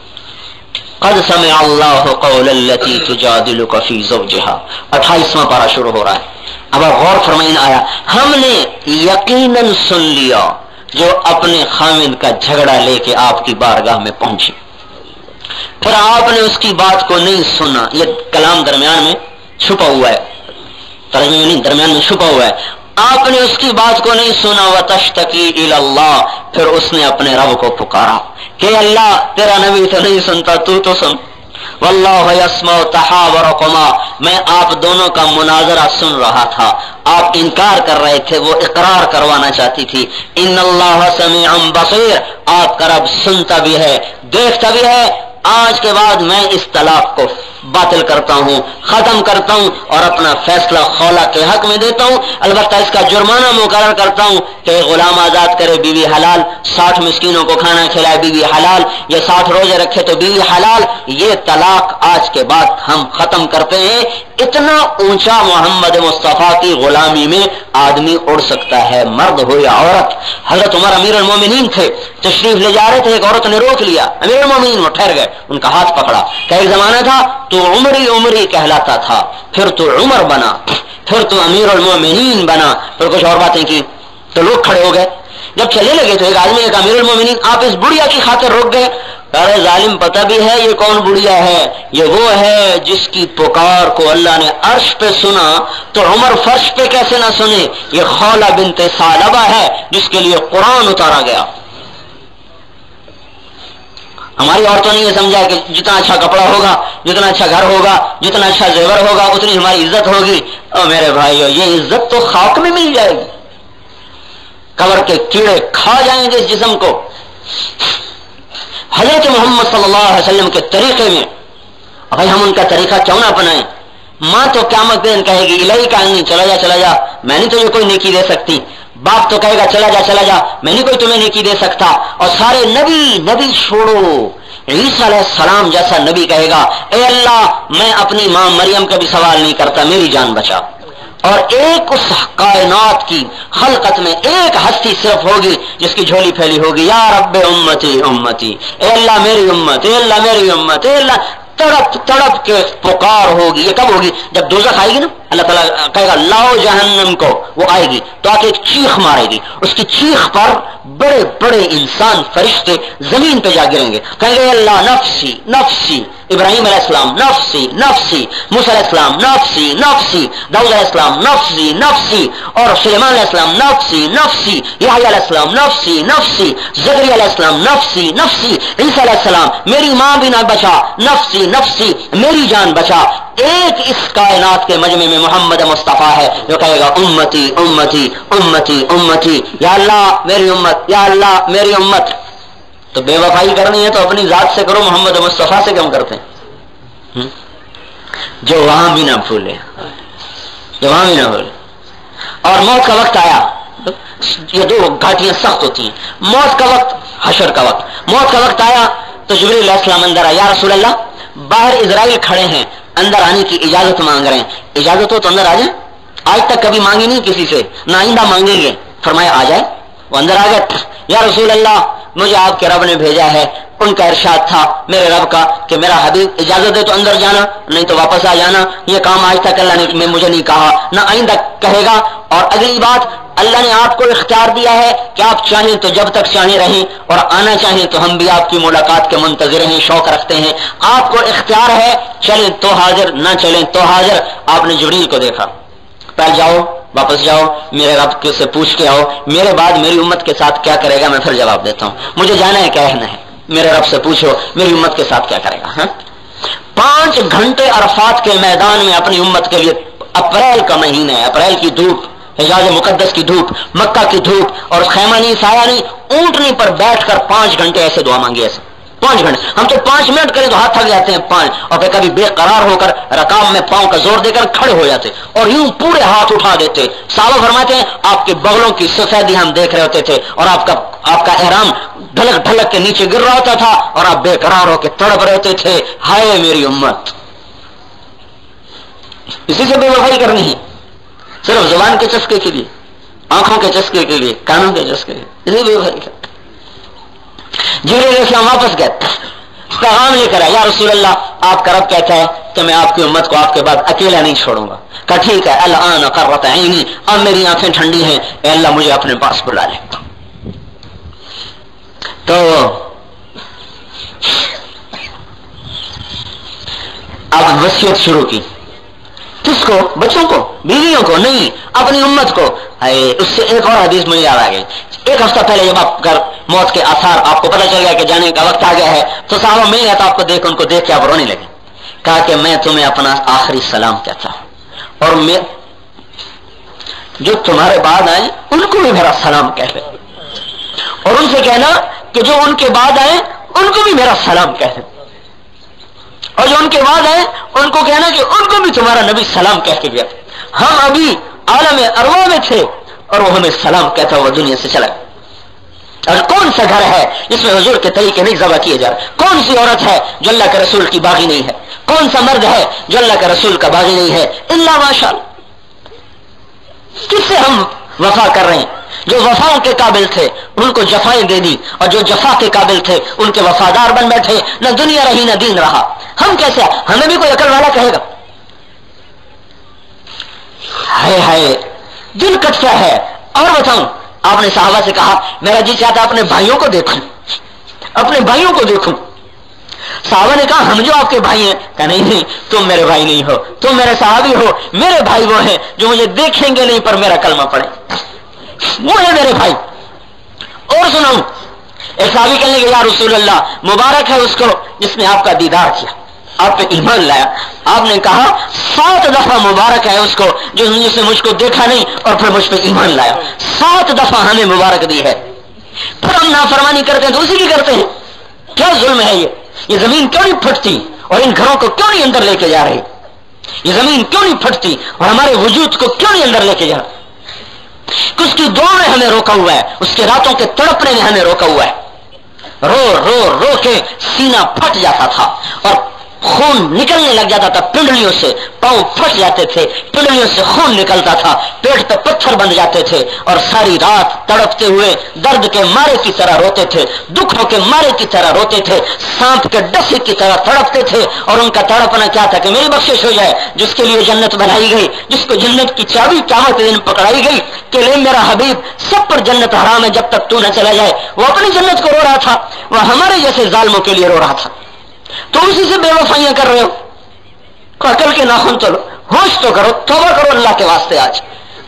Speaker 1: قد سمع اللہ قول التی تجادلک فی زوجہا، 28واں پارہ شروع ہو رہا ہے۔ اب غور فرمائیں آیا، ہم نے یقیناً سن لیا جو اپنے خاوند کا جھگڑا لے کے آپ کی بارگاہ میں پہنچی، پھر آپ نے اس کی بات کو نہیں سنا۔ یہ کلام درمیان میں چھپا ہوا ہے، ترجمے میں نہیں، درمیان میں چھپا ہوا ہے۔ آپ نے اس کی بات کو نہیں سنا، وتشتکی الی اللہ، پھر اس نے اپنے رب کو پکارا کہ اللہ تیرا نبی تو نہیں سنتا، تو سن۔ واللہ یسمع تحاورکما، میں آپ دونوں کا مناظرہ سن رہا تھا، آپ انکار کر رہے تھے، وہ اقرار کروانا چاہتی تھی۔ ان اللہ سمیع بصیر، آپ کا رب سنتا بھی ہے دیکھتا بھی ہے۔ آج کے بعد میں اس طلاق کو باطل کرتا ہوں، ختم کرتا ہوں اور اپنا فیصلہ خولا کے حق میں دیتا ہوں۔ البتہ اس کا جرمانہ مقرر کرتا ہوں کہ غلام آزاد کرے بیوی حلال، 60 مسکینوں کو کھانا کھلائے بیوی حلال، یا 60 روزے رکھے تو بیوی حلال۔ یہ طلاق آج کے بعد ہم ختم کرتے ہیں۔ اتنا اونچا محمد مصطفیٰ کی غلامی میں آدمی اڑ سکتا ہے، مرد ہو یا عورت۔ حضرت عمر امیر المومنین تھے، تشریف لے جا رہے تھے، ایک عورت نے روک لیا، امیر المومنین وہ ٹھہر گئے، ان کا ہاتھ پکڑا کہ ایک زمانہ تھا تو عمری کہلاتا تھا، پھر تو عمر بنا، پھر تو امیر المومنین بنا، پھر کچھ اور باتیں کی تو لوگ کھڑے ہو گئے۔ جب چلے لگے تو ایک آدمی، ایک امیر المومنین، آپ اس بڑھیا کی خاطر رک گئے؟ ارے ظالم پتہ بھی ہے یہ کون بڑھیا ہے؟ یہ وہ ہے جس کی پکار کو اللہ نے عرش پہ سنا تو عمر فرش پہ کیسے نہ سنے؟ یہ خولہ بنت ثعلبہ ہے جس کے لیے قرآن اتارا گیا۔ ہماری عورتوں نے یہ سمجھا کہ جتنا اچھا کپڑا ہوگا، جتنا اچھا گھر ہوگا، جتنا اچھا زیور ہوگا، اتنی ہماری عزت ہوگی۔ اور میرے بھائیو، یہ عزت تو خاک میں مل جائے گی، قبر کے کیڑے کھا جائیں گے اس جسم کو۔ حضرت محمد صلی اللہ علیہ وسلم کے طریقے میں بھائی ہم ان کا طریقہ کیوں نہ اپنائیں؟ ماں تو قیامت دن کہے گی الہی کہیں چلا جا، میں نہیں تجھے کوئی نیکی دے سکتی۔ باپ تو کہے گا چلا جا، میں نہیں کوئی تمہیں نیکی دے سکتا۔ اور سارے نبی چھوڑو، عیسیٰ علیہ السلام جیسا نبی کہے گا اے اللہ میں اپنی ماں مریم کا بھی سوال نہیں کرتا، میری جان بچا۔ اور ایک اس کائنات کی خلقت میں ایک ہستی صرف ہوگی جس کی جھولی پھیلی ہوگی، یا رب امتی امتی، اے اللہ میری امت، اے اللہ میری امت، اے اللہ، تڑپ کے پکار ہوگی۔ یہ کب ہوگی؟ جب دوزخ آئے گی نا، اللہ تعالیٰ کہے گا لاؤ جہنم کو، وہ آئے گی تو آ کے ایک چیخ مارے گی، اس کی چیخ پر بڑے بڑے انسان فرشتے زمین پہ جا گریں گے، کہیں گے اللہ نفسی نفسی، ابراہیم علیہ السلام نفسی نفسی، موسیٰ علیہ السلام نفسی نفسی، داؤد علیہ السلام نفسی نفسی، اور سلیمان علیہ السلام نفسی نفسی، یحییٰ علیہ السلام نفسی نفسی، زکریا علیہ السلام نفسی نفسی، عیسیٰ علیہ السلام میری ماں بھی نہ بچا، نفسی نفسی، میری جان بچا۔ ایک اس کائنات کے مجمع میں محمد مصطفیٰ ہے جو کہے گا امتی امتی امتی امتی، یا اللہ میری امت، یا اللہ میری امت۔ تو بے وفائی کرنی ہے تو اپنی ذات سے کرو، محمد مصطفیٰ سے کم کرتے ہیں؟ جو وہاں بھی نہ بھولے، جو وہاں بھی نہ بھولے۔ اور موت کا وقت آیا، یہ دو گھاٹیاں سخت ہوتی ہیں، موت کا وقت، حشر کا وقت۔ موت کا وقت آیا تو جبریل علیہ السلام اندر آیا، یا رسول اللہ باہر اسرائیل کھڑے ہیں، اندر آنے کی اجازت مانگ رہے ہیں۔ اجازت ہو تو اندر آ جائیں، آج تک کبھی مانگی نہیں کسی سے، نہ آئندہ مانگیں گے۔ فرمایا آ جائے، وہ اندر آ گئے۔ یا رسول اللہ مجھے آپ کے رب نے بھیجا ہے، ان کا ارشاد تھا میرے رب کا کہ میرا حبیب اجازت دے تو اندر جانا، نہیں تو واپس آ جانا۔ یہ کام آج تک اللہ نے مجھے نہیں کہا، نہ آئندہ کہے گا۔ اور اگلی بات، اللہ نے آپ کو اختیار دیا ہے کہ آپ چاہیں تو جب تک چاہیں رہیں، اور آنا چاہیں تو ہم بھی آپ کی ملاقات کے منتظر ہیں، شوق رکھتے ہیں۔ آپ کو اختیار ہے، چلیں تو حاضر، نہ چلیں تو حاضر۔ آپ نے جبریل کو دیکھا، پہلے جاؤ واپس جاؤ، میرے رب سے پوچھ کے آؤ، میرے بعد میری امت کے ساتھ کیا کرے گا میں پھر جواب دیتا ہوں، مجھے جانا ہے کہنا ہے، میرے رب سے پوچھو میری امت کے ساتھ کیا کرے گا۔ 5 گھنٹے عرفات کے میدان میں اپنی امت کے لیے، اپریل کا مہینہ ہے، اپریل کی دھوپ، حجاز مقدس کی دھوپ، مکہ کی دھوپ، اور خیمہ نہیں، سایہ نہیں، اونٹنی پر بیٹھ کر 5 گھنٹے ایسے دعا مانگی، ایسے 5 گھنٹے ہم تو 5 منٹ کریں تو ہاتھ تھک جاتے ہیں 5، اور پھر کبھی بے قرار ہو کر رکاب میں پاؤں کا زور دے کر کھڑے ہو جاتے اور یوں پورے ہاتھ اٹھا دیتے. صحابہ فرماتے ہیں آپ کے بغلوں کی سفیدی ہم دیکھ رہے ہوتے تھے اور آپ کا احرام ڈھلک ڈھلک کے نیچے گر رہا ہوتا تھا اور آپ بے قرار ہو کے تڑپ رہے ہوتے تھے. ہائے میری امت. اسی سے بے وفائی کرنی ہے، صرف زبان کے چسکے کے لیے، آنکھوں کے چسکے کے لیے، کانوں کے چسکے کے لیے، اسی بے وفائی کرنی. جبریل علیہ السلام واپس گئے، پیغام لے کر آئے، یا رسول اللہ آپ کا رب کہتا ہے کہ میں آپ کی امت کو آپ کے بعد اکیلا نہیں چھوڑوں گا. کہا ٹھیک ہے، الآن قرۃ عینی، اب میری آنکھیں ٹھنڈی ہیں، اے اللہ مجھے اپنے پاس بلا لے. تو اب وصیت شروع کی. کس کو؟ بچوں کو، بیویوں کو نہیں، اپنی امت کو. اس سے ایک اور حدیث مجھے یاد آ گئی. ایک ہفتہ پہلے جب آپ گھر موت کے آثار آپ کو پتہ چل گیا کہ جانے کا وقت آ گیا ہے تو صحابہ میں گیا تھا آپ کو دیکھ، ان کو دیکھ کے آپ رونے لگے. کہا کہ میں تمہیں اپنا آخری سلام کہتا ہوں، اور میں جو تمہارے بعد آئے ان کو بھی میرا سلام کہہ دیں، اور ان سے کہنا کہ جو ان کے بعد آئے ان کو بھی میرا سلام کہہ دیں، اور جو ان کے بعد آئے ان کو کہنا کہ ان کو بھی تمہارا نبی سلام کہہ کے گیا. ہم ابھی عالم ارواح میں تھے اور وہ ہمیں سلام کہتا ہوا دنیا سے چلا. اور کون سا گھر ہے جس میں حضور کے طریقے نہیں ذبح کیے جا رہے؟ کون سی عورت ہے جو اللہ کے رسول کی باغی نہیں ہے؟ کون سا مرد ہے جو اللہ کے رسول کا باغی نہیں ہے؟ الا ماشاء اللہ. کس سے ہم وفا کر رہے ہیں؟ جو وفاؤں کے قابل تھے ان کو جفائیں دے دی، اور جو جفا کے قابل تھے ان کے وفادار بن بیٹھے. نہ دنیا رہی نہ دین رہا. ہم کیسے؟ ہمیں بھی کوئی عقل والا کہے گا. ہائے ہائے دل کٹتا ہے. اور بتاؤں، آپ نے صحابہ سے کہا میرا جی چاہتا اپنے بھائیوں کو دیکھوں، اپنے بھائیوں کو دیکھوں. صحابہ نے کہا ہم جو آپ کے بھائی ہیں. کہا نہیں تم میرے بھائی نہیں ہو، تم میرے صحابی ہو. میرے بھائی وہ ہیں جو مجھے دیکھیں گے نہیں پر میرا کلمہ پڑھیں، وہ ہے میرے بھائی. اور سناؤں، ایک صحابی کہنے لگے یا رسول اللہ مبارک ہے اس کو جس نے آپ کا دیدار کیا، آپ پہ ایمان لایا. آپ نے کہا 7 دفعہ مبارک ہے اس کو جس نے مجھ کو دیکھا نہیں اور پھر مجھ پہ ایمان لایا. 7 دفعہ ہمیں مبارک دی ہے. پھر ہم نافرمانی کرتے ہیں تو اسی کی کرتے ہیں. کیا ظلم ہے یہ زمین کیوں نہیں پھٹتی اور ان گھروں کو کیوں نہیں اندر لے کے جا رہی؟ یہ زمین کیوں نہیں پھٹتی اور ہمارے وجود کو کیوں نہیں اندر لے کے جا رہی؟ اس کی دعا نے ہمیں روکا ہوا ہے، اس کے راتوں کے تڑپنے نے ہمیں روکا ہوا ہے. رو رو رو کے سینہ پھٹ جاتا تھا اور خون نکلنے لگ جاتا تھا پنڈلیوں سے، پاؤں پھٹ جاتے تھے، پنڈلیوں سے خون نکلتا تھا، پیٹ پہ پتھر بند جاتے تھے اور ساری رات تڑپتے ہوئے درد کے مارے کی طرح روتے تھے، دکھوں کے مارے کی طرح روتے تھے، سانپ کے ڈسے کی طرح تڑپتے تھے. اور ان کا تڑپنا کیا تھا کہ میری بخشش ہو جائے. جس کے لیے جنت بنائی گئی، جس کو جنت کی چابی قیامت کے دن پکڑائی گئی کہ لے میرا حبیب سب پر جنت حرام ہے جب تک تو نہ چلا جائے، وہ اپنی جنت کو رو رہا تھا، وہ ہمارے جیسے ظالموں کے لیے رو رہا تھا. تو اسی سے بے وفائیاں کر رہے ہو. عقل کے ناخن تو لو، ہوش تو کرو، توبہ کرو اللہ کے واسطے. آج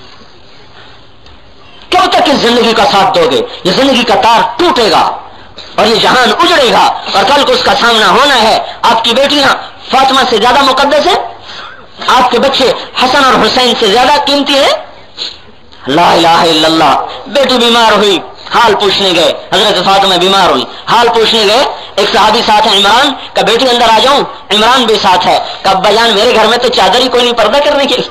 Speaker 1: کب تک اس زندگی کا ساتھ دو گے؟ یہ زندگی کا تار ٹوٹے گا اور یہ جہان اجڑے گا اور کل کو اس کا سامنا ہونا ہے. آپ کی بیٹیاں فاطمہ سے زیادہ مقدس ہے، آپ کے بچے حسن اور حسین سے زیادہ قیمتی ہے. لا الہ الا اللہ. بیٹی بیمار ہوئی، حال پوچھنے گئے، حضرت فاطمہ بیمار ہوئی، حال پوچھنے گئے. ایک صحابی ساتھ ہے عمران کا، بیٹی اندر آ جاؤں؟ عمران بھی ساتھ ہے. کہ ابا جان میرے گھر میں تو چادر ہی کوئی نہیں پردہ کرنے کے لیے.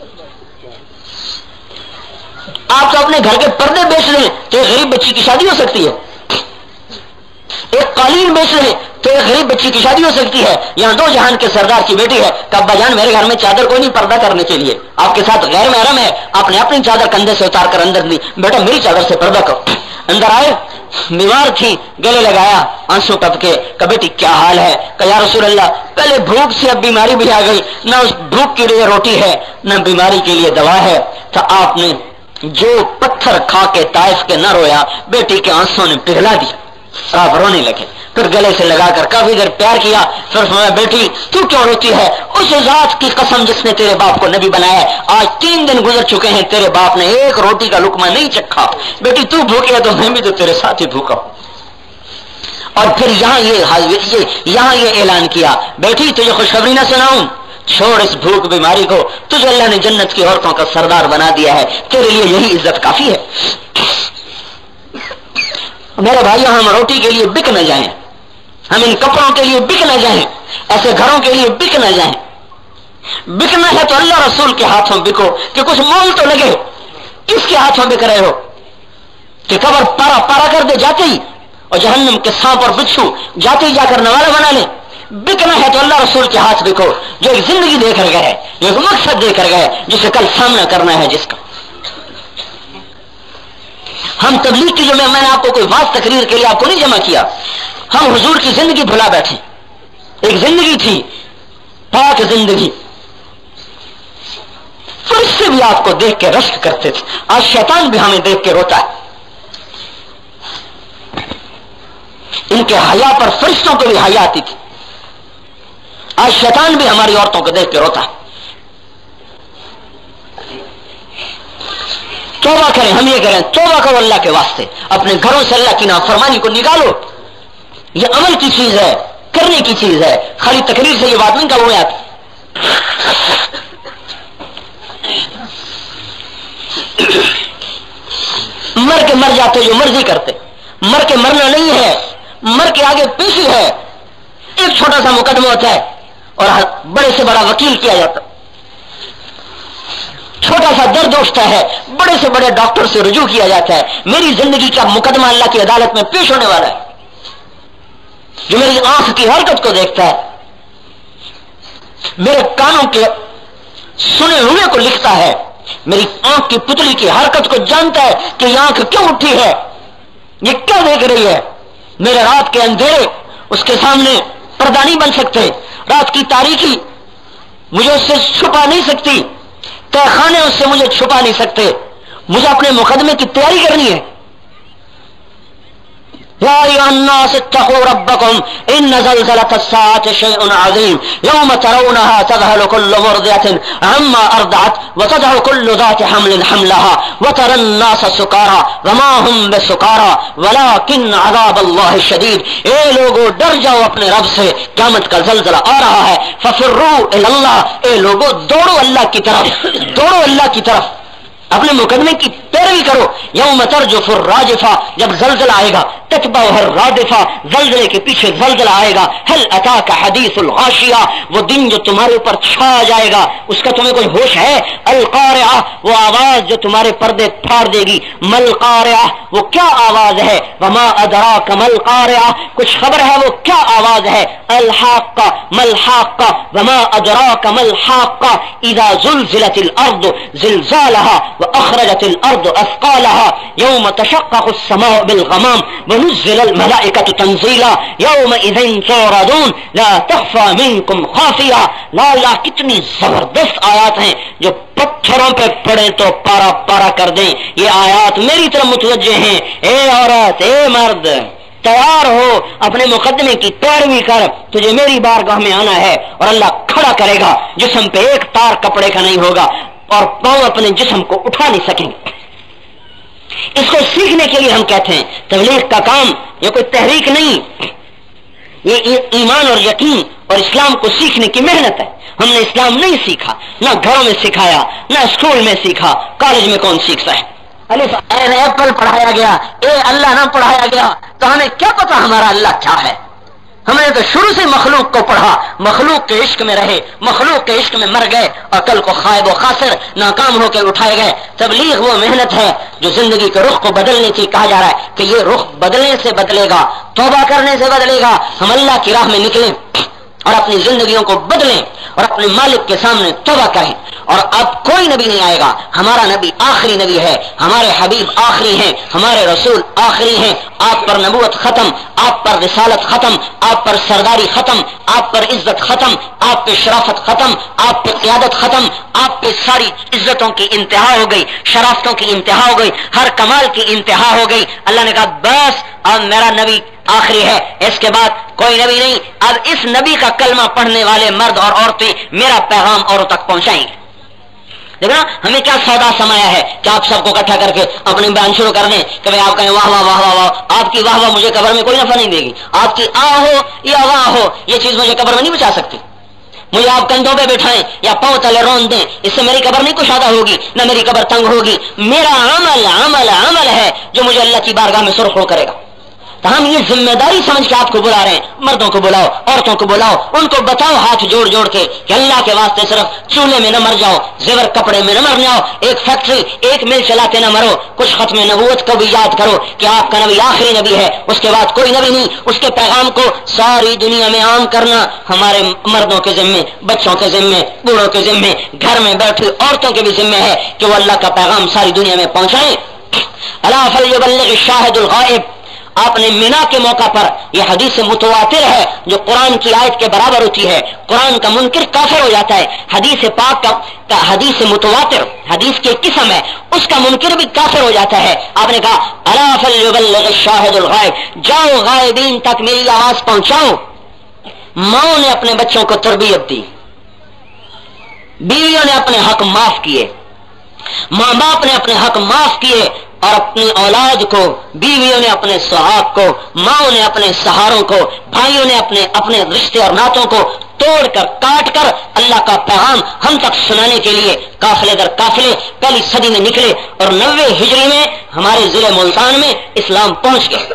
Speaker 1: آپ تو اپنے گھر کے پردے بیچ رہے ہیں تو ایک غریب بچی کی شادی ہو سکتی ہے. ایک قالین بیچ رہے ہیں تو ایک غریب بچی کی شادی ہو سکتی ہے. یہاں 2 جہان کے سردار کی بیٹی ہے کہ ابا جان میرے گھر میں چادر کوئی نہیں پردہ کرنے کے لیے. آپ کے ساتھ غیر محرم ہے، آپ نے اپنی چادر کندھے سے اتار کر اندر دی، بیٹا میری چادر سے پردہ کرو. اندر آئے، بیمار تھی، گلے لگایا، آنسو ٹپکے. کہ بیٹی کیا حال ہے؟ کہ یا رسول اللہ پہلے بھوک سے اب بیماری بھی آ گئی، نہ اس بھوک کے لیے روٹی ہے نہ بیماری کے لیے دوا ہے. تو آپ نے جو پتھر کھا کے طائف کے نہ رویا، بیٹی کے آنسوں نے پگھلا دیا. آپ رونے لگے، پھر گلے سے لگا کر کافی دیر پیار کیا. پھر فرمایا بیٹی تو کیوں روتی ہے؟ اس ذات کی قسم جس نے تیرے باپ کو نبی بنایا ہے، آج 3 دن گزر چکے ہیں، تیرے باپ نے ایک روٹی کا لقمہ نہیں چکھا. بیٹی تو بھوکی ہے تو میں بھی تو تیرے ساتھ ہی بھوکا ہوں. اور پھر یہاں یہ اعلان کیا، بیٹی تجھے خوشخبری نہ سناؤں؟ چھوڑ اس بھوک بیماری کو، تجھے اللہ نے جنت کی عورتوں کا سردار بنا دیا ہے، تیرے لیے یہی عزت کافی ہے. میرے بھائیوں ہم روٹی کے لیے بک نہ جائیں،
Speaker 2: ہم ان کپڑوں کے لیے بک نہ جائیں، ایسے گھروں کے لیے بک نہ جائیں. بکنا ہے تو اللہ رسول کے ہاتھوں بکو کہ کچھ مول تو لگے. کس کے ہاتھوں بک رہے ہو کہ قبر پارا پارا کر دے جاتے ہی، اور جہنم کے سانپ اور بچھو جاتے ہی جا کر نوالہ بنا لیں. بکنا ہے تو اللہ رسول کے ہاتھ بکو جو ایک زندگی دے کر گئے، جو ایک مقصد دے کر گئے، جسے کل سامنا کرنا ہے جس کا. ہم تبلیغ کی جو میں نے آپ کو کوئی واضح تقریر کے لیے آپ کو نہیں جمع کیا، ہم حضور کی زندگی بھلا بیٹھے. ایک زندگی تھی پاک زندگی، فرشتے بھی آپ کو دیکھ کے رشک کرتے تھے. آج شیطان بھی ہمیں دیکھ کے روتا ہے. ان کے حیا پر فرشتوں کو بھی حیا آتی تھی. آج شیطان بھی ہماری عورتوں کو دیکھ کے روتا ہے. توبہ کریں، ہم یہ کریں توبہ کرو اللہ کے واسطے، اپنے گھروں سے اللہ کی نافرمانی کو نکالو. یہ عمل کی چیز ہے، کرنے کی چیز ہے، خالی تقریر سے یہ بات نہیں کرو آتی. مر کے مر جاتے جو مرضی کرتے، مر کے مرنا نہیں ہے، مر کے آگے پیچھے ہے. ایک چھوٹا سا مقدمہ ہوتا ہے اور بڑے سے بڑا وکیل کیا جاتا، چھوٹا سا درد اٹھتا ہے بڑے سے بڑے ڈاکٹر سے رجوع کیا جاتا ہے. میری زندگی کا مقدمہ اللہ کی عدالت میں پیش ہونے والا ہے. جو میری آنکھ کی حرکت کو دیکھتا ہے، میرے کانوں کے سنے ہوئے کو لکھتا ہے، میری آنکھ کی پتلی کی حرکت کو جانتا ہے کہ یہ آنکھ کیوں اٹھی ہے، یہ کیا دیکھ رہی ہے. میرے رات کے اندھیرے اس کے سامنے پردہ نہیں بن سکتے، رات کی تاریکی مجھے اس سے چھپا نہیں سکتی، تہ خانے اس سے مجھے چھپا نہیں سکتے. مجھے اپنے مقدمے کی تیاری کرنی ہے. یا ایھا الناس اتقوا ربکم ان زلزلۃ الساعۃ شیء عظیم یوم ترونها تذهل كل مرضعۃ عما ارضعت وتضع كل ذات حمل حملها وترى الناس سکارى وما هم بسکارى ولكن عذاب الله شدید. اے لوگو ڈر جاؤ اپنے رب سے، قیامت کا زلزلہ آ رہا ہے. ففروا الی اللہ، اے لوگو دوڑو اللہ کی طرف، دوڑو اللہ کی طرف، اپنے مقدمے کی پیروی کرو. یوم ترجف الراجفہ، جب زلزلہ آئے گا، تتبعها الرادفہ، زلزلے کے پیچھے زلزلہ آئے گا. هل اتاک حدیث الغاشیہ، وہ دن جو تمہارے اوپر چھا جائے گا، اس کا تمہیں کوئی ہوش ہے؟ القارعہ، وہ آواز جو تمہارے پردے پھاڑ دے گی. مل قارعہ، وہ کیا آواز ہے؟ وما ادراک مل قارعہ، کچھ خبر ہے وہ کیا آواز ہے؟ الحاقہ مل حاقہ وما ادراک مل حاقہ اذا زلزلت الارض زلزالها واخرجت الارض اثقالها يوم تشقق السماء بالغمام ونزل الملائكة تنزيلا يومئذ تعرضون لا تخفى منكم خافية. لا لا، کتنی زبردست آیات ہیں جو پتھروں پہ پڑے تو پارا پارا کر دیں. یہ آیات میری طرف متوجہ ہیں. اے عورت، اے مرد، تیار ہو، اپنے مقدمے کی پیروی کر. تجھے میری بارگاہ میں آنا ہے اور اللہ کھڑا کرے گا. جسم پہ ایک تار کپڑے کا نہیں ہوگا اور پاؤں اپنے جسم کو اٹھا نہیں سکیں گے. اس کو سیکھنے کے لیے ہم کہتے ہیں تبلیغ کا کام یہ کوئی تحریک نہیں، یہ ایمان اور یقین اور اسلام کو سیکھنے کی محنت ہے. ہم نے اسلام نہیں سیکھا، نہ گھروں میں سکھایا، نہ اسکول میں سیکھا، کالج میں کون سیکھتا ہے؟ الف ایپل پڑھایا گیا، اے اللہ نہ پڑھایا گیا تو ہمیں کیا پتا ہمارا اللہ کیا ہے؟ ہم نے تو شروع سے مخلوق کو پڑھا، مخلوق کے عشق میں رہے، مخلوق کے عشق میں مر گئے اور کل کو خائب و خاسر ناکام ہو کے اٹھائے گئے. تبلیغ وہ محنت ہے جو زندگی کے رخ کو بدلنے کی کہا جا رہا ہے کہ یہ رخ بدلنے سے بدلے گا، توبہ کرنے سے بدلے گا. ہم اللہ کی راہ میں نکلیں اور اپنی زندگیوں کو بدلیں اور اپنے مالک کے سامنے توبہ کریں. اور اب کوئی نبی نہیں آئے گا، ہمارا نبی آخری نبی ہے، ہمارے حبیب آخری ہیں، ہمارے رسول آخری ہیں. آپ پر نبوت ختم، آپ پر رسالت ختم، آپ پر سرداری ختم، آپ پر عزت ختم، آپ پہ شرافت ختم، آپ پہ قیادت ختم، آپ پہ ساری عزتوں کی انتہا ہو گئی، شرافتوں کی انتہا ہو گئی، ہر کمال کی انتہا ہو گئی. اللہ نے کہا بس اب میرا نبی آخری ہے، اس کے بعد کوئی نبی نہیں. اب اس نبی کا کلمہ پڑھنے والے مرد اور عورتیں میرا پیغام اوروں تک پہنچائیں گے. دیکھنا ہمیں کیا سودا سمایا ہے کہ آپ سب کو اکٹھا کر کے اپنے بیان شروع کر دیں کہ بھائی آپ کہیں واہ واہ واہ واہ واہ. آپ کی واہ واہ مجھے قبر میں کوئی نفع نہیں دے گی. آپ کی آ ہو یا واہ ہو یہ چیز مجھے قبر میں نہیں بچا سکتی. مجھے آپ کندھوں پہ بٹھائیں یا پاؤں تلے رون دیں، اس سے میری قبر نہیں کشادہ ہوگی، نہ میری قبر تنگ ہوگی. میرا عمل عمل عمل ہے جو مجھے اللہ کی بارگاہ میں سرخرو کرے گا. تو ہم یہ ذمہ داری سمجھ کے آپ کو بلا رہے ہیں، مردوں کو بلاؤ، عورتوں کو بلاؤ، ان کو بتاؤ ہاتھ جوڑ جوڑ کے کہ اللہ کے واسطے صرف چولہے میں نہ مر جاؤ، زیور کپڑے میں نہ مر جاؤ، ایک فیکٹری ایک مل چلاتے نہ مرو، کچھ ختم نبوت کو بھی یاد کرو کہ آپ کا نبی آخری نبی ہے، اس کے بعد کوئی نبی نہیں، اس کے پیغام کو ساری دنیا میں عام کرنا ہمارے مردوں کے ذمے، بچوں کے ذمے، بوڑھوں کے ذمے، گھر میں بیٹھی عورتوں کے بھی ذمے ہے کہ وہ اللہ کا پیغام ساری دنیا میں پہنچائیں۔ الا فلیبلغ الشاہد الغائب، آپ نے مینا کے موقع پر یہ حدیث متواتر ہے جو قرآن کی آیت کے برابر ہوتی ہے، قرآن کا منکر کافر ہو جاتا ہے، حدیث پاک کا حدیث متواتر حدیث کی قسم ہے، اس کا منکر بھی کافر ہو جاتا ہے۔ آپ نے کہا الا فلیبلغ الشاہد الغائب، جاؤ غائبین تک میری آواز پہنچاؤ۔ ماؤں نے اپنے بچوں کو تربیت دی، بیویوں نے اپنے حق معاف کیے، ماں باپ نے اپنے حق معاف کیے، اور اپنی اولاد کو، بیویوں نے اپنے سہاگ کو، ماؤں نے اپنے سہاروں کو، بھائیوں نے اپنے رشتے اور ناتوں کو توڑ کر کاٹ کر اللہ کا پیغام ہم تک سنانے کے لیے قافلے در قافلے پہلی صدی میں نکلے، اور 90 ہجری میں ہمارے ضلع ملتان میں اسلام پہنچ گئے۔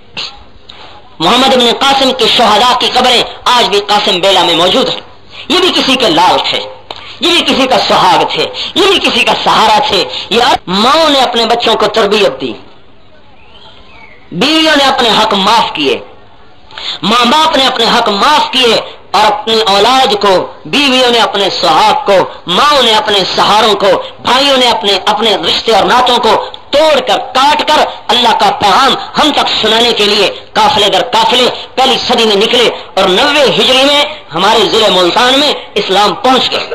Speaker 2: محمد بن قاسم کے شہداء کی قبریں آج بھی قاسم بیلا میں موجود ہیں۔ یہ بھی کسی کے لال تھے، یہ بھی کسی کا سہاگ تھے، یہ بھی کسی کا سہارا تھے۔ یہ ماں نے اپنے بچوں کو تربیت دی، بیویوں نے اپنے حق معاف کیے، ماں باپ نے اپنے حق معاف کیے، اور اپنی اولاد کو، بیویوں نے اپنے سہاگ کو، ماں نے اپنے سہاروں کو، بھائیوں نے اپنے رشتے اور ناتوں کو توڑ کر کاٹ کر اللہ کا پیغام ہم تک سنانے کے لیے قافلے در قافلے پہلی صدی میں نکلے، اور 90 ہجری میں ہمارے ضلع ملتان میں اسلام پہنچ گئے۔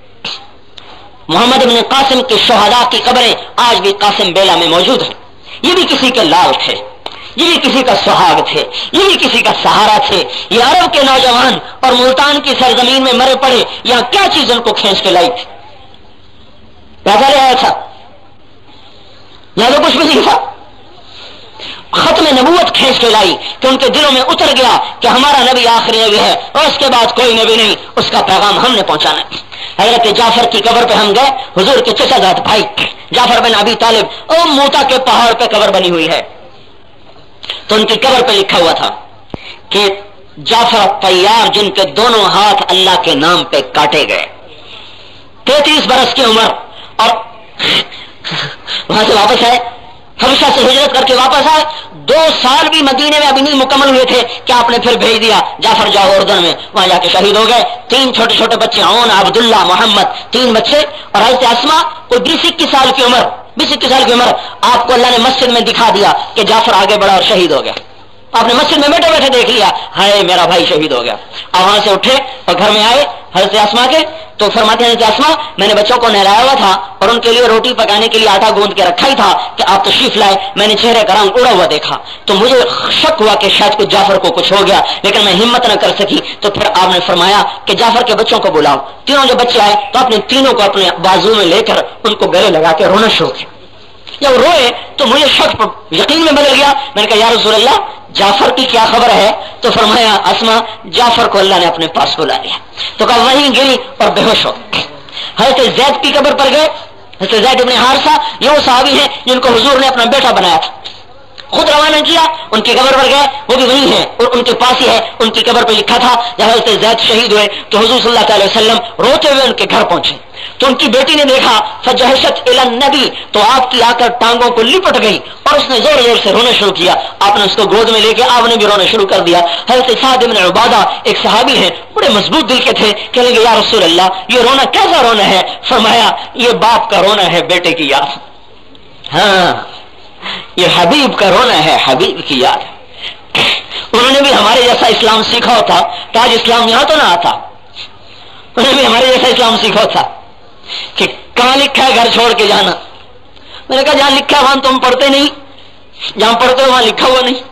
Speaker 2: محمد بن قاسم کے شہداء کی قبریں آج بھی قاسم بیلا میں موجود ہیں۔ یہ بھی کسی کے لال تھے، یہ بھی کسی کا سہاگ تھے، یہ بھی کسی کا سہارا تھے۔ یہ عرب کے نوجوان اور ملتان کی سرزمین میں مرے پڑے، یہاں کیا چیز ان کو کھینچ کے لائی تھی؟ پیسہ لے آیا تھا؟ یہاں تو کچھ بھی نہیں تھا، ختم نبوت کھینچ کے لائی کہ ان کے دلوں میں اتر گیا کہ ہمارا نبی آخری نبی ہے اور اس کے بعد کوئی نبی نہیں، اس کا پیغام ہم نے پہنچانا ہے۔ حضرت جعفر کی قبر پہ ہم گئے، حضور کے چچا زاد بھائی جعفر بن ابی طالب، اور موتا کے پہاڑ پہ قبر بنی ہوئی ہے، تو ان کی قبر پہ لکھا ہوا تھا کہ جعفر طیار جن کے دونوں ہاتھ اللہ کے نام پہ کاٹے گئے، 33 برس کی عمر، اور وہاں سے واپس آئے، حبشہ سے ہجرت کر کے واپس آئے، 2 سال بھی مدینے میں ابھی نہیں مکمل ہوئے تھے کہ آپ نے پھر بھیج دیا جعفر جاؤ اردن میں، وہاں جا کے شہید ہو گئے۔ 3 چھوٹے چھوٹے بچے، عون، عبداللہ، محمد، 3 بچے، اور حضرت اسما کو 20-21 سال کی عمر، 20-21 سال کی عمر، آپ کو اللہ نے مسجد میں دکھا دیا کہ جعفر آگے بڑھا اور شہید ہو گیا۔ آپ نے مسجد میں بیٹھے بیٹھے دیکھ لیا، ہائے میرا بھائی شہید ہو گیا۔ آپ وہاں سے اٹھے اور گھر میں آئے حضرت اسما کے، تو فرماتے ہیں حضرت اسما میں نے بچوں کو نہلایا ہوا تھا اور ان کے لیے روٹی پکانے کے لیے آٹا گوندھ کے رکھا ہی تھا کہ آپ تشریف لائے، میں نے چہرے کا رنگ اڑا ہوا دیکھا تو مجھے شک ہوا کہ شاید کچھ جعفر کو کچھ ہو گیا، لیکن میں ہمت نہ کر سکی، تو پھر آپ نے فرمایا کہ جعفر کے بچوں کو بلاؤ۔ تینوں جو بچے آئے تو اپنے تینوں کو اپنے بازو میں لے کر ان کو گلے لگا کے رونا شروع کیا۔ جب روئے تو مجھے شک یقین میں بدل گیا، میں نے کہا یا رسول اللہ جعفر کی کیا خبر ہے؟ تو فرمایا اسما جعفر کو اللہ نے اپنے پاس بلا لیا، تو کہا وہیں گری اور بے ہوش ہو۔ حضرت زید کی قبر پر گئے، حضرت زید ابن حارثہ یہ وہ صحابی ہیں جن کو حضور نے اپنا بیٹا بنایا تھا، خود روانہ کیا، ان کی قبر پر گئے، وہ بھی وہیں ہے اور ان کے پاس ہی ہے۔ ان کی قبر پہ لکھا تھا جب حضرت زید شہید ہوئے تو حضور صلی اللہ علیہ وسلم روتے ہوئے ان کے گھر پہنچے، تو ان کی بیٹی نے دیکھا فجہشت الی النبی، تو آپ کی آ کر ٹانگوں کو لپٹ گئی اور اس نے زور زور سے رونا شروع کیا۔ آپ نے اس کو گود میں لے کے آپ نے بھی رونا شروع کر دیا۔ حضرت سعد بن عبادہ ایک صحابی ہیں، بڑے مضبوط دل کے تھے، کہنے لگے یا رسول اللہ یہ رونا کیسا رونا ہے؟ فرمایا یہ باپ کا رونا ہے بیٹے کی یاد، ہاں یہ حبیب کا رونا ہے حبیب کی یاد۔ انہوں نے بھی ہمارے جیسا اسلام سیکھا ہوتا تو آج اسلام یہاں تو نہ آتا، انہوں نے بھی ہمارے جیسا اسلام سیکھا ہوتا کہ کہاں لکھا ہے گھر چھوڑ کے جانا۔ میں نے کہا جہاں لکھا ہے وہاں تم پڑھتے نہیں، جہاں پڑھتے ہو وہاں لکھا ہوا نہیں۔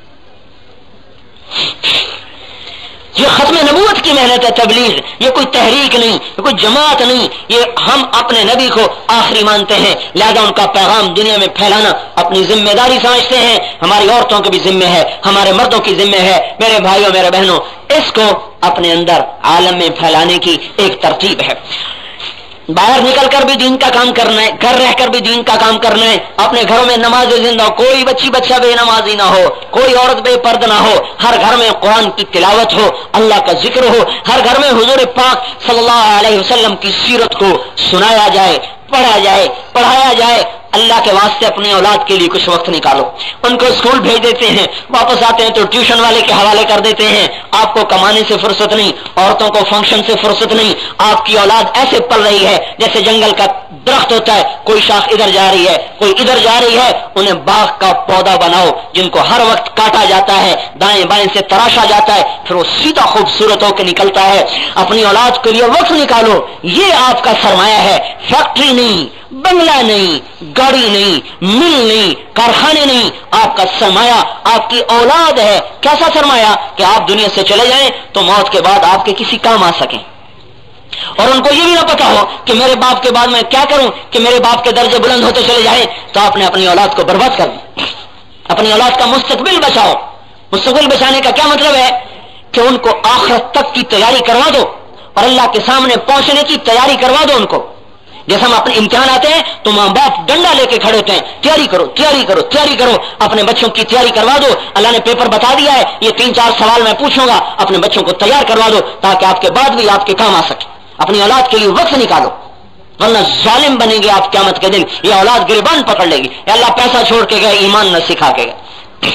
Speaker 2: یہ ختم نبوت کی محنت ہے تبلیغ، یہ کوئی تحریک نہیں، یہ کوئی جماعت نہیں، یہ ہم اپنے نبی کو آخری مانتے ہیں، لہذا ان کا پیغام دنیا میں پھیلانا اپنی ذمہ داری سمجھتے ہیں۔ ہماری عورتوں کی بھی ذمہ ہے، ہمارے مردوں کی ذمہ ہے، میرے بھائیوں میرے بہنوں، اس کو اپنے اندر عالم میں پھیلانے کی ایک ترتیب ہے۔ باہر نکل کر بھی دین کا کام کرنا ہے، گھر رہ کر بھی دین کا کام کرنا ہے. اپنے گھروں میں نماز زندہ ہو، کوئی بچی بچہ بے نمازی نہ ہو، کوئی عورت بے پرد نہ ہو. ہر گھر میں قرآن کی تلاوت ہو، اللہ کا ذکر ہو. ہر گھر میں حضور پاک صلی اللہ علیہ وسلم کی سیرت کو سنایا جائے، پڑھا جائے، پڑھایا جائے. اللہ کے واسطے اپنی اولاد کے لیے کچھ وقت نکالو. ان کو اسکول بھیج دیتے ہیں، واپس آتے ہیں تو ٹیوشن والے کے حوالے کر دیتے ہیں. آپ کو کمانے سے فرصت نہیں، عورتوں کو فنکشن سے فرصت نہیں. آپ کی اولاد ایسے پل رہی ہے جیسے جنگل کا درخت ہوتا ہے، کوئی شاخ ادھر جا رہی ہے، کوئی ادھر جا رہی ہے. انہیں باغ کا پودا بناؤ جن کو ہر وقت کاٹا جاتا ہے، دائیں بائیں سے تراشا جاتا ہے، پھر وہ سیدھا خوبصورت ہو کے نکلتا ہے. اپنی اولاد کے لیے وقت نکالو، یہ آپ کا سرمایہ ہے. فیکٹری نہیں، بنگلہ نہیں، گاڑی نہیں، مل نہیں، کارخانے نہیں. آپ کا سرمایہ آپ کی اولاد ہے. کیسا سرمایہ کہ آپ دنیا سے چلے جائیں تو موت کے بعد آپ کے کسی کام آ سکیں. اور ان کو یہ بھی نہ پتا ہو کہ میرے باپ کے بعد میں کیا کروں کہ میرے باپ کے درجے بلند ہوتے چلے جائیں. تو آپ نے اپنی اولاد کو برباد کر دیا. اپنی اولاد کا مستقبل بچاؤ. مستقبل بچانے کا کیا مطلب ہے کہ ان کو آخرت تک کی تیاری کروا دو اور اللہ کے سامنے پہنچنے کی تیاری کروا دو ان کو. جیسے ہم اپنے امتحان آتے ہیں تو ماں باپ ڈنڈا لے کے کھڑے ہوتے ہیں، تیاری کرو، تیاری کرو، تیاری کرو. اپنے بچوں کی تیاری کروا دو. اللہ نے پیپر بتا دیا ہے، یہ 3-4 سوال میں پوچھوں گا. اپنے بچوں کو تیار کروا دو تاکہ آپ کے بعد بھی آپ کے کام آ سکے. اپنی اولاد کے لیے وقت نکالو، ورنہ ظالم بنے گے آپ قیامت کے دن. یہ اولاد گریبان پکڑ لے گی. اللہ پیسہ چھوڑ کے گئے، ایمان نہ سکھا کے گئے.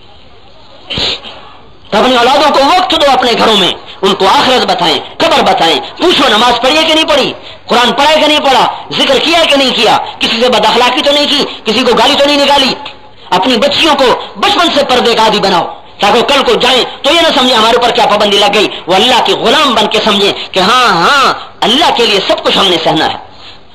Speaker 2: تو اپنی اولادوں کو وقت دو اپنے گھروں میں. ان کو آخرت بتائیں، قبر بتائیں. پوچھو نماز پڑھی ہے کہ نہیں پڑھی، قرآن پڑھا ہے کہ نہیں پڑھا، ذکر کیا ہے کہ نہیں کیا، کسی سے بد اخلاقی تو نہیں کی، کسی کو گالی تو نہیں نکالی. اپنی بچیوں کو بچپن سے پردے کا عادی بناؤ تاکہ کل کو جائیں تو یہ نہ سمجھے ہمارے اوپر کیا پابندی لگ گئی. وہ اللہ کے غلام بن کے سمجھیں کہ ہاں اللہ کے لیے سب کچھ ہم نے سہنا ہے.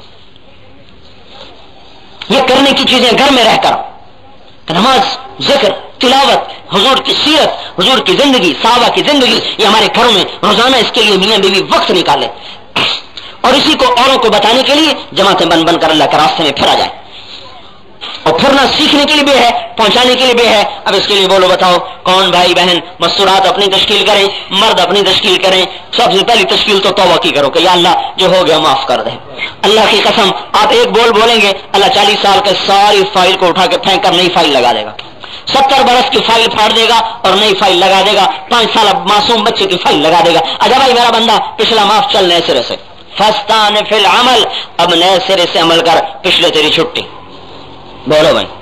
Speaker 2: یہ کرنے کی چیزیں گھر میں رہ کر، نماز، ذکر، تلاوت، حضور کی سیرت، حضور کی زندگی، صحابہ کی زندگی، یہ ہمارے گھروں میں روزانہ اس کے لیے میاں بیوی وقت نکالے اور اسی کو اوروں کو بتانے کے لیے جماعتیں بن بن کر اللہ کے راستے میں پھرا جائے. اور پھرنا سیکھنے کے لیے بھی ہے، پہنچانے کے لیے بھی ہے. اب اس کے لیے بولو بتاؤ کون بھائی بہن مستورات اپنی تشکیل کریں، مرد اپنی تشکیل کریں. سب سے پہلی تشکیل تو توبہ کی کرو کہ یا اللہ جو ہو گیا معاف کر دے. اللہ کی قسم آپ ایک بول بولیں گے، اللہ 40 سال کے ساری فائل کو اٹھا کے پھینک کر نئی فائل لگا دے گا. 70 برس کی فائل پھاڑ دے گا اور نئی فائل لگا دے گا. 5 سال معصوم بچے کی فائل لگا دے گا. اچھا بھائی میرا بندہ پچھلا معاف، چل نئے سرے سے. فستان فی العمل، اب نئے سرے سے عمل کر، پچھلے تیری چھٹی. بولو بھائی.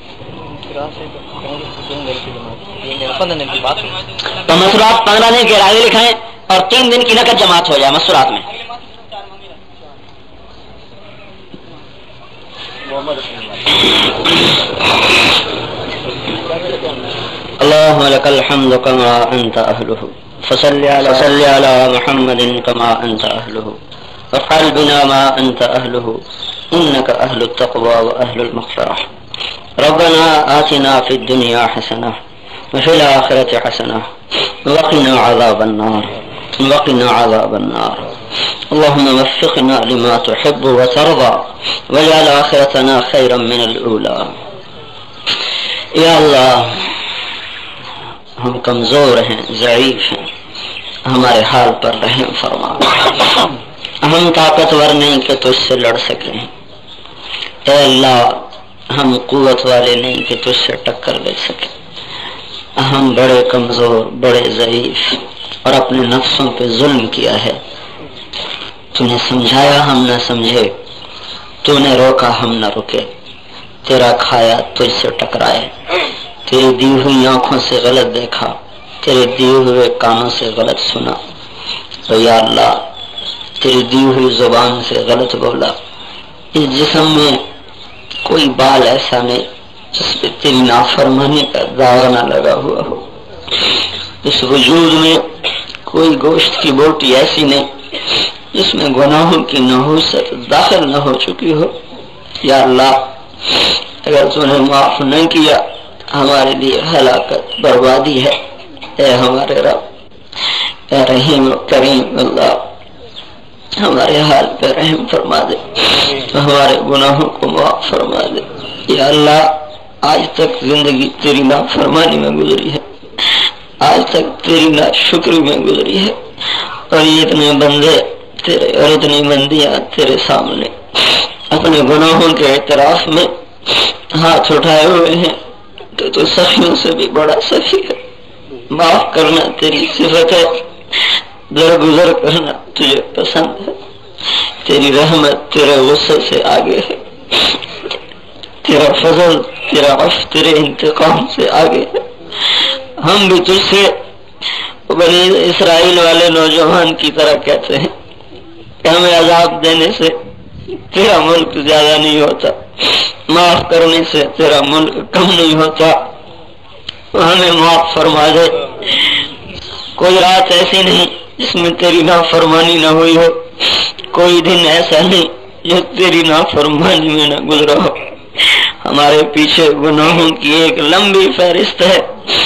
Speaker 2: تو مسورات 15 دن کے ارادے لکھائیں اور 3 دن کی نقد جماعت ہو جائے مسورات میں. اللهم لك الحمد كما أنت أهله فصل على محمد كما أنت أهله وافعل بنا ما أنت أهله إنك أهل التقوى وأهل المغفرة. ربنا آتنا في الدنيا حسنة وفي الآخرة حسنة وقنا عذاب النار وقنا عذاب النار. اللهم وفقنا لما تحب وترضى واجعل آخرتنا خيرا من الأولى. یا اللہ ہم کمزور ہیں، ضعیف ہیں، ہمارے حال پر رحم فرما. ہم طاقتور نہیں کہ تجھ سے لڑ سکیں. اے اللہ ہم قوت والے نہیں کہ تجھ سے ٹکر لے سکیں. ہم بڑے کمزور، بڑے ضعیف اور اپنے نفسوں پہ ظلم کیا ہے. تو نے سمجھایا ہم نہ سمجھے، تو نے روکا ہم نہ رکے. تیرا کھایا تجھ سے ٹکرائے، تیری دی ہوئی آنکھوں سے غلط دیکھا، تیرے دیے ہوئے کانوں سے غلط سنا. تو یا اللہ تیری دی ہوئی زبان سے غلط بولا. اس جسم میں کوئی بال ایسا نہیں جس پہ تیری نافرمانی کا داغ نہ لگا ہوا ہو. اس وجود میں کوئی گوشت کی بوٹی ایسی نہیں جس میں گناہوں کی نحوست داخل نہ ہو چکی ہو. یا اللہ اگر تو نے معاف نہیں کیا ہمارے لیے ہلاکت، بربادی ہے. اے ہمارے رب، اے رحیم و کریم اللہ، ہمارے حال پہ رحم فرما دے، ہمارے گناہوں کو معاف فرما دے. یا اللہ آج تک زندگی تیری نافرمانی میں گزری ہے، آج تک تیری ناشکری میں گزری ہے، اور یہ اتنے بندے تیرے اور اتنی بندیاں تیرے سامنے اپنے گناہوں کے اعتراف میں ہاتھ اٹھائے ہوئے ہیں، تو سخیوں سے بھی بڑا سخی ہے، معاف کرنا تیری صفت ہے، درگزر کرنا تجھے پسند ہے، تیری رحمت تیرے غصے سے آگے ہے، تیرا فضل تیرا عفو تیرے انتقام سے آگے ہے۔ ہم بھی تجھ سے بنی اسرائیل والے نوجوان کی طرح کہتے ہیں کہ ہمیں عذاب دینے سے تیرا ملک زیادہ نہیں ہوتا، معاف کرنے سے تیرا ملک کم نہیں ہوتا، ہمیں معاف فرما دے۔ کوئی رات ایسی نہیں جس میں تیری نافرمانی نہ ہوئی ہو، کوئی دن ایسا نہیں جو تیری نافرمانی میں نہ گزرا ہو۔ ہمارے پیچھے گناہوں کی ایک لمبی فہرست ہے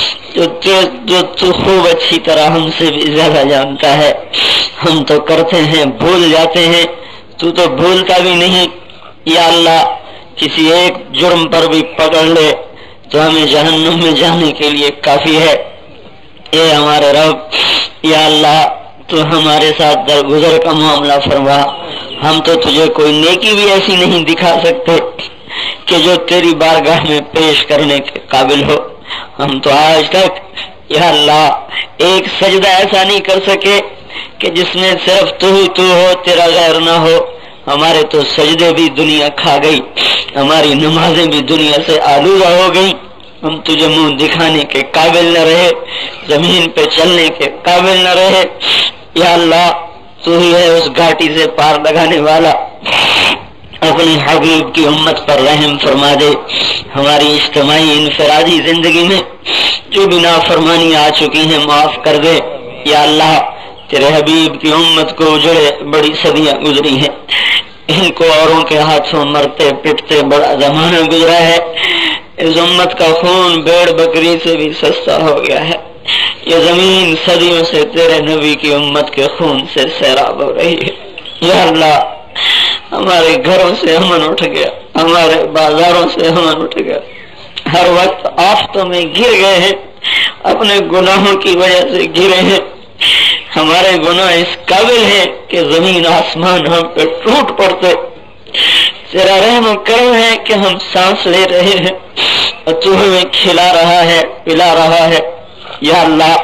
Speaker 2: جو تو خوب اچھی طرح ہم سے بھی زیادہ جانتا ہے۔ ہم تو کرتے ہیں بھول جاتے ہیں، تو بھولتا بھی نہیں۔ یا اللہ کسی ایک جرم پر بھی پکڑ لے تو ہمیں جہنم میں جانے کے لیے کافی ہے۔ اے ہمارے رب، یا اللہ تو ہمارے ساتھ درگزر کا معاملہ فرما۔ ہم تو تجھے کوئی نیکی بھی ایسی نہیں دکھا سکتے کہ جو تیری بارگاہ میں پیش کرنے کے قابل ہو۔ ہم تو آج تک یا اللہ ایک سجدہ ایسا نہیں کر سکے کہ جس میں صرف تو ہی تو ہو، تیرا غیر نہ ہو۔ ہمارے تو سجدے بھی دنیا کھا گئی، ہماری نمازیں بھی دنیا سے آلودہ ہو گئی، ہم تجھے منہ دکھانے کے قابل نہ رہے، زمین پہ چلنے کے قابل نہ رہے۔ یا اللہ تو ہی ہے اس گھاٹی سے پار لگانے والا، اپنی حبیب کی امت پر رحم فرما دے۔ ہماری اجتماعی انفرادی زندگی میں جو بھی نافرمانی آ چکی ہیں معاف کر دے۔ یا اللہ تیرے حبیب کی امت کو اجڑے بڑی صدیاں گزری ہیں، ان کو اوروں کے ہاتھوں مرتے پٹتے بڑا زمانہ گزرا ہے۔ اس امت کا خون بیڑ بکری سے بھی سستا ہو گیا ہے۔ یہ زمین صدیوں سے تیرے نبی کی امت کے خون سے سیراب ہو رہی ہے۔ یا اللہ ہمارے گھروں سے امن اٹھ گیا، ہمارے بازاروں سے امن اٹھ گیا، ہر وقت آفتوں میں گر گئے ہیں، اپنے گناہوں کی وجہ سے گرے ہیں۔ ہمارے گناہ اس قابل ہیں کہ زمین آسمان ہم پہ ٹوٹ پڑتے۔ تیرا رحم و کرم ہے کہ ہم سانس لے رہے ہیں اور تو ہمیں کھلا رہا ہے پلا رہا ہے۔ یا اللہ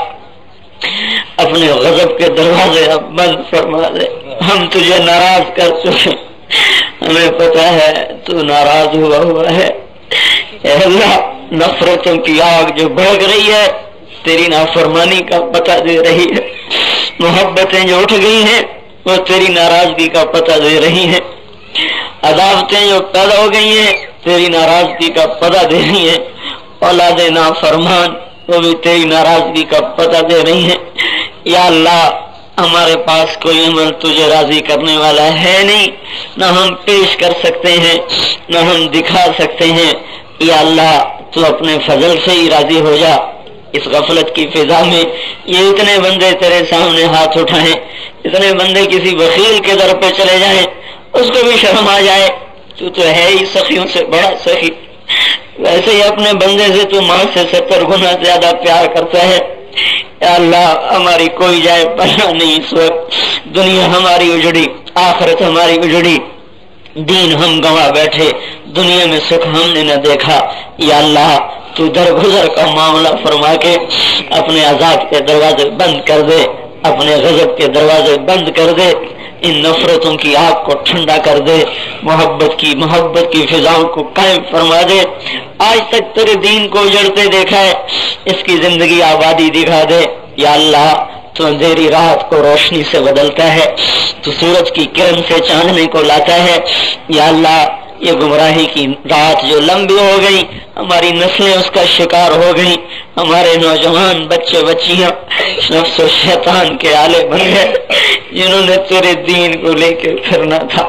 Speaker 2: اپنے غضب کے دروازے اب بند فرما دے، ہم تجھے ناراض کر چکے، ہمیں پتا ہے تو ناراض ہوا ہے۔ اے اللہ نفرتوں کی آگ جو بھڑک رہی ہے تیری نافرمانی کا پتہ دے رہی ہے، محبتیں جو اٹھ گئی ہیں وہ تیری ناراضگی کا پتہ دے رہی ہیں، عداوتیں جو پیدا ہو گئی ہیں تیری ناراضگی کا پتہ دے رہی ہیں، اولاد نافرمان وہ بھی تیری ناراضگی کا پتہ دے رہی ہیں۔ یا اللہ ہمارے پاس کوئی عمل تجھے راضی کرنے والا ہے نہیں، نہ ہم پیش کر سکتے ہیں نہ ہم دکھا سکتے ہیں۔ یا اللہ تو اپنے فضل سے ہی راضی ہو جا۔ اس غفلت کی فضا میں یہ اتنے بندے تیرے سامنے ہاتھ اٹھائیں، اتنے بندے کسی بخیل کے در پہ چلے جائیں، اس کو بھی شرم آ جائے، تو ہے ہی سخیوں سے بڑا سخی، ویسے ہی اپنے بندے سے تو ماں سے 70 گنا زیادہ پیار کرتا ہے۔ یا اللہ ہماری کوئی جائے پناہ نہیں، اس وقت دنیا ہماری اجڑی، آخرت ہماری اجڑی، دین ہم گنوا بیٹھے، دنیا میں سکھ ہم نے نہ دیکھا۔ یا اللہ تو درگزر کا معاملہ فرما کے اپنے عذاب کے دروازے بند کر دے، اپنے غضب کے دروازے بند کر دے، ان نفرتوں کی آگ کو ٹھنڈا کر دے، محبت کی فضاؤں کو قائم فرما دے۔ آج تک تیرے دین کو اجڑتے دیکھا ہے، اس کی زندگی آبادی دکھا دے۔ یا اللہ تو اندھیری رات کو روشنی سے بدلتا ہے، تو سورج کی کرن سے چاندنے کو لاتا ہے۔ یا اللہ یہ گمراہی کی رات جو لمبی ہو گئی، ہماری نسلیں اس کا شکار ہو گئی، ہمارے نوجوان بچے بچیاں نفس و شیطان کے آلے بن گئے، جنہوں نے تیرے دین کو لے کے پھرنا تھا،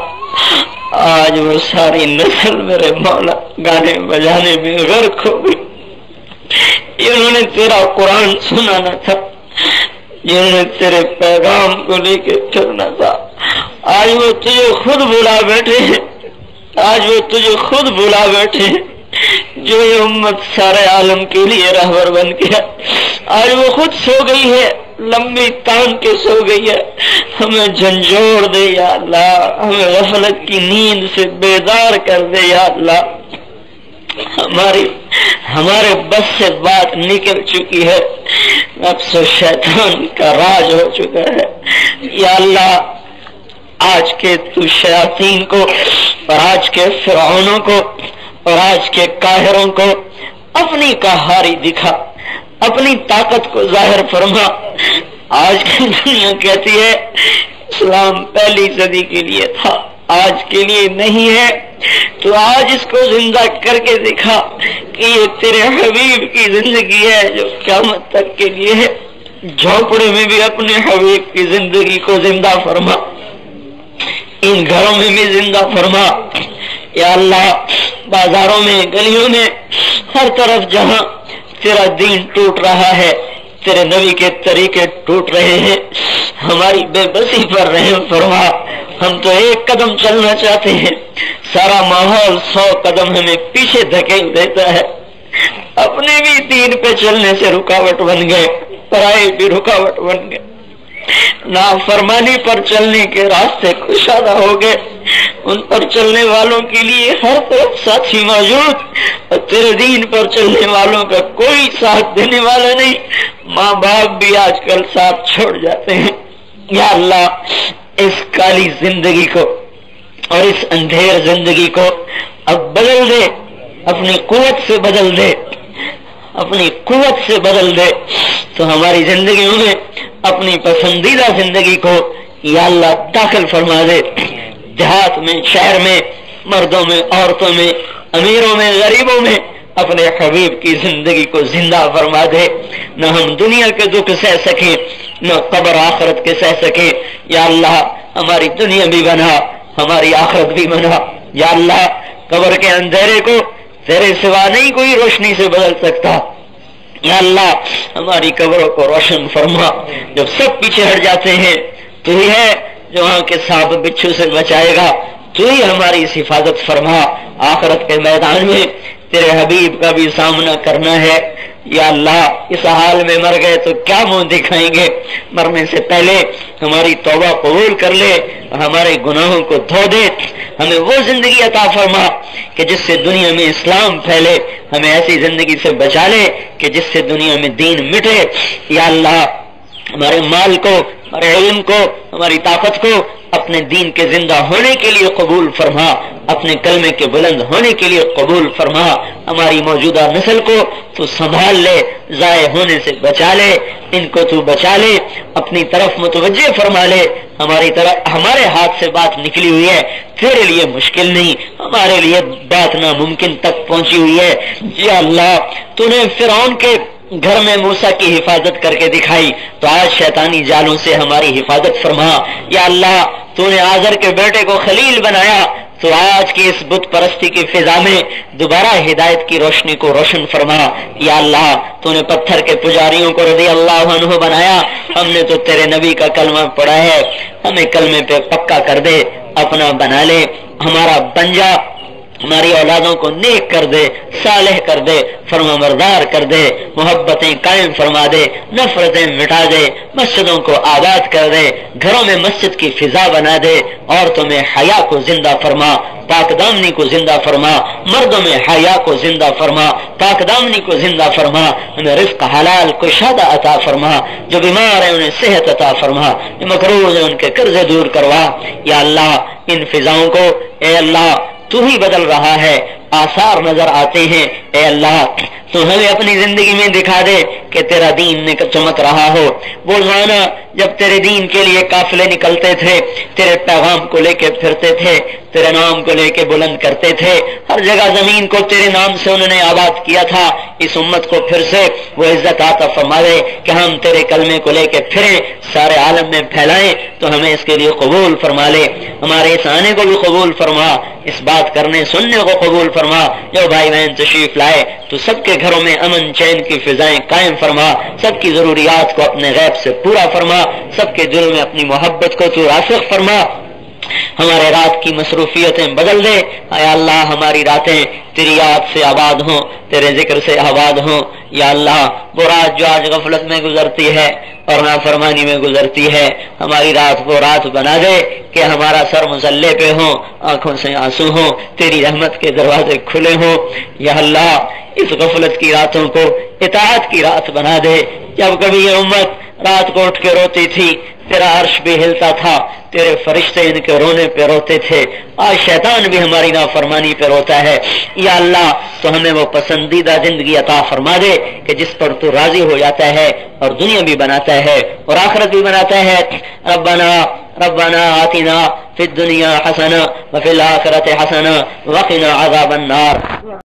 Speaker 2: آج وہ ساری نسل میرے مولا گانے بجانے میں غرق ہو گئی۔ جنہوں نے تیرا قرآن سنانا تھا، جنہوں نے تیرے پیغام کو لے کے پھرنا تھا، آج وہ تجھے خود بلا بیٹھے ہیں، آج وہ تجھے خود بلا بیٹھے ہیں، جو یہ امت سارے عالم کے لیے رہبر بن گیا، آج وہ خود سو گئی ہے،
Speaker 1: لمبی تان کے سو گئی ہے، ہمیں جھنجھوڑ دے یا اللہ، ہمیں غفلت کی نیند سے بیدار کر دے یا اللہ۔ ہمارے بس سے بات نکل چکی ہے، نفس و شیطان کا راج ہو چکا ہے یا اللہ۔ آج کے تو شیاطین کو اور آج کے فرعونوں کو اور آج کے قاہروں کو اپنی قہاری دکھا، اپنی طاقت کو ظاہر فرما۔ آج کی دنیا کہتی ہے اسلام پہلی صدی کے لیے تھا، آج کے لیے نہیں ہے، تو آج اس کو زندہ کر کے دکھا کہ یہ تیرے حبیب کی زندگی ہے جو قیامت تک کے لیے ہے۔ جھونپڑے میں بھی اپنے حبیب کی زندگی کو زندہ فرما، ان گھروں میں بھی زندہ فرما یا اللہ۔ بازاروں میں، گلیوں میں، ہر طرف جہاں تیرا دین ٹوٹ رہا ہے، تیرے نبی کے طریقے ٹوٹ رہے ہیں، ہماری بے بسی پر رحم فرما۔ ہم تو ایک قدم چلنا چاہتے ہیں، سارا ماحول 100 قدم ہمیں پیچھے دھکیل دیتا ہے۔ اپنے بھی دین پہ چلنے سے رکاوٹ بن گئے، پرائے بھی رکاوٹ بن گئے، نافرمانی پر چلنے کے راستے کشادہ ہو گئے۔ ان پر چلنے والوں کے لیے ہر طرف ساتھی موجود، اور تیرے دین پر چلنے والوں کا کوئی ساتھ دینے والا نہیں۔ ماں باپ بھی آج کل ساتھ چھوڑ جاتے ہیں یا اللہ۔ اس کالی زندگی کو اور اس اندھیر زندگی کو اب بدل دے، اپنی قوت سے بدل دے، اپنی قوت سے بدل دے، تو ہماری زندگیوں میں اپنی پسندیدہ زندگی کو یا اللہ داخل فرما دے۔ دیہات میں، شہر میں، مردوں میں، عورتوں میں، امیروں میں، غریبوں میں اپنے حبیب کی زندگی کو زندہ فرما دے۔ نہ ہم دنیا کے دکھ سہ سکیں، نہ قبر آخرت کے سہ سکیں یا اللہ۔ ہماری دنیا بھی بنا، ہماری آخرت بھی بنا یا اللہ۔ قبر کے اندھیرے کو تیرے سوا نہیں کوئی روشنی سے بدل سکتا یا اللہ۔ ہماری قبروں کو روشن فرما، جب سب پیچھے ہٹ جاتے ہیں تو ہی ہے جو وہاں کے سانپ بچھو سے بچائے گا، تو ہی ہماری حفاظت فرما۔ آخرت کے میدان میں تیرے حبیب کا بھی سامنا کرنا ہے یا اللہ۔ اس حال میں مر گئے تو کیا منہ دکھائیں گے؟ مرنے سے پہلے ہماری توبہ قبول کر لے، ہمارے گناہوں کو دھو دے، ہمیں وہ زندگی عطا فرما کہ جس سے دنیا میں اسلام پھیلے، ہمیں ایسی زندگی سے بچا لے کہ جس سے دنیا میں دین مٹے یا اللہ۔ ہمارے مال کو، ہمارے علم کو، ہماری طاقت کو اپنے دین کے زندہ ہونے کے لیے قبول فرما، اپنے کلمے کے بلند ہونے کے لیے قبول فرما۔ ہماری موجودہ نسل کو تو سنبھال لے، ضائع ہونے سے بچا لے، ان کو تو بچا لے، اپنی طرف متوجہ فرما لے۔ ہمارے ہاتھ سے بات نکلی ہوئی ہے، تیرے لیے مشکل نہیں، ہمارے لیے بات ناممکن تک پہنچی ہوئی ہے یا اللہ۔ تو نے فرعون کے گھر میں موسیٰ کی حفاظت کر کے دکھائی، تو آج شیطانی جالوں سے ہماری حفاظت فرما یا اللہ۔ تو نے آزر کے بیٹے کو خلیل بنایا، تو آج کی اس بت پرستی کی فضا میں دوبارہ ہدایت کی روشنی کو روشن فرما یا اللہ۔ تو نے پتھر کے پجاریوں کو رضی اللہ عنہ بنایا، ہم نے تو تیرے نبی کا کلمہ پڑھا ہے، ہمیں کلمے پہ پکا کر دے، اپنا بنا لے، ہمارا بن جا، ہماری اولادوں کو نیک کر دے، صالح کر دے، فرما بردار کر دے، محبتیں قائم فرما دے، نفرتیں مٹا دے، مسجدوں کو آباد کر دے، گھروں میں مسجد کی فضا بنا دے، عورتوں میں حیا کو زندہ فرما، پاک دامنی کو زندہ فرما، مردوں میں حیا کو زندہ فرما، پاک دامنی کو زندہ فرما، انہیں رزق حلال کشادہ عطا فرما، جو بیمار ہیں انہیں صحت عطا فرما، جو مقروض ہیں ان کے قرضے دور کروا یا اللہ۔ ان فضاؤں کو اے اللہ تو ہی بدل رہا ہے، آثار نظر آتے ہیں اے اللہ، تو ہمیں اپنی زندگی میں دکھا دے کہ تیرا دین چمک رہا ہو۔ وہ زمانہ جب تیرے دین کے لیے قافلے نکلتے تھے، تیرے پیغام کو لے کے پھرتے تھے، تیرے نام کو لے کے بلند کرتے تھے، ہر جگہ زمین کو تیرے نام سے انہوں نے آباد کیا تھا۔ اس امت کو پھر سے وہ عزت عطا فرما دے کہ ہم تیرے کلمے کو لے کے پھریں، سارے عالم میں پھیلائیں، تو ہمیں اس کے لیے قبول فرما لے، ہمارے اس آنے کو بھی قبول فرما، اس بات کرنے سننے کو قبول فرما۔ جو بھائی بہن تشریف لائے تو سب کے گھروں میں امن چین کی فضائیں قائم فرما، سب کی ضروریات کو اپنے غیب سے پورا فرما، سب کے دل میں اپنی محبت کو تو راسخ فرما، ہمارے رات کی مصروفیتیں بدل دے اے اللہ۔ ہماری راتیں تیری یاد سے آباد ہوں، تیرے ذکر سے آباد ہوں یا اللہ۔ وہ رات جو آج غفلت میں گزرتی ہے اور نافرمانی میں گزرتی ہے، ہماری رات کو رات بنا دے کہ ہمارا سر مسلح پہ ہو، آنکھوں سے آنسو ہوں، تیری رحمت کے دروازے کھلے ہوں۔ یا اللہ اس غفلت کی راتوں کو اطاعت کی رات بنا دے۔ جب کبھی یہ امت رات کو اٹھ کے روتی تھی تیرا عرش بھی ہلتا تھا، تیرے فرشتے ان کے رونے پہ روتے تھے، آج شیطان بھی ہماری نافرمانی پہ روتا ہے۔ یا اللہ تو ہمیں وہ پسندیدہ زندگی عطا فرما دے کہ جس پر تو راضی ہو جاتا ہے اور دنیا بھی بناتا ہے اور آخرت بھی بناتا ہے۔ ربنا آتنا فی الدنیا حسنہ وفی الآخرۃ حسنہ وقنا عذاب النار۔